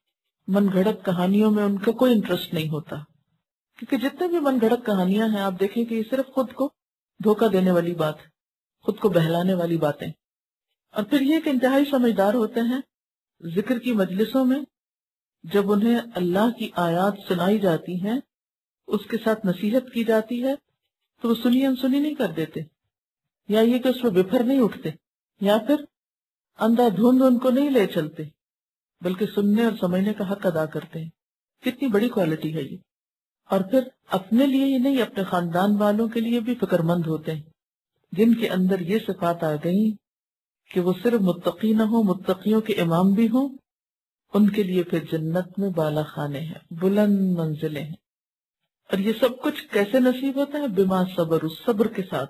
من گھڑت کہانیوں میں ان کا کوئی انٹرسٹ نہیں ہوتا. کیونکہ جتنے بھی من گھڑت کہانیاں ہیں آپ دیکھیں کہ یہ صرف خود کو دھوکہ دینے والی بات ہے، خود کو بہلانے والی باتیں. اور پھر یہ کہ انتہائی سمجھدار ہوتے ہیں. ذکر کی مجلسوں میں جب انہیں اللہ کی آیات سنائی جاتی ہیں، اس کے ساتھ نصیحت کی جاتی ہے تو وہ سنی انسنی نہیں کر دیتے، یا یہ کہ اس میں بفر نہیں اٹھتے، یا پھر اندھا دھند ان کو نہیں لے چلتے، بلکہ سننے اور سمجھنے کا حق ادا کرتے ہیں. کتنی بڑی کوالٹی ہے یہ. اور پھر اپنے لیے ہی نہیں، اپنے خاندان والوں کے لیے بھی فکر مند ہوتے ہیں. جن کے اندر یہ صفات آ گئیں کہ وہ صرف متقی نہ ہوں، متقیوں کے امام بھی ہوں، ان کے لیے پھر جنت میں بالا خانے ہیں، بلند منزلیں ہیں. اور یہ سب کچھ کیسے نصیب ہوتا ہے؟ بما صبر، اس صبر کے ساتھ.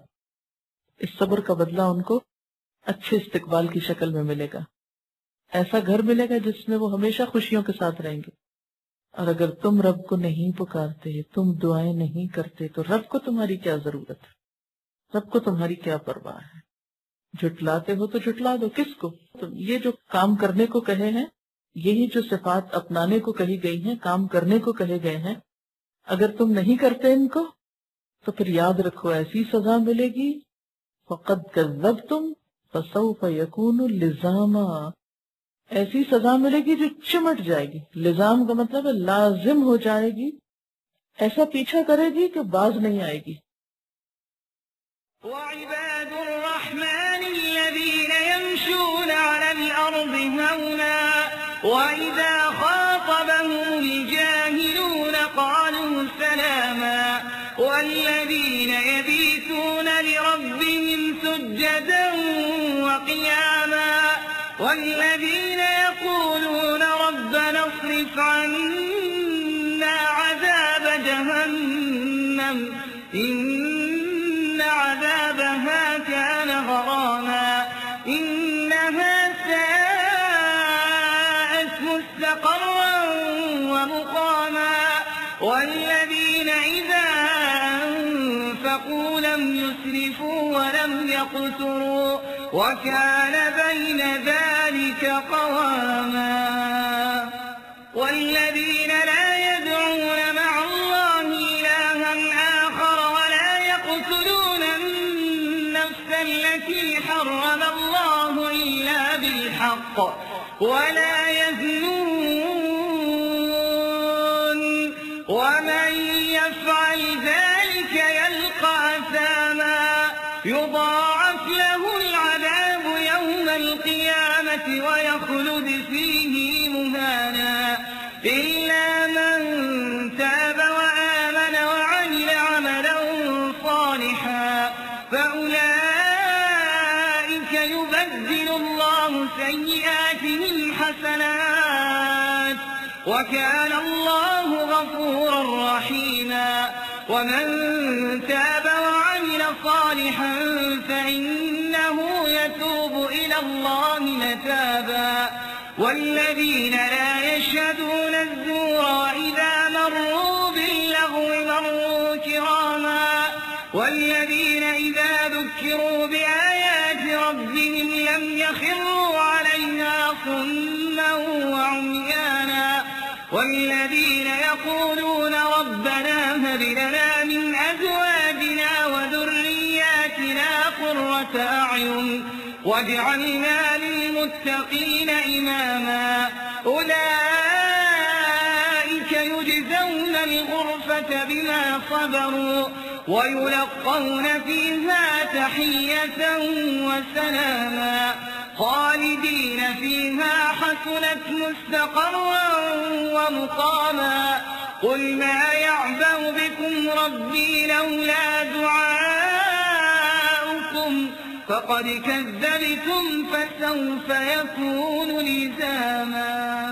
اس صبر کا بدلہ ان کو اچھے استقبال کی شکل میں ملے گا، ایسا گھر ملے گا جس میں وہ ہمیشہ خوشیوں کے ساتھ رہیں گے. اور اگر تم رب کو نہیں پکارتے، تم دعائیں نہیں کرتے، تو رب کو تمہاری کیا ضرورت ہے؟ رب کو تمہاری کیا پرواہ ہے؟ جھٹلاتے ہو تو جھٹلا دو، کس کو؟ تم یہ جو کام کرنے کو کہے ہیں، یہی جو صفات اپنانے کو کہی گئی ہیں، کام کرنے کو کہے گئے ہیں، اگر تم نہیں کرتے ان کو تو پھر یاد رکھو ایسی سزا ملے گی. فَقَدْ كَذَّبْتُمْ فَسَوْفَ يَكُونُ لِزَامًا، ایسی سزا ملے گی جو چمٹ جائے گی. لزام کا مطلب ہے لازم ہو جائے گی، ایسا پیچھا کرے گی کہ باز نہیں آئے گی. وعباد الرحمن الذين يمشون على الأرض هونا وإذا خاطبهم الجاهلون قالوا سلاما والذين يبيتون لربهم سجدا وقياما والذين يقولون ربنا اصرف عنا عذاب جهنم إن عذابها كان غراما إنها ساءت مستقرا ومقاما والذين إذا أنفقوا لم يسرفوا ولم يقتروا وكان بين ذلك قواما والذين لا يدعون مع الله إلها آخر ولا يقتلون النفس التي حرم الله إلا بالحق ولا يزنون ومن يفعل ذلك يلقى أثاما يضاعف له العذاب يوم القيامة ويخلد فيه مهانا إلا من تاب وآمن وعمل عملا صالحا فأولئك أولئك يبدل الله سيئاتهم حسنات وكان الله غفورا رحيما ومن تاب وعمل صالحا فإنه يتوب إلى الله متابا والذين لا يشهدون الزور وإذا مروا باللغو مروا كراما والذين إذا ذكروا بآيات ربهم لم يخروا عليها صما وعميانا والذين يقولون ربنا هب لنا من أزواجنا وذرياتنا قرة أعين واجعلنا للمتقين إماما أولئك يجزون الغرفة بما صبروا ويلقون فيها تحية وسلاما خالدين فيها حسنت مستقرا ومقاما قل ما يعبأ بكم ربي لولا دعاؤكم فقد كذبتم فسوف يكون لزاما.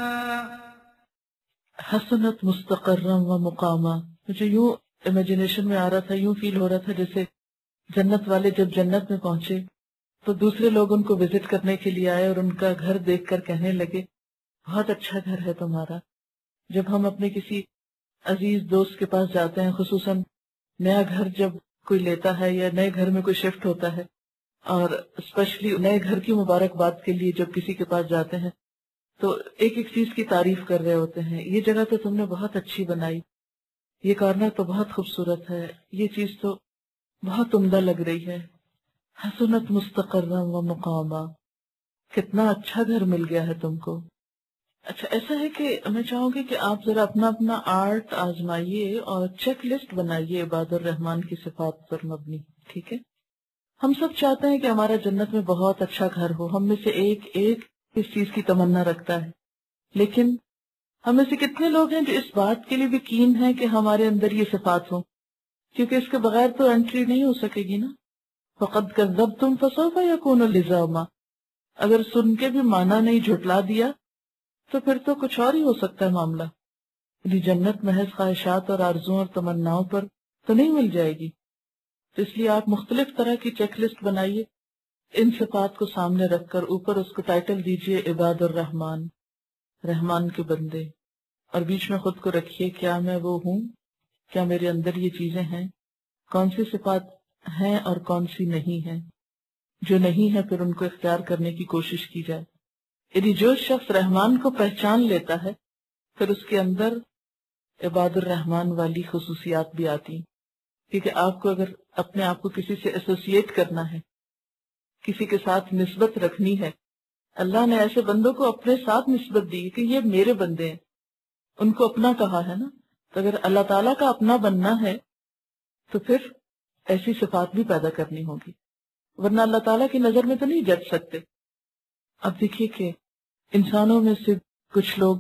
حسنت مستقرا و مقاما، مجھے یوں امیجنیشن میں آ رہا تھا، یوں فیل ہو رہا تھا جیسے جنت والے جب جنت میں پہنچے تو دوسرے لوگ ان کو وزٹ کرنے کے لیے آئے اور ان کا گھر دیکھ کر کہنے لگے بہت اچھا گھر ہے تمہارا. جب ہم اپنے کسی عزیز دوست کے پاس جاتے ہیں، خصوصاً نیا گھر جب کوئی لیتا ہے یا نئے گھر میں کوئی شفٹ ہوتا ہے، اور اسپیشلی نئے گھر کی مبارکباد کے لیے جب کسی کے پاس جاتے ہیں تو ایک ایک چیز کی تعریف کر رہے ہوتے ہیں. یہ جگہ تو تم نے بہت اچھی بنائی، یہ کارنر تو بہت خوبصورت ہے، یہ چیز تو بہت عمدہ لگ رہی ہے. حسنت مستقرا و مقاما، کتنا اچھا گھر مل گیا ہے تم کو. اچھا ایسا ہے کہ میں چاہوں گی کہ آپ ذرا اپنا اپنا آرٹ آزمائیے اور چیک لسٹ بنائیے عباد الرحمان کی صفات پر مبنی. ٹھیک ہے، ہم سب چاہتے ہیں کہ ہمارا جنت میں بہت اچھا گھر ہو، ہم میں سے ایک ایک اس چیز کی تمنا رکھتا ہے، لیکن ہم میں سے کتنے لوگ ہیں جو اس بات کے لیے بھی کین ہیں کہ ہمارے اندر یہ صفات ہوں، کیونکہ اس کے بغیر تو انٹری نہیں ہو سکے گی نا. فقد کذبتم فسوف یکون لزاما، اگر سن کے بھی مانا نہیں، جھٹلا دیا، تو پھر تو کچھ اور ہی ہو سکتا ہے معاملہ. یعنی جنت محض خواہشات اور آرزوؤں اور تمناؤں پر تو نہیں مل جائے گی. تو اس لیے آپ مختلف طرح کی چیک لسٹ بنائیے، ان صفات کو سامنے رکھ کر اوپر اس کو ٹائٹل دیجئے عباد الرحمان، رحمان کے بندے، اور بیچ میں خود کو رکھیے کیا میں وہ ہوں، کیا میرے اندر یہ چیزیں ہیں، کون سی صفات ہیں اور کون سی نہیں ہیں. جو نہیں ہے پھر ان کو اختیار کرنے کی کوشش کی جائے. یعنی جو شخص رحمان کو پہچان لیتا ہے پھر اس کے اندر عباد الرحمان والی خصوصیات بھی آتی. کیونکہ آپ کو اگر اپنے آپ کو کسی سے ایسوسیٹ کرنا ہے، کسی کے ساتھ نسبت رکھنی ہے، اللہ نے ایسے بندوں کو اپنے ساتھ نسبت دی کہ یہ میرے بندے ہیں، ان کو اپنا کہا ہے نا. تو اگر اللہ تعالیٰ کا اپنا بننا ہے تو پھر ایسی صفات بھی پیدا کرنی ہوگی، ورنہ اللہ تعالیٰ کی نظر میں تو نہیں جج سکتے. اب دیکھیے کہ انسانوں میں سے کچھ لوگ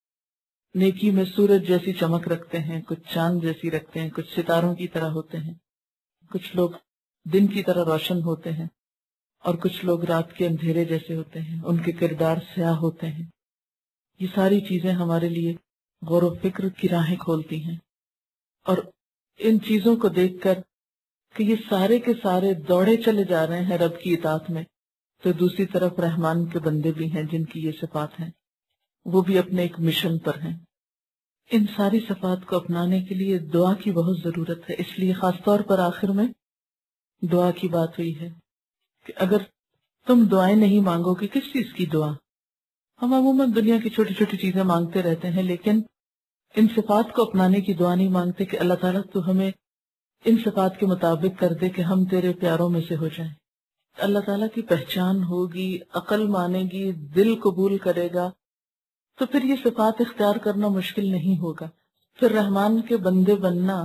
نیکی میں سورج جیسی چمک رکھتے ہیں، کچھ چاند جیسی رکھتے ہیں، کچھ ستاروں کی طرح ہوتے ہیں، کچھ لوگ دن کی طرح روشن ہوتے ہیں، اور کچھ لوگ رات کے اندھیرے جیسے ہوتے ہیں، ان کے کردار سیاہ ہوتے ہیں. یہ ساری چیزیں ہمارے لیے غور و فکر کی راہیں کھولتی ہیں، اور ان چیزوں کو دیکھ کر کہ یہ سارے کے سارے دوڑے چلے جا رہے ہیں رب کی اطاعت میں، تو دوسری طرف رحمان کے بندے بھی ہیں جن کی یہ صفات ہیں، وہ بھی اپنے ایک مشن پر ہیں. ان ساری صفات کو اپنانے کے لیے دعا کی بہت ضرورت ہے. اس لیے خاص طور پر آخر میں دعا کی بات ہوئی ہے کہ اگر تم دعائیں نہیں مانگو گے، کس چیز کی دعا؟ ہم عموماً دنیا کی چھوٹی چھوٹی چیزیں مانگتے رہتے ہیں، لیکن ان صفات کو اپنانے کی دعا نہیں مانگتے کہ اللہ تعالیٰ تو ہمیں ان صفات کے مطابق کر دے کہ ہم تیرے پیاروں میں سے ہو جائیں. اللہ تعالیٰ کی پہچان ہوگی، عقل مانے گی، دل قبول کرے گا، تو پھر یہ صفات اختیار کرنا مشکل نہیں ہوگا. پھر رحمان کے بندے بننا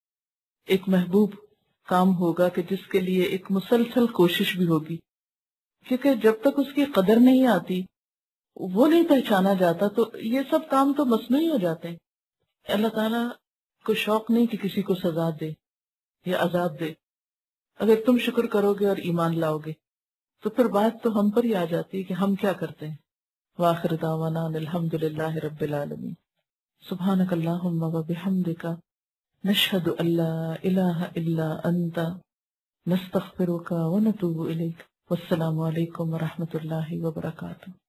ایک محبوب کام ہوگا کہ جس کے لیے ایک مسلسل کوشش بھی ہوگی، کیونکہ جب تک اس کی قدر نہیں آتی، وہ نہیں پہچانا جاتا، تو یہ سب کام تو مصنوعی ہو جاتے ہیں. اللہ تعالیٰ کو شوق نہیں کہ کسی کو سزا دے یا عذاب دے. اگر تم شکر کرو گے اور ایمان لاؤ گے تو پھر بات تو ہم پر ہی آ جاتی ہے کہ ہم کیا کرتے ہیں. وآخر دعوانا الحمد للہ رب العالمین. سبحانک اللہم و بحمدک نشہد ان لا الہ الا انت نستغفرک و نتوب الیک. والسلام علیکم ورحمۃ اللہ وبرکاتہ.